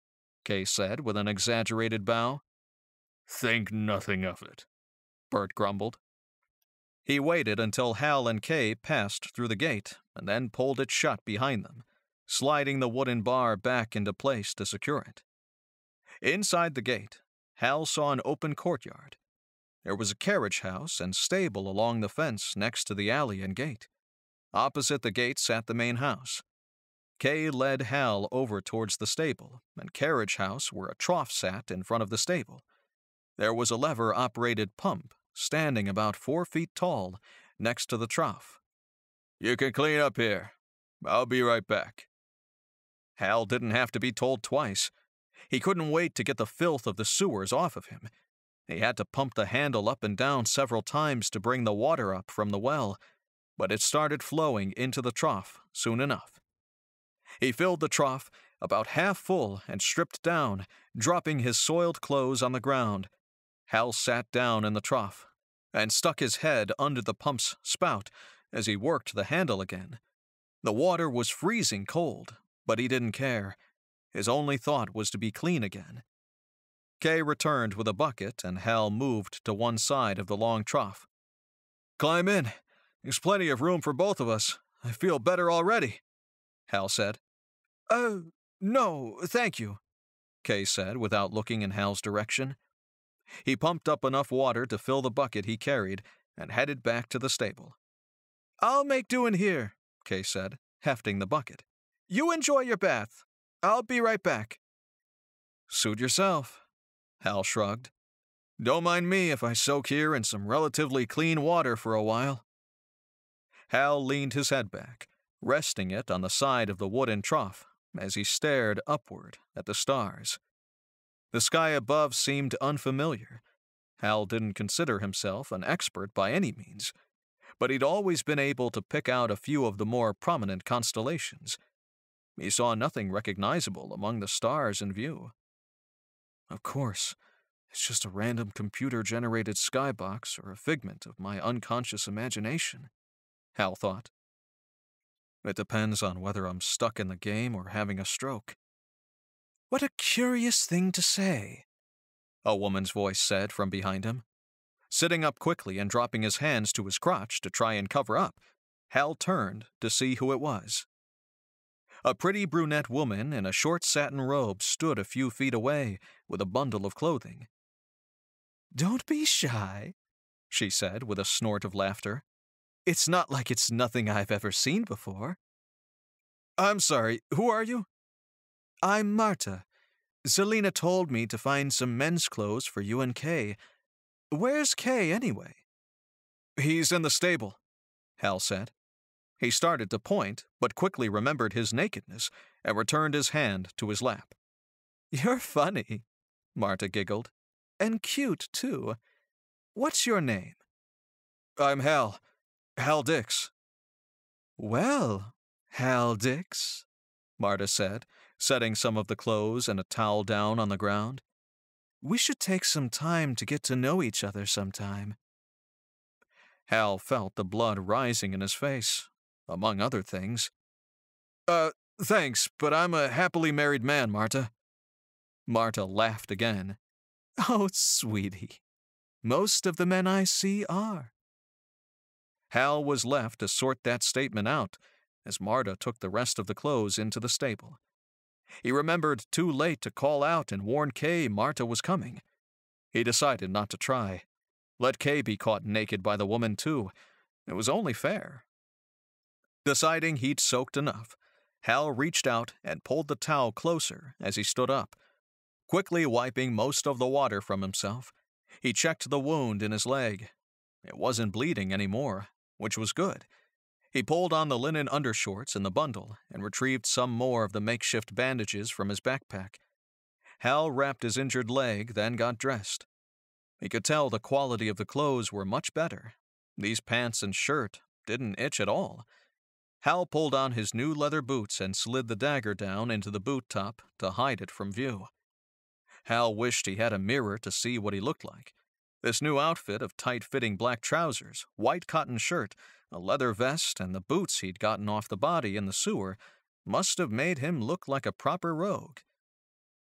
Kay said with an exaggerated bow. Think nothing of it, Bert grumbled. He waited until Hal and Kay passed through the gate and then pulled it shut behind them, sliding the wooden bar back into place to secure it. Inside the gate, Hal saw an open courtyard. There was a carriage house and stable along the fence next to the alley and gate. Opposite the gate sat the main house. Kay led Hal over towards the stable and carriage house where a trough sat in front of the stable. There was a lever-operated pump standing about four feet tall next to the trough. You can clean up here. I'll be right back. Hal didn't have to be told twice. He couldn't wait to get the filth of the sewers off of him. He had to pump the handle up and down several times to bring the water up from the well, but it started flowing into the trough soon enough. He filled the trough about half full and stripped down, dropping his soiled clothes on the ground. Hal sat down in the trough and stuck his head under the pump's spout as he worked the handle again. The water was freezing cold, but he didn't care. His only thought was to be clean again. Kay returned with a bucket, and Hal moved to one side of the long trough. Climb in. There's plenty of room for both of us. I feel better already, Hal said. Uh, no, thank you, Kay said without looking in Hal's direction. He pumped up enough water to fill the bucket he carried and headed back to the stable. I'll make do in here, Kay said, hefting the bucket. You enjoy your bath. I'll be right back. Suit yourself, Hal shrugged. Don't mind me if I soak here in some relatively clean water for a while. Hal leaned his head back, resting it on the side of the wooden trough as he stared upward at the stars. The sky above seemed unfamiliar. Hal didn't consider himself an expert by any means, but he'd always been able to pick out a few of the more prominent constellations. He saw nothing recognizable among the stars in view. Of course, it's just a random computer-generated skybox or a figment of my unconscious imagination, Hal thought. It depends on whether I'm stuck in the game or having a stroke. What a curious thing to say, a woman's voice said from behind him. Sitting up quickly and dropping his hands to his crotch to try and cover up, Hal turned to see who it was. A pretty brunette woman in a short satin robe stood a few feet away with a bundle of clothing. Don't be shy, she said with a snort of laughter. It's not like it's nothing I've ever seen before. I'm sorry, who are you? I'm Marta. Selena told me to find some men's clothes for you and Kay. Where's Kay, anyway? He's in the stable, Hal said. He started to point, but quickly remembered his nakedness and returned his hand to his lap. You're funny, Marta giggled. And cute, too. What's your name? I'm Hal. Hal Dix. Well, Hal Dix, Marta said, setting some of the clothes and a towel down on the ground. We should take some time to get to know each other sometime. Hal felt the blood rising in his face, among other things. Uh, thanks, but I'm a happily married man, Marta. Marta laughed again. Oh, sweetie. Most of the men I see are. Hal was left to sort that statement out as Marta took the rest of the clothes into the stable. He remembered too late to call out and warn Kay Marta was coming. He decided not to try. Let Kay be caught naked by the woman, too. It was only fair. Deciding he'd soaked enough, Hal reached out and pulled the towel closer as he stood up. Quickly wiping most of the water from himself, he checked the wound in his leg. It wasn't bleeding anymore, which was good. He pulled on the linen undershorts in the bundle and retrieved some more of the makeshift bandages from his backpack. Hal wrapped his injured leg, then got dressed. He could tell the quality of the clothes were much better. These pants and shirt didn't itch at all. Hal pulled on his new leather boots and slid the dagger down into the boot top to hide it from view. Hal wished he had a mirror to see what he looked like. This new outfit of tight-fitting black trousers, white cotton shirt, a leather vest, and the boots he'd gotten off the body in the sewer must have made him look like a proper rogue.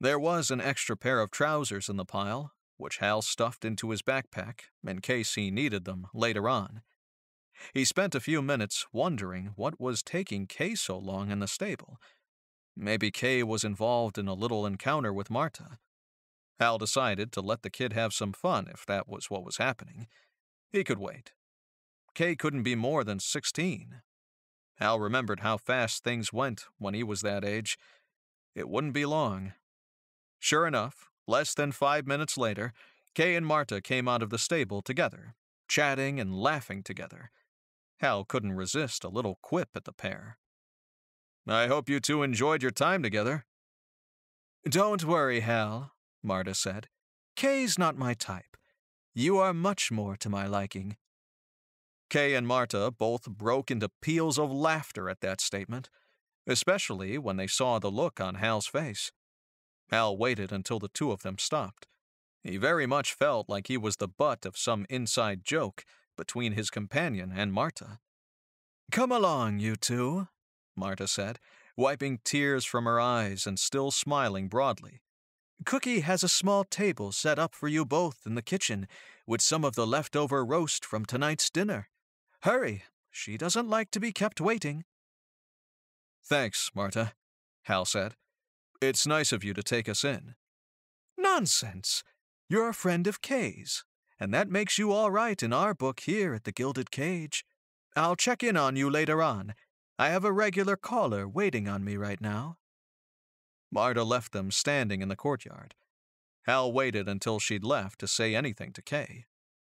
There was an extra pair of trousers in the pile, which Hal stuffed into his backpack in case he needed them later on. He spent a few minutes wondering what was taking Kay so long in the stable. Maybe Kay was involved in a little encounter with Marta. Hal decided to let the kid have some fun if that was what was happening. He could wait. Kay couldn't be more than sixteen. Hal remembered how fast things went when he was that age. It wouldn't be long. Sure enough, less than five minutes later, Kay and Marta came out of the stable together, chatting and laughing together. Hal couldn't resist a little quip at the pair. "I hope you two enjoyed your time together." "Don't worry, Hal," Marta said. "Kay's not my type. You are much more to my liking." Kay and Marta both broke into peals of laughter at that statement, especially when they saw the look on Hal's face. Hal waited until the two of them stopped. He very much felt like he was the butt of some inside joke between his companion and Marta. "Come along, you two," Marta said, wiping tears from her eyes and still smiling broadly. "Cookie has a small table set up for you both in the kitchen with some of the leftover roast from tonight's dinner. Hurry, she doesn't like to be kept waiting." "Thanks, Marta," Hal said. "It's nice of you to take us in." "Nonsense. You're a friend of Kay's, and that makes you all right in our book here at the Gilded Cage. I'll check in on you later on. I have a regular caller waiting on me right now." Marta left them standing in the courtyard. Hal waited until she'd left to say anything to Kay.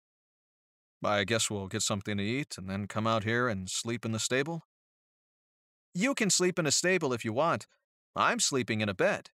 "I guess we'll get something to eat and then come out here and sleep in the stable?" "You can sleep in a stable if you want. I'm sleeping in a bed."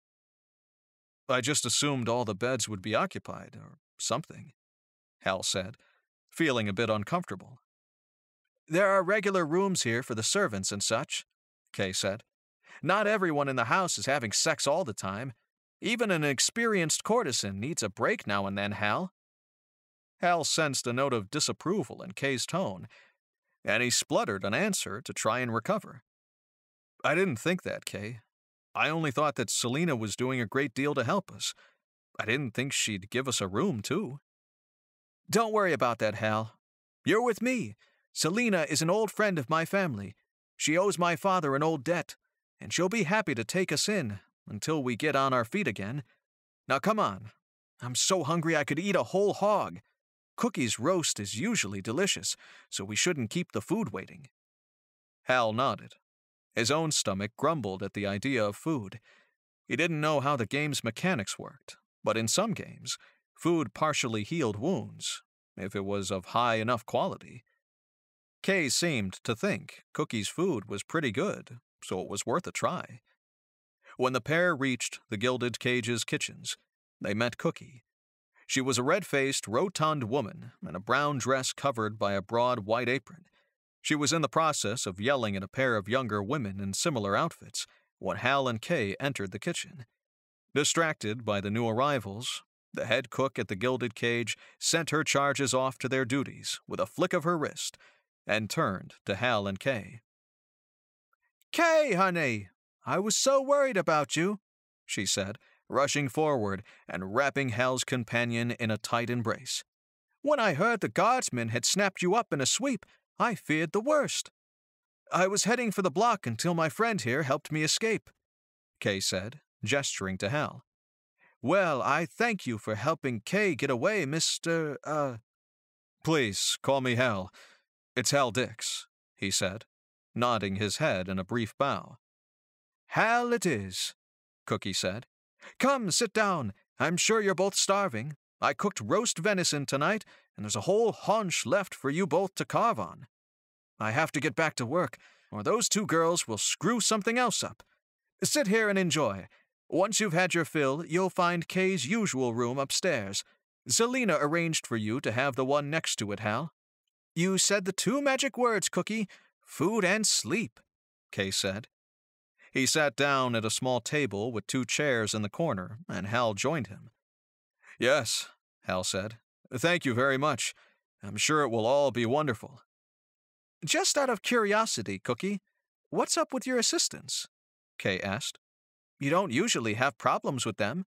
"I just assumed all the beds would be occupied, or something," Hal said, feeling a bit uncomfortable. "There are regular rooms here for the servants and such," Kay said. "Not everyone in the house is having sex all the time. Even an experienced courtesan needs a break now and then, Hal." Hal sensed a note of disapproval in Kay's tone, and he spluttered an answer to try and recover. "I didn't think that, Kay. I only thought that Selina was doing a great deal to help us. I didn't think she'd give us a room, too." "Don't worry about that, Hal. You're with me. Selina is an old friend of my family. She owes my father an old debt, and she'll be happy to take us in until we get on our feet again. Now come on. I'm so hungry I could eat a whole hog. Cookie's roast is usually delicious, so we shouldn't keep the food waiting." Hal nodded. His own stomach grumbled at the idea of food. He didn't know how the game's mechanics worked, but in some games, food partially healed wounds, if it was of high enough quality. Kay seemed to think Cookie's food was pretty good, so it was worth a try. When the pair reached the Gilded Cage's kitchens, they met Cookie. She was a red-faced, rotund woman in a brown dress covered by a broad white apron. She was in the process of yelling at a pair of younger women in similar outfits when Hal and Kay entered the kitchen. Distracted by the new arrivals, the head cook at the Gilded Cage sent her charges off to their duties with a flick of her wrist and turned to Hal and Kay. "Kay, honey, I was so worried about you," she said, rushing forward and wrapping Hal's companion in a tight embrace. "When I heard the guardsmen had snapped you up in a sweep, I feared the worst. I was heading for the block until my friend here helped me escape," Kay said, gesturing to Hal. "Well, I thank you for helping Kay get away, Mister uh... "Please, call me Hal. It's Hal Dix," he said, nodding his head in a brief bow. "Hal it is," Cookie said. "Come, sit down. I'm sure you're both starving. I cooked roast venison tonight, and there's a whole haunch left for you both to carve on. I have to get back to work, or those two girls will screw something else up. Sit here and enjoy. Once you've had your fill, you'll find Kay's usual room upstairs. Selina arranged for you to have the one next to it, Hal. You said the two magic words, Cookie, food and sleep," Kay said. He sat down at a small table with two chairs in the corner, and Hal joined him. "Yes," Hal said. "Thank you very much. I'm sure it will all be wonderful." "Just out of curiosity, Cookie, what's up with your assistants?" Kay asked. You don't usually have problems with them.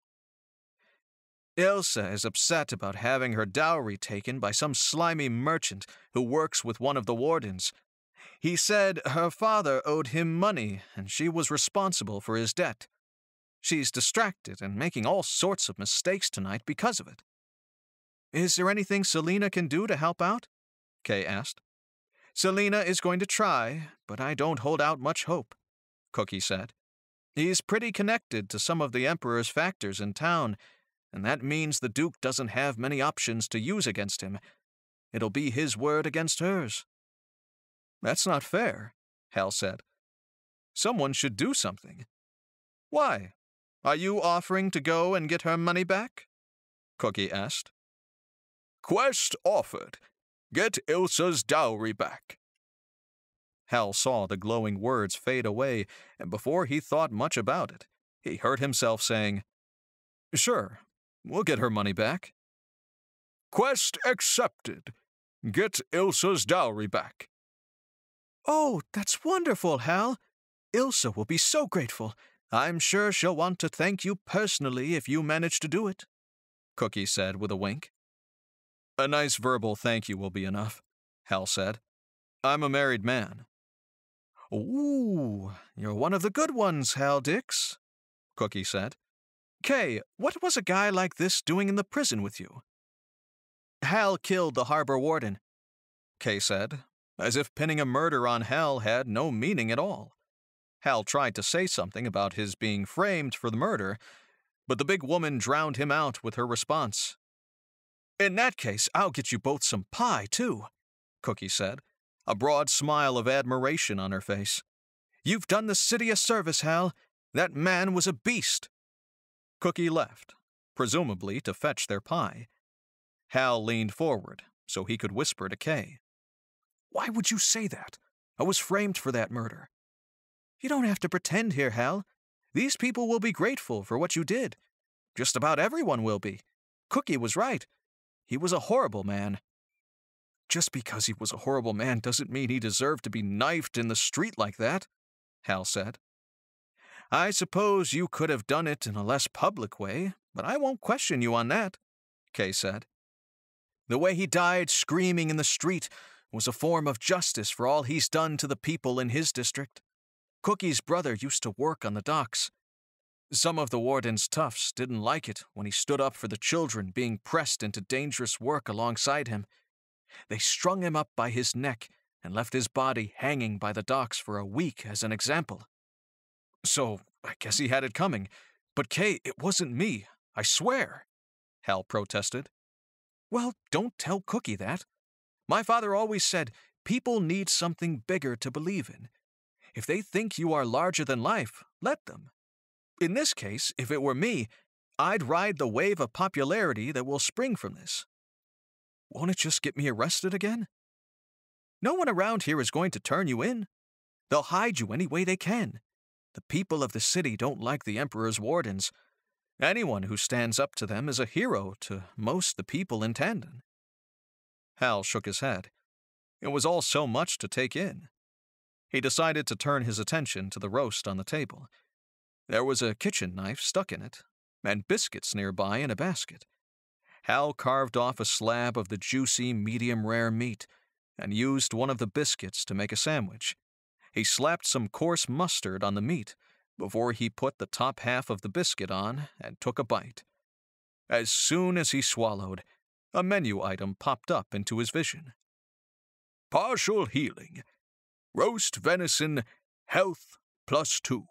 Ilsa is upset about having her dowry taken by some slimy merchant who works with one of the wardens. He said her father owed him money and she was responsible for his debt. She's distracted and making all sorts of mistakes tonight because of it. Is there anything Selena can do to help out? Kay asked. Selena is going to try, but I don't hold out much hope, Cookie said. He's pretty connected to some of the Emperor's factors in town, and that means the Duke doesn't have many options to use against him. It'll be his word against hers. That's not fair, Hal said. Someone should do something. Why? Are you offering to go and get her money back? Cookie asked. Quest offered. Get Ilsa's dowry back. Hal saw the glowing words fade away, and before he thought much about it, he heard himself saying, Sure, we'll get her money back. Quest accepted. Get Ilsa's dowry back. Oh, that's wonderful, Hal. Ilsa will be so grateful. I'm sure she'll want to thank you personally if you manage to do it, Cookie said with a wink. A nice verbal thank you will be enough, Hal said. I'm a married man. Ooh, you're one of the good ones, Hal Dix, Cookie said. Kay, what was a guy like this doing in the prison with you? Hal killed the harbor warden, Kay said, as if pinning a murder on Hal had no meaning at all. Hal tried to say something about his being framed for the murder, but the big woman drowned him out with her response. In that case, I'll get you both some pie, too, Cookie said, a broad smile of admiration on her face. You've done the city a service, Hal. That man was a beast. Cookie left, presumably to fetch their pie. Hal leaned forward so he could whisper to Kay. Why would you say that? I was framed for that murder. You don't have to pretend here, Hal. These people will be grateful for what you did. Just about everyone will be. Cookie was right. He was a horrible man. Just because he was a horrible man doesn't mean he deserved to be knifed in the street like that, Hal said. I suppose you could have done it in a less public way, but I won't question you on that, Kay said. The way he died screaming in the street was a form of justice for all he's done to the people in his district. Cookie's brother used to work on the docks. Some of the warden's toughs didn't like it when he stood up for the children being pressed into dangerous work alongside him. They strung him up by his neck and left his body hanging by the docks for a week as an example. So, I guess he had it coming. But Kay, it wasn't me, I swear, Hal protested. Well, don't tell Cookie that. My father always said people need something bigger to believe in. If they think you are larger than life, let them. In this case, if it were me, I'd ride the wave of popularity that will spring from this. Won't it just get me arrested again? No one around here is going to turn you in. They'll hide you any way they can. The people of the city don't like the Emperor's wardens. Anyone who stands up to them is a hero to most the people in Tandon. Hal shook his head. It was all so much to take in. He decided to turn his attention to the roast on the table. There was a kitchen knife stuck in it, and biscuits nearby in a basket. Hal carved off a slab of the juicy, medium-rare meat and used one of the biscuits to make a sandwich. He slapped some coarse mustard on the meat before he put the top half of the biscuit on and took a bite. As soon as he swallowed, a menu item popped up into his vision. Partial healing. Roast venison, health plus two.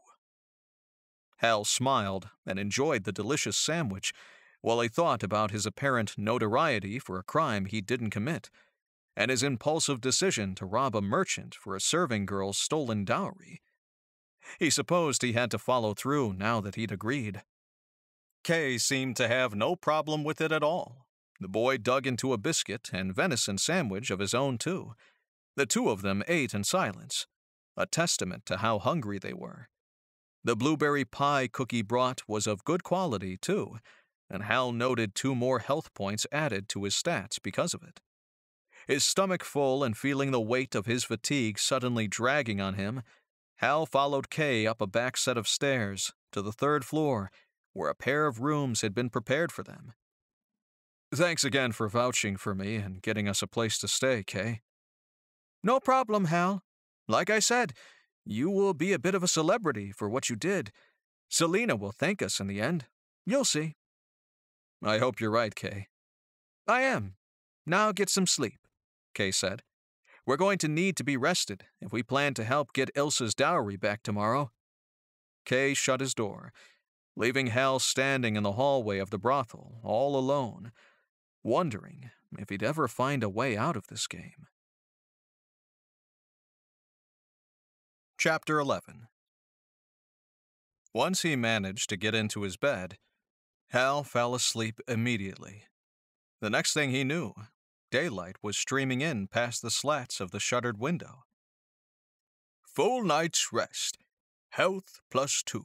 Hal smiled and enjoyed the delicious sandwich while he thought about his apparent notoriety for a crime he didn't commit, and his impulsive decision to rob a merchant for a serving girl's stolen dowry. He supposed he had to follow through now that he'd agreed. Kay seemed to have no problem with it at all. The boy dug into a biscuit and venison sandwich of his own, too. The two of them ate in silence, a testament to how hungry they were. The blueberry pie Cookie brought was of good quality, too, and Hal noted two more health points added to his stats because of it. His stomach full and feeling the weight of his fatigue suddenly dragging on him, Hal followed Kay up a back set of stairs to the third floor, where a pair of rooms had been prepared for them. Thanks again for vouching for me and getting us a place to stay, Kay. No problem, Hal. Like I said, you will be a bit of a celebrity for what you did. Selina will thank us in the end. You'll see. I hope you're right, Kay. I am. Now get some sleep, Kay said. We're going to need to be rested if we plan to help get Ilsa's dowry back tomorrow. Kay shut his door, leaving Hal standing in the hallway of the brothel, all alone, wondering if he'd ever find a way out of this game. Chapter eleven. Once he managed to get into his bed, Hal fell asleep immediately. The next thing he knew, daylight was streaming in past the slats of the shuttered window. Full night's rest. Health plus two.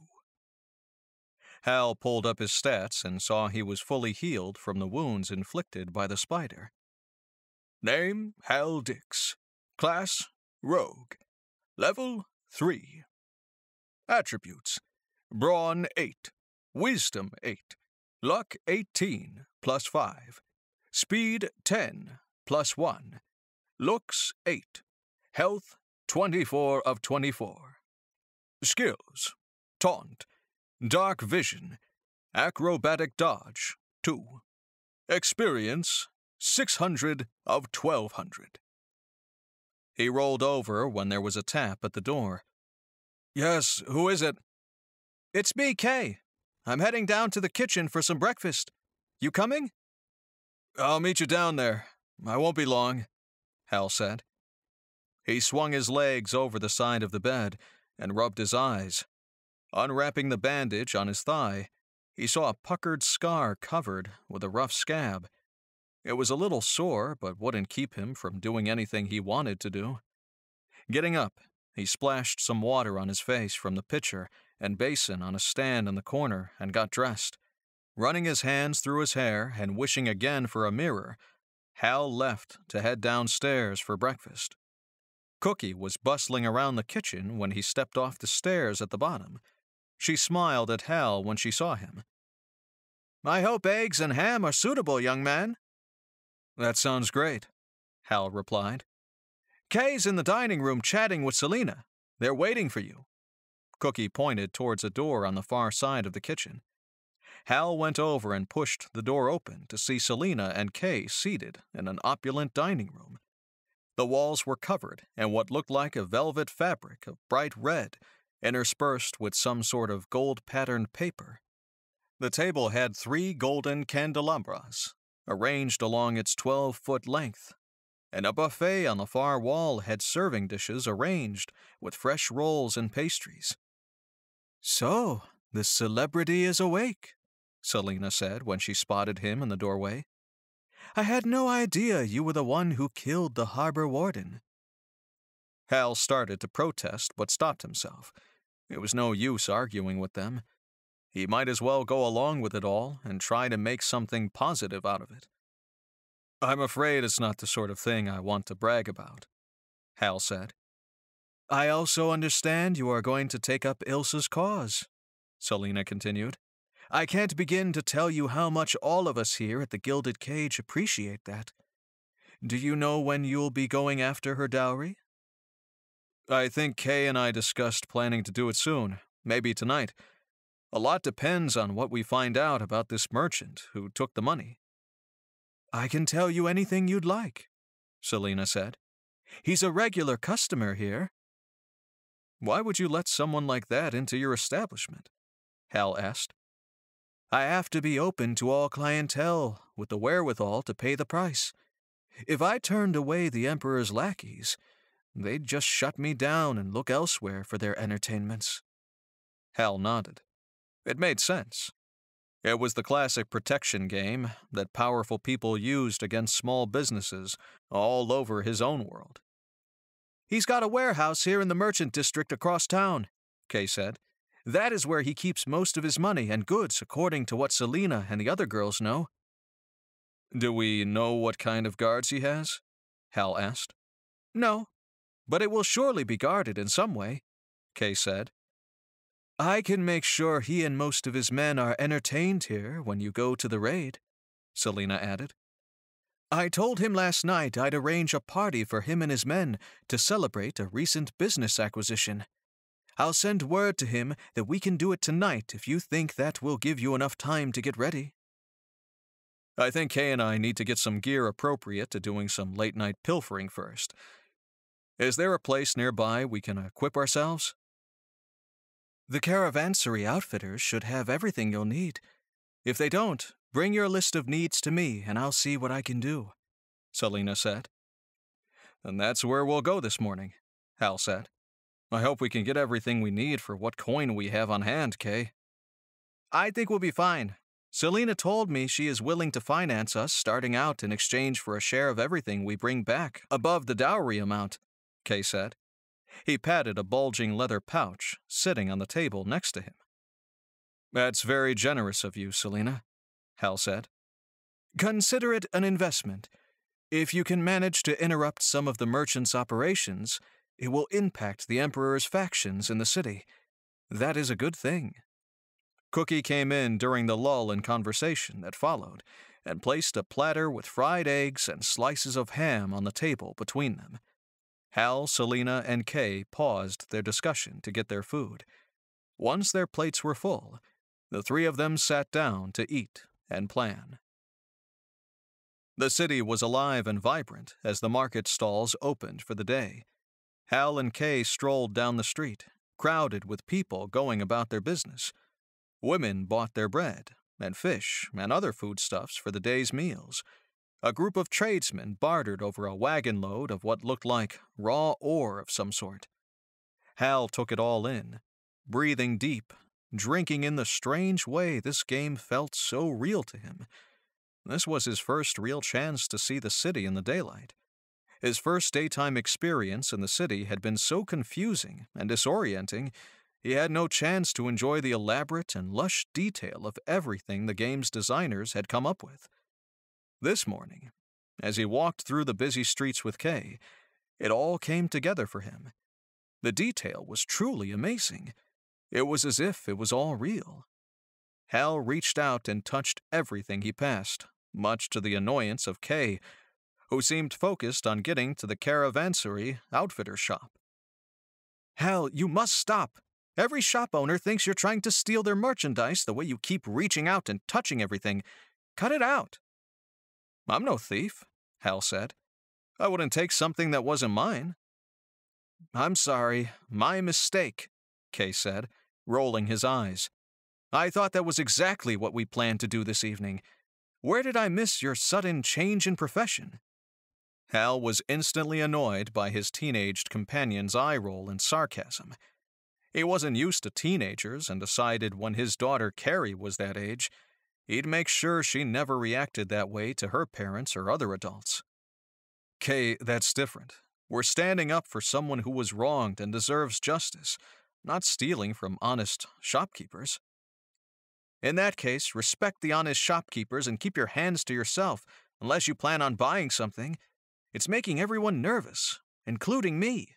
Hal pulled up his stats and saw he was fully healed from the wounds inflicted by the spider. Name, Hal Dix. Class, Rogue. Level, three. Attributes, Brawn, eight. Wisdom, eight. Luck, eighteen, plus five. Speed, ten, plus one. Looks, eight. Health, twenty-four of twenty-four. Skills, Taunt. Dark Vision. Acrobatic Dodge, two. Experience, six hundred of twelve hundred. He rolled over when there was a tap at the door. Yes, who is it? It's me, Kay. I'm heading down to the kitchen for some breakfast. You coming? I'll meet you down there. I won't be long, Hal said. He swung his legs over the side of the bed and rubbed his eyes. Unwrapping the bandage on his thigh, he saw a puckered scar covered with a rough scab. It was a little sore, but wouldn't keep him from doing anything he wanted to do. Getting up, he splashed some water on his face from the pitcher and basin on a stand in the corner and got dressed. Running his hands through his hair and wishing again for a mirror, Hal left to head downstairs for breakfast. Cookie was bustling around the kitchen when he stepped off the stairs at the bottom. She smiled at Hal when she saw him. I hope eggs and ham are suitable, young man. That sounds great, Hal replied. Kay's in the dining room chatting with Selina. They're waiting for you. Cookie pointed towards a door on the far side of the kitchen. Hal went over and pushed the door open to see Selina and Kay seated in an opulent dining room. The walls were covered in what looked like a velvet fabric of bright red, interspersed with some sort of gold-patterned paper. The table had three golden candelabras, arranged along its twelve-foot length, and a buffet on the far wall had serving dishes arranged with fresh rolls and pastries. So, the celebrity is awake, Selina said when she spotted him in the doorway. I had no idea you were the one who killed the harbor warden. Hal started to protest but stopped himself. It was no use arguing with them. He might as well go along with it all and try to make something positive out of it. I'm afraid it's not the sort of thing I want to brag about, Hal said. I also understand you are going to take up Ilsa's cause, Selina continued. I can't begin to tell you how much all of us here at the Gilded Cage appreciate that. Do you know when you'll be going after her dowry? I think Kay and I discussed planning to do it soon, maybe tonight. A lot depends on what we find out about this merchant who took the money. I can tell you anything you'd like, Selina said. He's a regular customer here. Why would you let someone like that into your establishment? Hal asked. I have to be open to all clientele with the wherewithal to pay the price. If I turned away the Emperor's lackeys, they'd just shut me down and look elsewhere for their entertainments. Hal nodded. It made sense. It was the classic protection game that powerful people used against small businesses all over his own world. He's got a warehouse here in the merchant district across town, Kay said. That is where he keeps most of his money and goods, according to what Selina and the other girls know. Do we know what kind of guards he has? Hal asked. No, but it will surely be guarded in some way, Kay said. I can make sure he and most of his men are entertained here when you go to the raid, Selina added. I told him last night I'd arrange a party for him and his men to celebrate a recent business acquisition. I'll send word to him that we can do it tonight if you think that will give you enough time to get ready. I think Kay and I need to get some gear appropriate to doing some late-night pilfering first. Is there a place nearby we can equip ourselves? The caravansary outfitters should have everything you'll need. If they don't, bring your list of needs to me and I'll see what I can do, Selina said. And that's where we'll go this morning, Hal said. I hope we can get everything we need for what coin we have on hand, Kay. I think we'll be fine. Selina told me she is willing to finance us starting out in exchange for a share of everything we bring back above the dowry amount, Kay said. He patted a bulging leather pouch sitting on the table next to him. That's very generous of you, Selina, Hal said. Consider it an investment. If you can manage to interrupt some of the merchants' operations, it will impact the Emperor's factions in the city. That is a good thing. Cookie came in during the lull in conversation that followed and placed a platter with fried eggs and slices of ham on the table between them. Hal, Selina, and Kay paused their discussion to get their food. Once their plates were full, the three of them sat down to eat and plan. The city was alive and vibrant as the market stalls opened for the day. Hal and Kay strolled down the street, crowded with people going about their business. Women bought their bread and fish and other foodstuffs for the day's meals. A group of tradesmen bartered over a wagon load of what looked like raw ore of some sort. Hal took it all in, breathing deep, drinking in the strange way this game felt so real to him. This was his first real chance to see the city in the daylight. His first daytime experience in the city had been so confusing and disorienting, he had no chance to enjoy the elaborate and lush detail of everything the game's designers had come up with. This morning, as he walked through the busy streets with Kay, it all came together for him. The detail was truly amazing. It was as if it was all real. Hal reached out and touched everything he passed, much to the annoyance of Kay, who seemed focused on getting to the caravansary outfitter shop. Hal, you must stop. Every shop owner thinks you're trying to steal their merchandise the way you keep reaching out and touching everything. Cut it out. I'm no thief, Hal said. I wouldn't take something that wasn't mine. I'm sorry, my mistake, Kay said, rolling his eyes. I thought that was exactly what we planned to do this evening. Where did I miss your sudden change in profession? Hal was instantly annoyed by his teenaged companion's eye roll and sarcasm. He wasn't used to teenagers and decided when his daughter Carrie was that age, he'd make sure she never reacted that way to her parents or other adults. Kay, that's different. We're standing up for someone who was wronged and deserves justice, not stealing from honest shopkeepers. In that case, respect the honest shopkeepers and keep your hands to yourself, unless you plan on buying something. It's making everyone nervous, including me.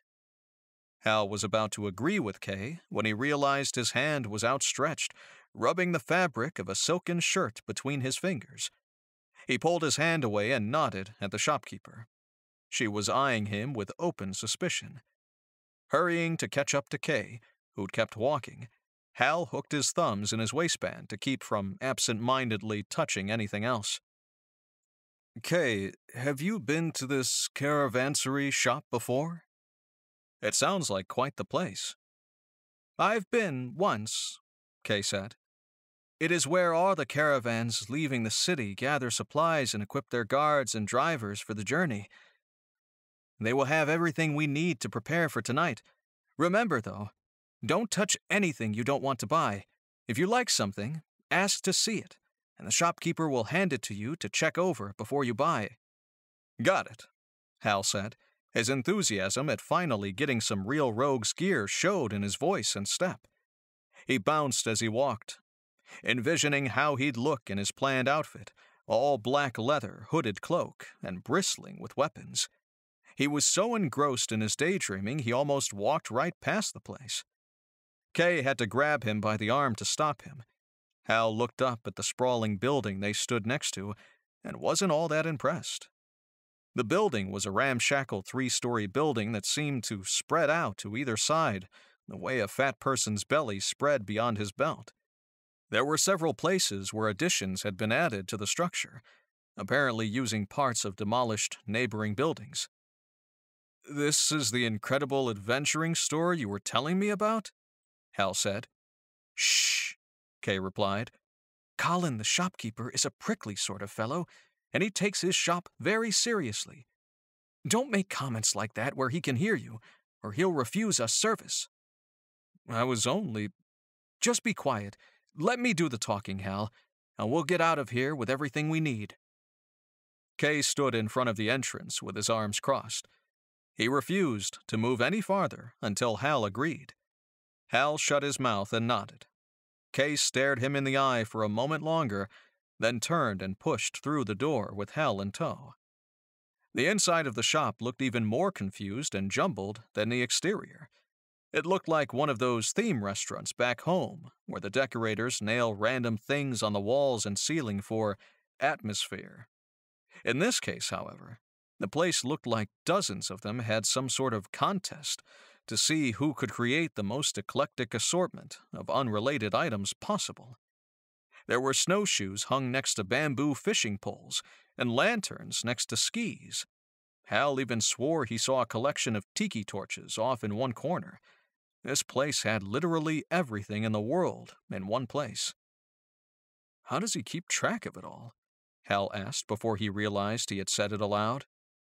Hal was about to agree with Kay when he realized his hand was outstretched, rubbing the fabric of a silken shirt between his fingers. He pulled his hand away and nodded at the shopkeeper. She was eyeing him with open suspicion. Hurrying to catch up to Kay, who'd kept walking, Hal hooked his thumbs in his waistband to keep from absent-mindedly touching anything else. Kay, have you been to this caravansary shop before? It sounds like quite the place. I've been once, Kay said. It is where all the caravans leaving the city gather supplies and equip their guards and drivers for the journey. They will have everything we need to prepare for tonight. Remember, though, don't touch anything you don't want to buy. If you like something, ask to see it, and the shopkeeper will hand it to you to check over before you buy. Got it, Hal said. His enthusiasm at finally getting some real rogue's gear showed in his voice and step. He bounced as he walked, envisioning how he'd look in his planned outfit, all black leather, hooded cloak, and bristling with weapons. He was so engrossed in his daydreaming he almost walked right past the place. Kay had to grab him by the arm to stop him. Hal looked up at the sprawling building they stood next to and wasn't all that impressed. The building was a ramshackle three-story building that seemed to spread out to either side, the way a fat person's belly spread beyond his belt. There were several places where additions had been added to the structure, apparently using parts of demolished neighboring buildings. "This is the incredible adventuring store you were telling me about?" Hal said. "Shh," Kay replied. "Colin, the shopkeeper, is a prickly sort of fellow, and he takes his shop very seriously. Don't make comments like that where he can hear you, or he'll refuse us service." "I was only—" "Just be quiet. Let me do the talking, Hal, and we'll get out of here with everything we need." Kay stood in front of the entrance with his arms crossed. He refused to move any farther until Hal agreed. Hal shut his mouth and nodded. Kay stared him in the eye for a moment longer, then turned and pushed through the door with Hal in tow. The inside of the shop looked even more confused and jumbled than the exterior. It looked like one of those theme restaurants back home, where the decorators nail random things on the walls and ceiling for atmosphere. In this case, however, the place looked like dozens of them had some sort of contest to see who could create the most eclectic assortment of unrelated items possible. There were snowshoes hung next to bamboo fishing poles and lanterns next to skis. Hal even swore he saw a collection of tiki torches off in one corner. This place had literally everything in the world in one place. "How does he keep track of it all?" Hal asked before he realized he had said it aloud.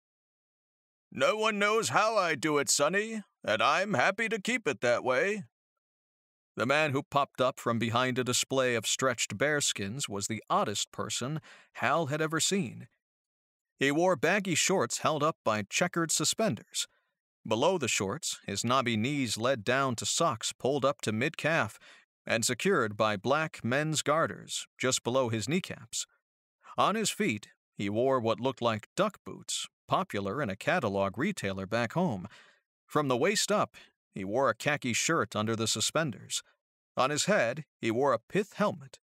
"No one knows how I do it, Sonny, and I'm happy to keep it that way." The man who popped up from behind a display of stretched bearskins was the oddest person Hal had ever seen. He wore baggy shorts held up by checkered suspenders. Below the shorts, his knobby knees led down to socks pulled up to mid-calf and secured by black men's garters just below his kneecaps. On his feet, he wore what looked like duck boots, popular in a catalog retailer back home. From the waist up, he wore a khaki shirt under the suspenders. On his head, he wore a pith helmet.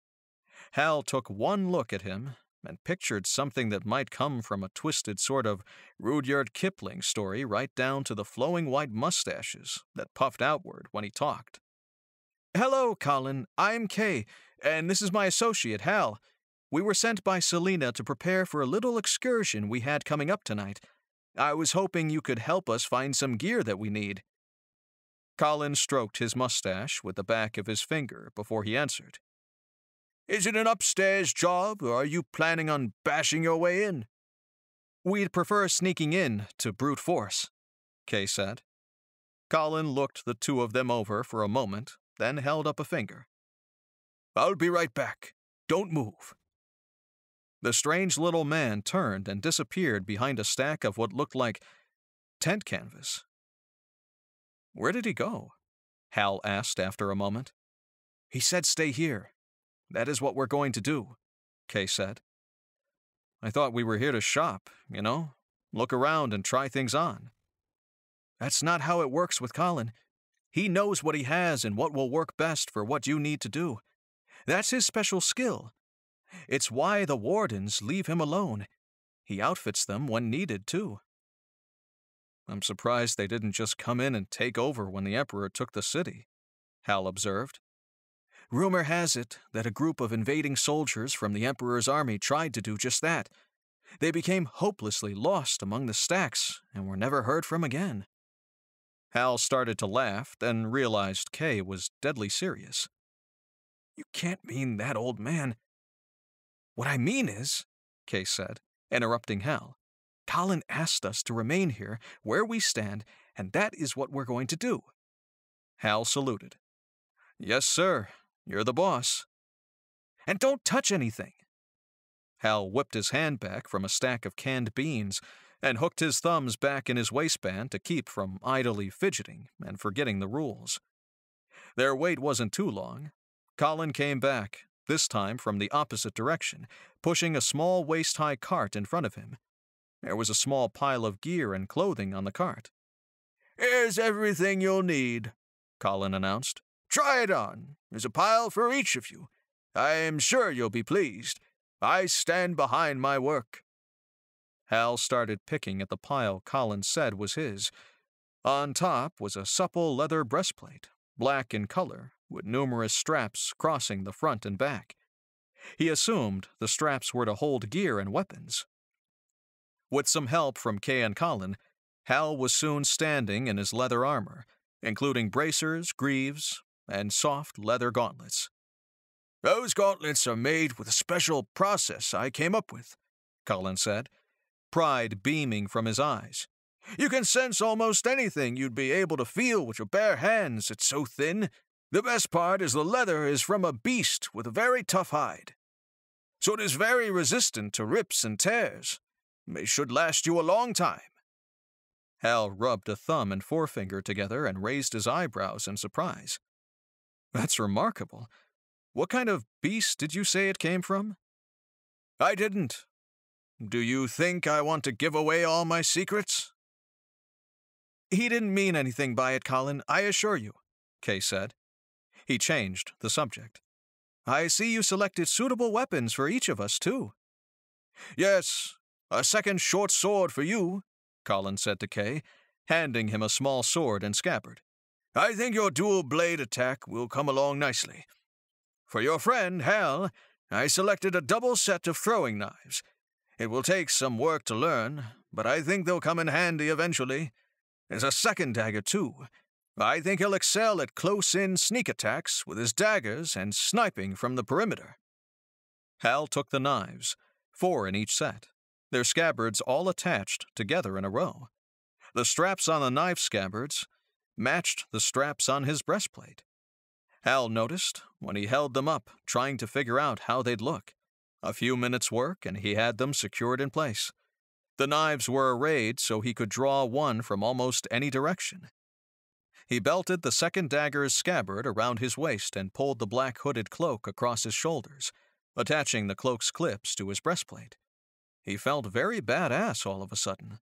Hal took one look at him and pictured something that might come from a twisted sort of Rudyard Kipling story right down to the flowing white mustaches that puffed outward when he talked. "Hello, Colin. I'm Kay, and this is my associate, Hal. We were sent by Selena to prepare for a little excursion we had coming up tonight. I was hoping you could help us find some gear that we need." Colin stroked his mustache with the back of his finger before he answered. "Is it an upstairs job, or are you planning on bashing your way in?" "We'd prefer sneaking in to brute force," Kay said. Colin looked the two of them over for a moment, then held up a finger. "I'll be right back. Don't move." The strange little man turned and disappeared behind a stack of what looked like tent canvas. "Where did he go?" Hal asked after a moment. "He said stay here. That is what we're going to do," Kay said. "I thought we were here to shop, you know, look around and try things on." "That's not how it works with Colin. He knows what he has and what will work best for what you need to do. That's his special skill. It's why the wardens leave him alone. He outfits them when needed, too." "I'm surprised they didn't just come in and take over when the Emperor took the city," Hal observed. "Rumor has it that a group of invading soldiers from the Emperor's army tried to do just that. They became hopelessly lost among the stacks and were never heard from again." Hal started to laugh, then realized Kay was deadly serious. "You can't mean that, old man." "What I mean is," Kay said, interrupting Hal, "Colin asked us to remain here where we stand, and that is what we're going to do." Hal saluted. "Yes, sir. You're the boss." "And don't touch anything." Hal whipped his hand back from a stack of canned beans and hooked his thumbs back in his waistband to keep from idly fidgeting and forgetting the rules. Their wait wasn't too long. Colin came back, this time from the opposite direction, pushing a small waist-high cart in front of him. There was a small pile of gear and clothing on the cart. "Here's everything you'll need," Colin announced. Try it on. There's a pile for each of you. I am sure you'll be pleased. I stand behind my work." Hal started picking at the pile Colin said was his. On top was a supple leather breastplate, black in color, with numerous straps crossing the front and back. He assumed the straps were to hold gear and weapons. With some help from Kay and Colin, Hal was soon standing in his leather armor, including bracers, greaves, and soft leather gauntlets. "Those gauntlets are made with a special process I came up with," Colin said, pride beaming from his eyes. "You can sense almost anything you'd be able to feel with your bare hands, it's so thin. The best part is the leather is from a beast with a very tough hide. So it is very resistant to rips and tears. It should last you a long time." Hal rubbed a thumb and forefinger together and raised his eyebrows in surprise. "That's remarkable. What kind of beast did you say it came from?" "I didn't. Do you think I want to give away all my secrets?" "He didn't mean anything by it, Colin, I assure you," Kay said. He changed the subject. "I see you selected suitable weapons for each of us, too." "Yes, a second short sword for you," Colin said to Kay, handing him a small sword and scabbard. "I think your dual blade attack will come along nicely. For your friend, Hal, I selected a double set of throwing knives. It will take some work to learn, but I think they'll come in handy eventually. There's a second dagger, too. I think he'll excel at close-in sneak attacks with his daggers and sniping from the perimeter." Hal took the knives, four in each set, their scabbards all attached together in a row. The straps on the knife scabbards matched the straps on his breastplate. Hal noticed when he held them up, trying to figure out how they'd look. A few minutes' work, and he had them secured in place. The knives were arrayed so he could draw one from almost any direction. He belted the second dagger's scabbard around his waist and pulled the black hooded cloak across his shoulders, attaching the cloak's clips to his breastplate. He felt very badass all of a sudden.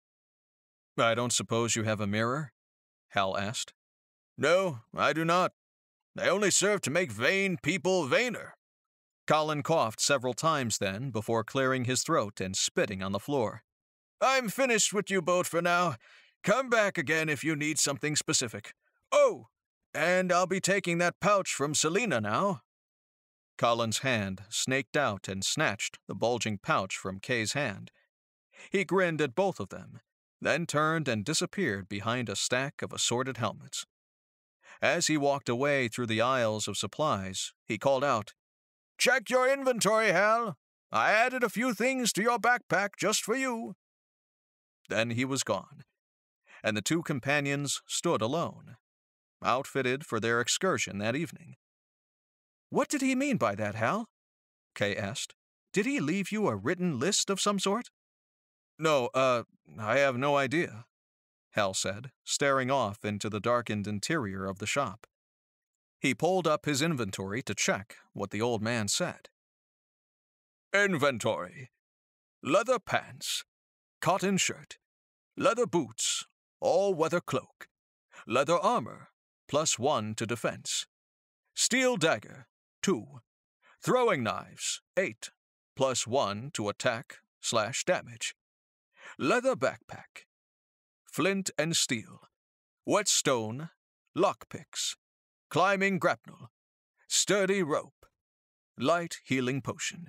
"I don't suppose you have a mirror?" Hal asked. "No, I do not. They only serve to make vain people vainer." Colin coughed several times then, before clearing his throat and spitting on the floor. "I'm finished with you both for now. Come back again if you need something specific. Oh, and I'll be taking that pouch from Selena now." Colin's hand snaked out and snatched the bulging pouch from Kay's hand. He grinned at both of them, then turned and disappeared behind a stack of assorted helmets. As he walked away through the aisles of supplies, he called out, "Check your inventory, Hal. I added a few things to your backpack just for you." Then he was gone, and the two companions stood alone, outfitted for their excursion that evening. "What did he mean by that, Hal?" Kay asked. "Did he leave you a written list of some sort?" "No, uh, I have no idea," Hal said, staring off into the darkened interior of the shop. He pulled up his inventory to check what the old man said. "Inventory. Leather pants, cotton shirt, leather boots, all-weather cloak, leather armor, plus one to defense, steel dagger, two, throwing knives, eight, plus one to attack slash damage, leather backpack, flint and steel, whetstone, lockpicks, climbing grapnel, sturdy rope, light healing potion."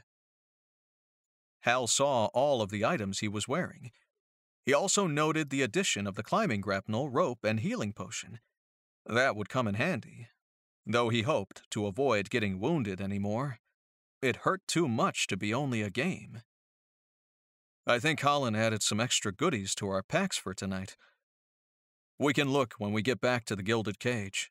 Hal saw all of the items he was wearing. He also noted the addition of the climbing grapnel, rope, and healing potion. That would come in handy, though he hoped to avoid getting wounded anymore. It hurt too much to be only a game. "I think Colin added some extra goodies to our packs for tonight. We can look when we get back to the Gilded Cage."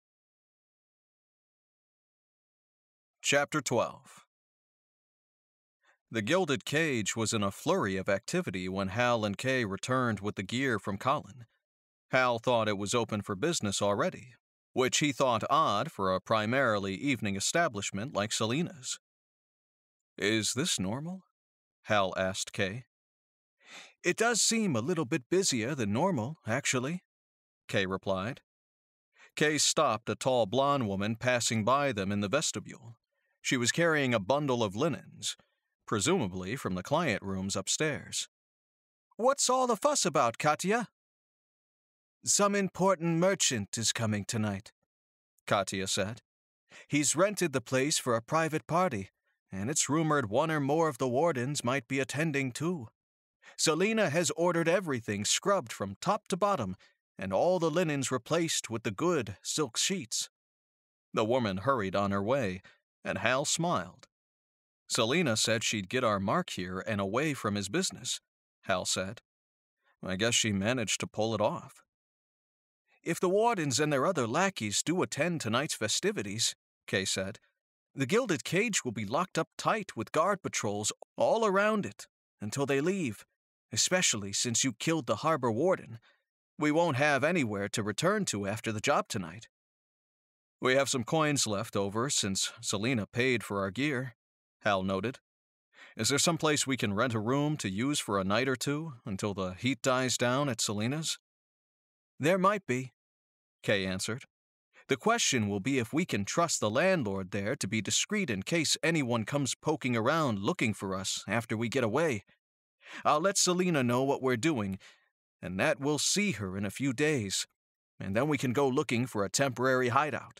Chapter twelve. The Gilded Cage was in a flurry of activity when Hal and Kay returned with the gear from Colin. Hal thought it was open for business already, which he thought odd for a primarily evening establishment like Selena's. "Is this normal?" Hal asked Kay. "It does seem a little bit busier than normal, actually," Kay replied. Kay stopped a tall blonde woman passing by them in the vestibule. She was carrying a bundle of linens, presumably from the client rooms upstairs. "What's all the fuss about, Katya?" "Some important merchant is coming tonight," Katya said. "He's rented the place for a private party, and it's rumored one or more of the wardens might be attending too. Selina has ordered everything scrubbed from top to bottom, and all the linens replaced with the good silk sheets." The woman hurried on her way, and Hal smiled. "Selina said she'd get our Mark here and away from his business," Hal said. "I guess she managed to pull it off." "If the wardens and their other lackeys do attend tonight's festivities," Kay said, "the gilded cage will be locked up tight with guard patrols all around it until they leave, especially since you killed the harbor warden. We won't have anywhere to return to after the job tonight." "We have some coins left over since Selina paid for our gear," Hal noted. "Is there some place we can rent a room to use for a night or two until the heat dies down at Selina's?" "There might be," Kay answered. "The question will be if we can trust the landlord there to be discreet in case anyone comes poking around looking for us after we get away. I'll let Selina know what we're doing, and that we'll see her in a few days, and then we can go looking for a temporary hideout."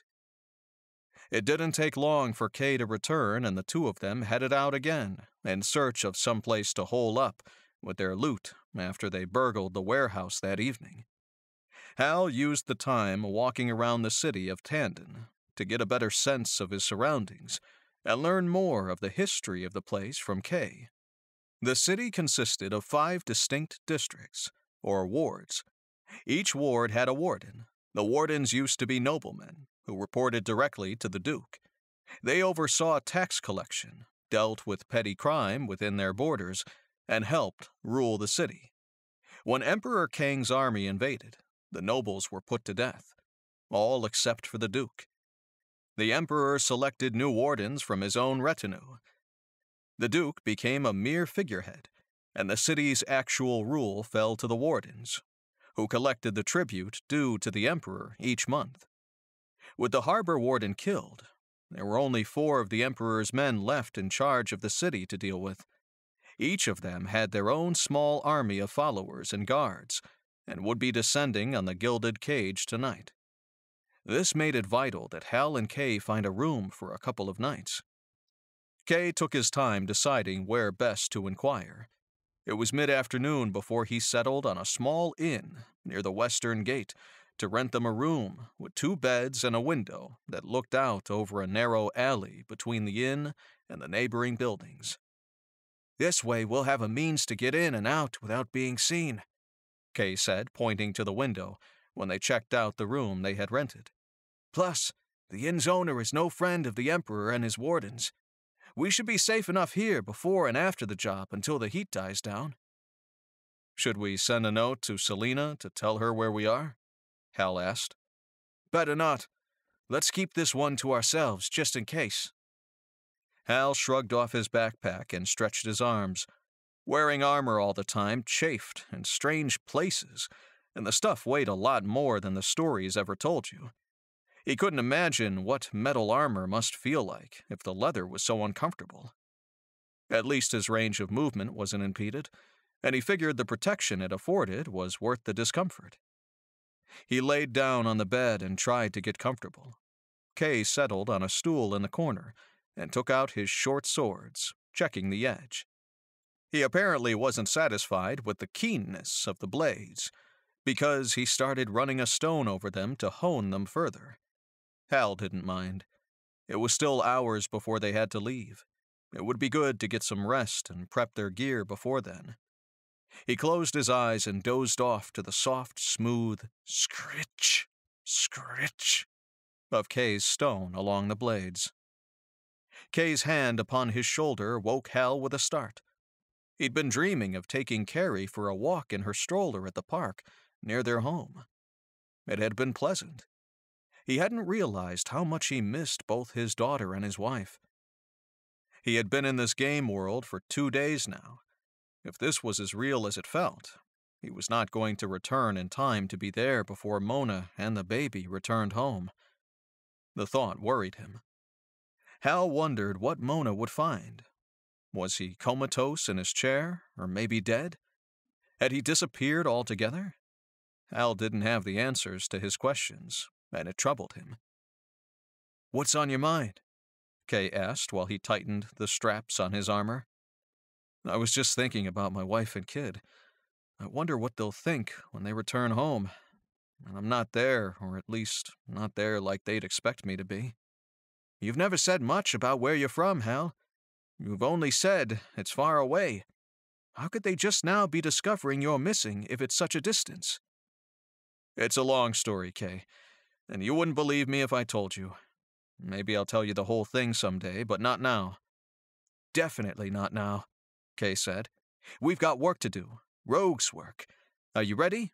It didn't take long for Kay to return, and the two of them headed out again in search of some place to hole up with their loot after they burgled the warehouse that evening. Hal used the time walking around the city of Tandon to get a better sense of his surroundings and learn more of the history of the place from Kay. The city consisted of five distinct districts, or wards. Each ward had a warden. The wardens used to be noblemen who reported directly to the Duke. They oversaw tax collection, dealt with petty crime within their borders, and helped rule the city. When Emperor Kang's army invaded, the nobles were put to death, all except for the Duke. The Emperor selected new wardens from his own retinue. The Duke became a mere figurehead, and the city's actual rule fell to the wardens, who collected the tribute due to the Emperor each month. With the harbor warden killed, there were only four of the Emperor's men left in charge of the city to deal with. Each of them had their own small army of followers and guards, and would be descending on the gilded cage tonight. This made it vital that Hal and Kay find a room for a couple of nights. Kay took his time deciding where best to inquire. It was mid-afternoon before he settled on a small inn near the western gate to rent them a room with two beds and a window that looked out over a narrow alley between the inn and the neighboring buildings. "This way we'll have a means to get in and out without being seen," Kay said, pointing to the window when they checked out the room they had rented. "Plus, the inn's owner is no friend of the Emperor and his wardens. We should be safe enough here before and after the job until the heat dies down." "Should we send a note to Selina to tell her where we are?" Hal asked. "Better not. Let's keep this one to ourselves, just in case." Hal shrugged off his backpack and stretched his arms. Wearing armor all the time chafed in strange places, and the stuff weighed a lot more than the stories ever told you. He couldn't imagine what metal armor must feel like if the leather was so uncomfortable. At least his range of movement wasn't impeded, and he figured the protection it afforded was worth the discomfort. He laid down on the bed and tried to get comfortable. Kay settled on a stool in the corner and took out his short swords, checking the edge. He apparently wasn't satisfied with the keenness of the blades, because he started running a stone over them to hone them further. Hal didn't mind. It was still hours before they had to leave. It would be good to get some rest and prep their gear before then. He closed his eyes and dozed off to the soft, smooth scritch, scritch of Kay's stone along the blades. Kay's hand upon his shoulder woke Hal with a start. He'd been dreaming of taking Carrie for a walk in her stroller at the park near their home. It had been pleasant. He hadn't realized how much he missed both his daughter and his wife. He had been in this game world for two days now. If this was as real as it felt, He was not going to return in time to be there before Mona and the baby returned home. The thought worried him. Hal wondered what Mona would find. Was he comatose in his chair, or maybe dead? Had he disappeared altogether? Hal didn't have the answers to his questions, and it troubled him. "What's on your mind?" Kay asked while he tightened the straps on his armor. "I was just thinking about my wife and kid. I wonder what they'll think when they return home. And I'm not there, or at least not there like they'd expect me to be." "You've never said much about where you're from, Hal. You've only said it's far away. How could they just now be discovering you're missing if it's such a distance?" "It's a long story, Kay, and you wouldn't believe me if I told you. Maybe I'll tell you the whole thing someday, but not now." "Definitely not now," Kay said. "We've got work to do. Rogue's work. Are you ready?"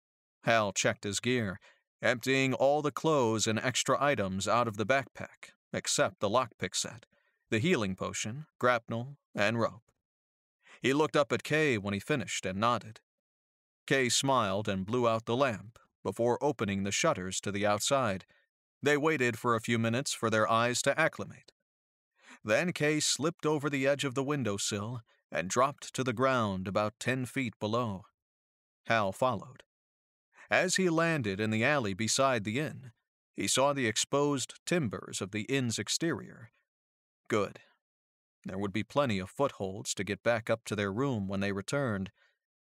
Hal checked his gear, emptying all the clothes and extra items out of the backpack, except the lockpick set, the healing potion, grapnel, and rope. He looked up at Kay when he finished and nodded. Kay smiled and blew out the lamp before opening the shutters to the outside. They waited for a few minutes for their eyes to acclimate. Then Kay slipped over the edge of the windowsill and dropped to the ground about ten feet below. Hal followed. As he landed in the alley beside the inn, he saw the exposed timbers of the inn's exterior. Good. There would be plenty of footholds to get back up to their room when they returned.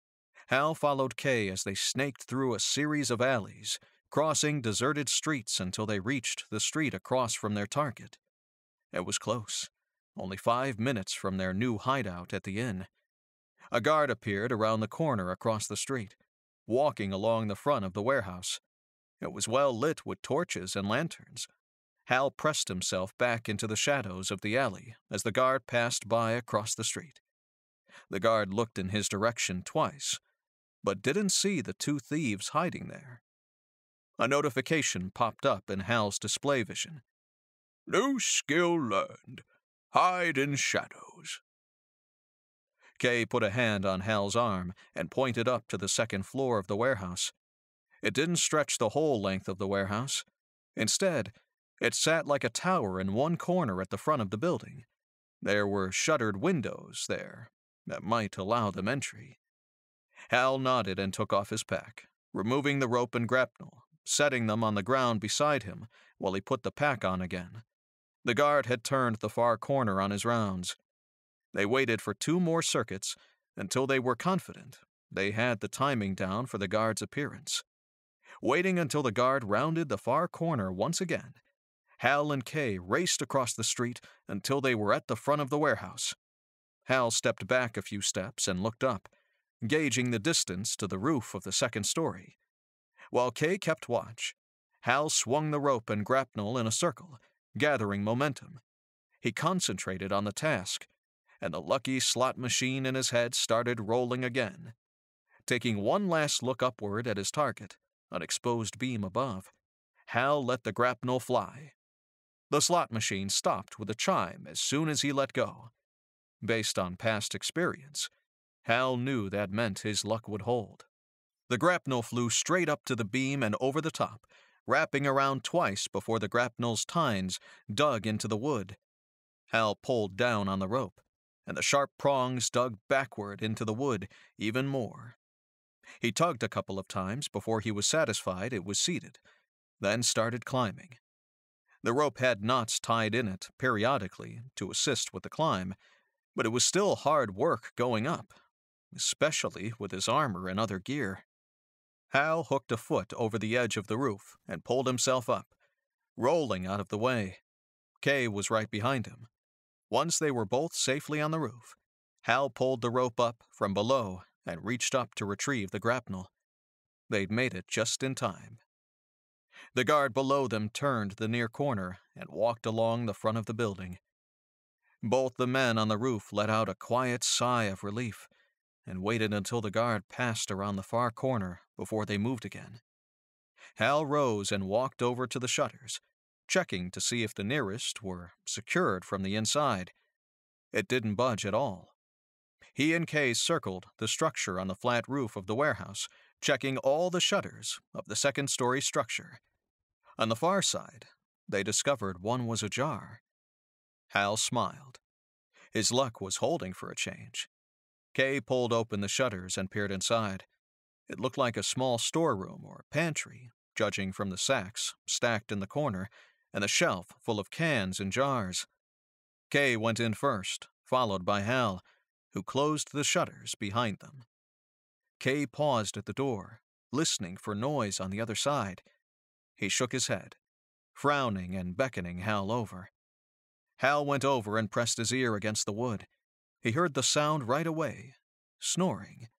Hal followed Kay as they snaked through a series of alleys, crossing deserted streets until they reached the street across from their target. It was close, only five minutes from their new hideout at the inn. A guard appeared around the corner across the street, walking along the front of the warehouse. It was well lit with torches and lanterns. Hal pressed himself back into the shadows of the alley as the guard passed by across the street. The guard looked in his direction twice, but didn't see the two thieves hiding there. A notification popped up in Hal's display vision. "New skill learned. Hide in shadows." Kay put a hand on Hal's arm and pointed up to the second floor of the warehouse. It didn't stretch the whole length of the warehouse. Instead, it sat like a tower in one corner at the front of the building. There were shuttered windows there that might allow them entry. Hal nodded and took off his pack, removing the rope and grapnel, setting them on the ground beside him while he put the pack on again. The guard had turned the far corner on his rounds. They waited for two more circuits until they were confident they had the timing down for the guard's appearance. Waiting until the guard rounded the far corner once again, Hal and Kay raced across the street until they were at the front of the warehouse. Hal stepped back a few steps and looked up, gauging the distance to the roof of the second story. While Kay kept watch, Hal swung the rope and grapnel in a circle, gathering momentum. He concentrated on the task, and the lucky slot machine in his head started rolling again. Taking one last look upward at his target, an exposed beam above, Hal let the grapnel fly. The slot machine stopped with a chime as soon as he let go. Based on past experience, Hal knew that meant his luck would hold. The grapnel flew straight up to the beam and over the top, wrapping around twice before the grapnel's tines dug into the wood. Hal pulled down on the rope, and the sharp prongs dug backward into the wood even more. He tugged a couple of times before he was satisfied it was seated, then started climbing. The rope had knots tied in it periodically to assist with the climb, but it was still hard work going up, especially with his armor and other gear. Hal hooked a foot over the edge of the roof and pulled himself up, rolling out of the way. Kay was right behind him. Once they were both safely on the roof, Hal pulled the rope up from below and reached up to retrieve the grapnel. They'd made it just in time. The guard below them turned the near corner and walked along the front of the building. Both the men on the roof let out a quiet sigh of relief and waited until the guard passed around the far corner before they moved again. Hal rose and walked over to the shutters, checking to see if the nearest were secured from the inside. It didn't budge at all. He and Kay circled the structure on the flat roof of the warehouse, checking all the shutters of the second-story structure. On the far side, they discovered one was ajar. Hal smiled. His luck was holding for a change. Kay pulled open the shutters and peered inside. It looked like a small storeroom or pantry, judging from the sacks stacked in the corner and the shelf full of cans and jars. Kay went in first, followed by Hal, who closed the shutters behind them. Kay paused at the door, listening for noise on the other side. He shook his head, frowning and beckoning Hal over. Hal went over and pressed his ear against the wood. He heard the sound right away, snoring.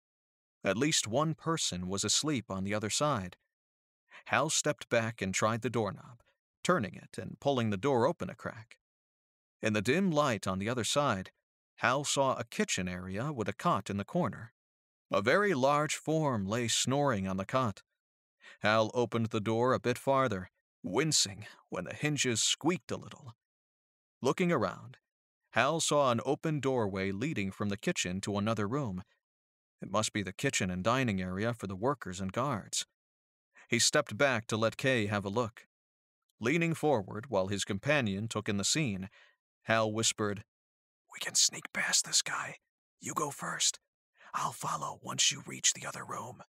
At least one person was asleep on the other side. Hal stepped back and tried the doorknob, turning it and pulling the door open a crack. In the dim light on the other side, Hal saw a kitchen area with a cot in the corner. A very large form lay snoring on the cot. Hal opened the door a bit farther, wincing when the hinges squeaked a little. Looking around, Hal saw an open doorway leading from the kitchen to another room. It must be the kitchen and dining area for the workers and guards. He stepped back to let Kay have a look. Leaning forward while his companion took in the scene, Hal whispered, "We can sneak past this guy. You go first. I'll follow once you reach the other room."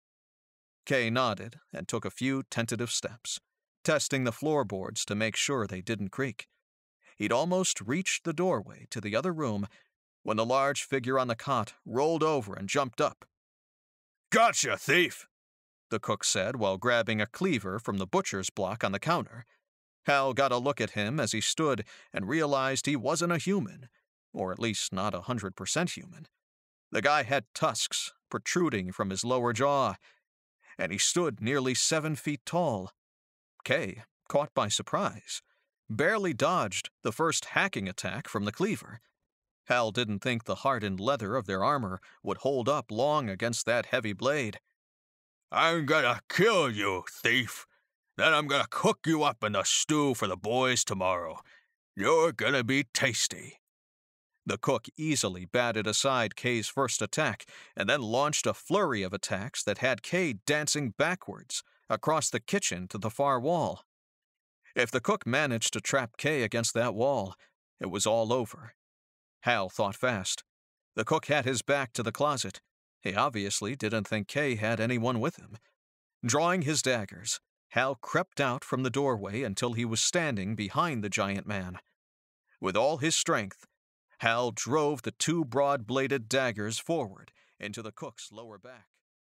Kay nodded and took a few tentative steps, testing the floorboards to make sure they didn't creak. He'd almost reached the doorway to the other room when the large figure on the cot rolled over and jumped up. "Gotcha, thief!" the cook said while grabbing a cleaver from the butcher's block on the counter. Hal got a look at him as he stood and realized he wasn't a human, or at least not a hundred percent human. The guy had tusks protruding from his lower jaw, and he stood nearly seven feet tall. Kay, caught by surprise, barely dodged the first hacking attack from the cleaver. Hal didn't think the hardened leather of their armor would hold up long against that heavy blade. "I'm gonna kill you, thief. Then I'm gonna cook you up in the stew for the boys tomorrow. You're gonna be tasty." The cook easily batted aside Kay's first attack and then launched a flurry of attacks that had Kay dancing backwards across the kitchen to the far wall. If the cook managed to trap Kay against that wall, it was all over. Hal thought fast. The cook had his back to the closet. He obviously didn't think Kay had anyone with him. Drawing his daggers, Hal crept out from the doorway until he was standing behind the giant man. With all his strength, Hal drove the two broad-bladed daggers forward into the cook's lower back.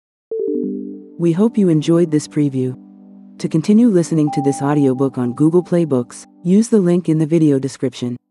We hope you enjoyed this preview. To continue listening to this audiobook on Google Play Books, use the link in the video description.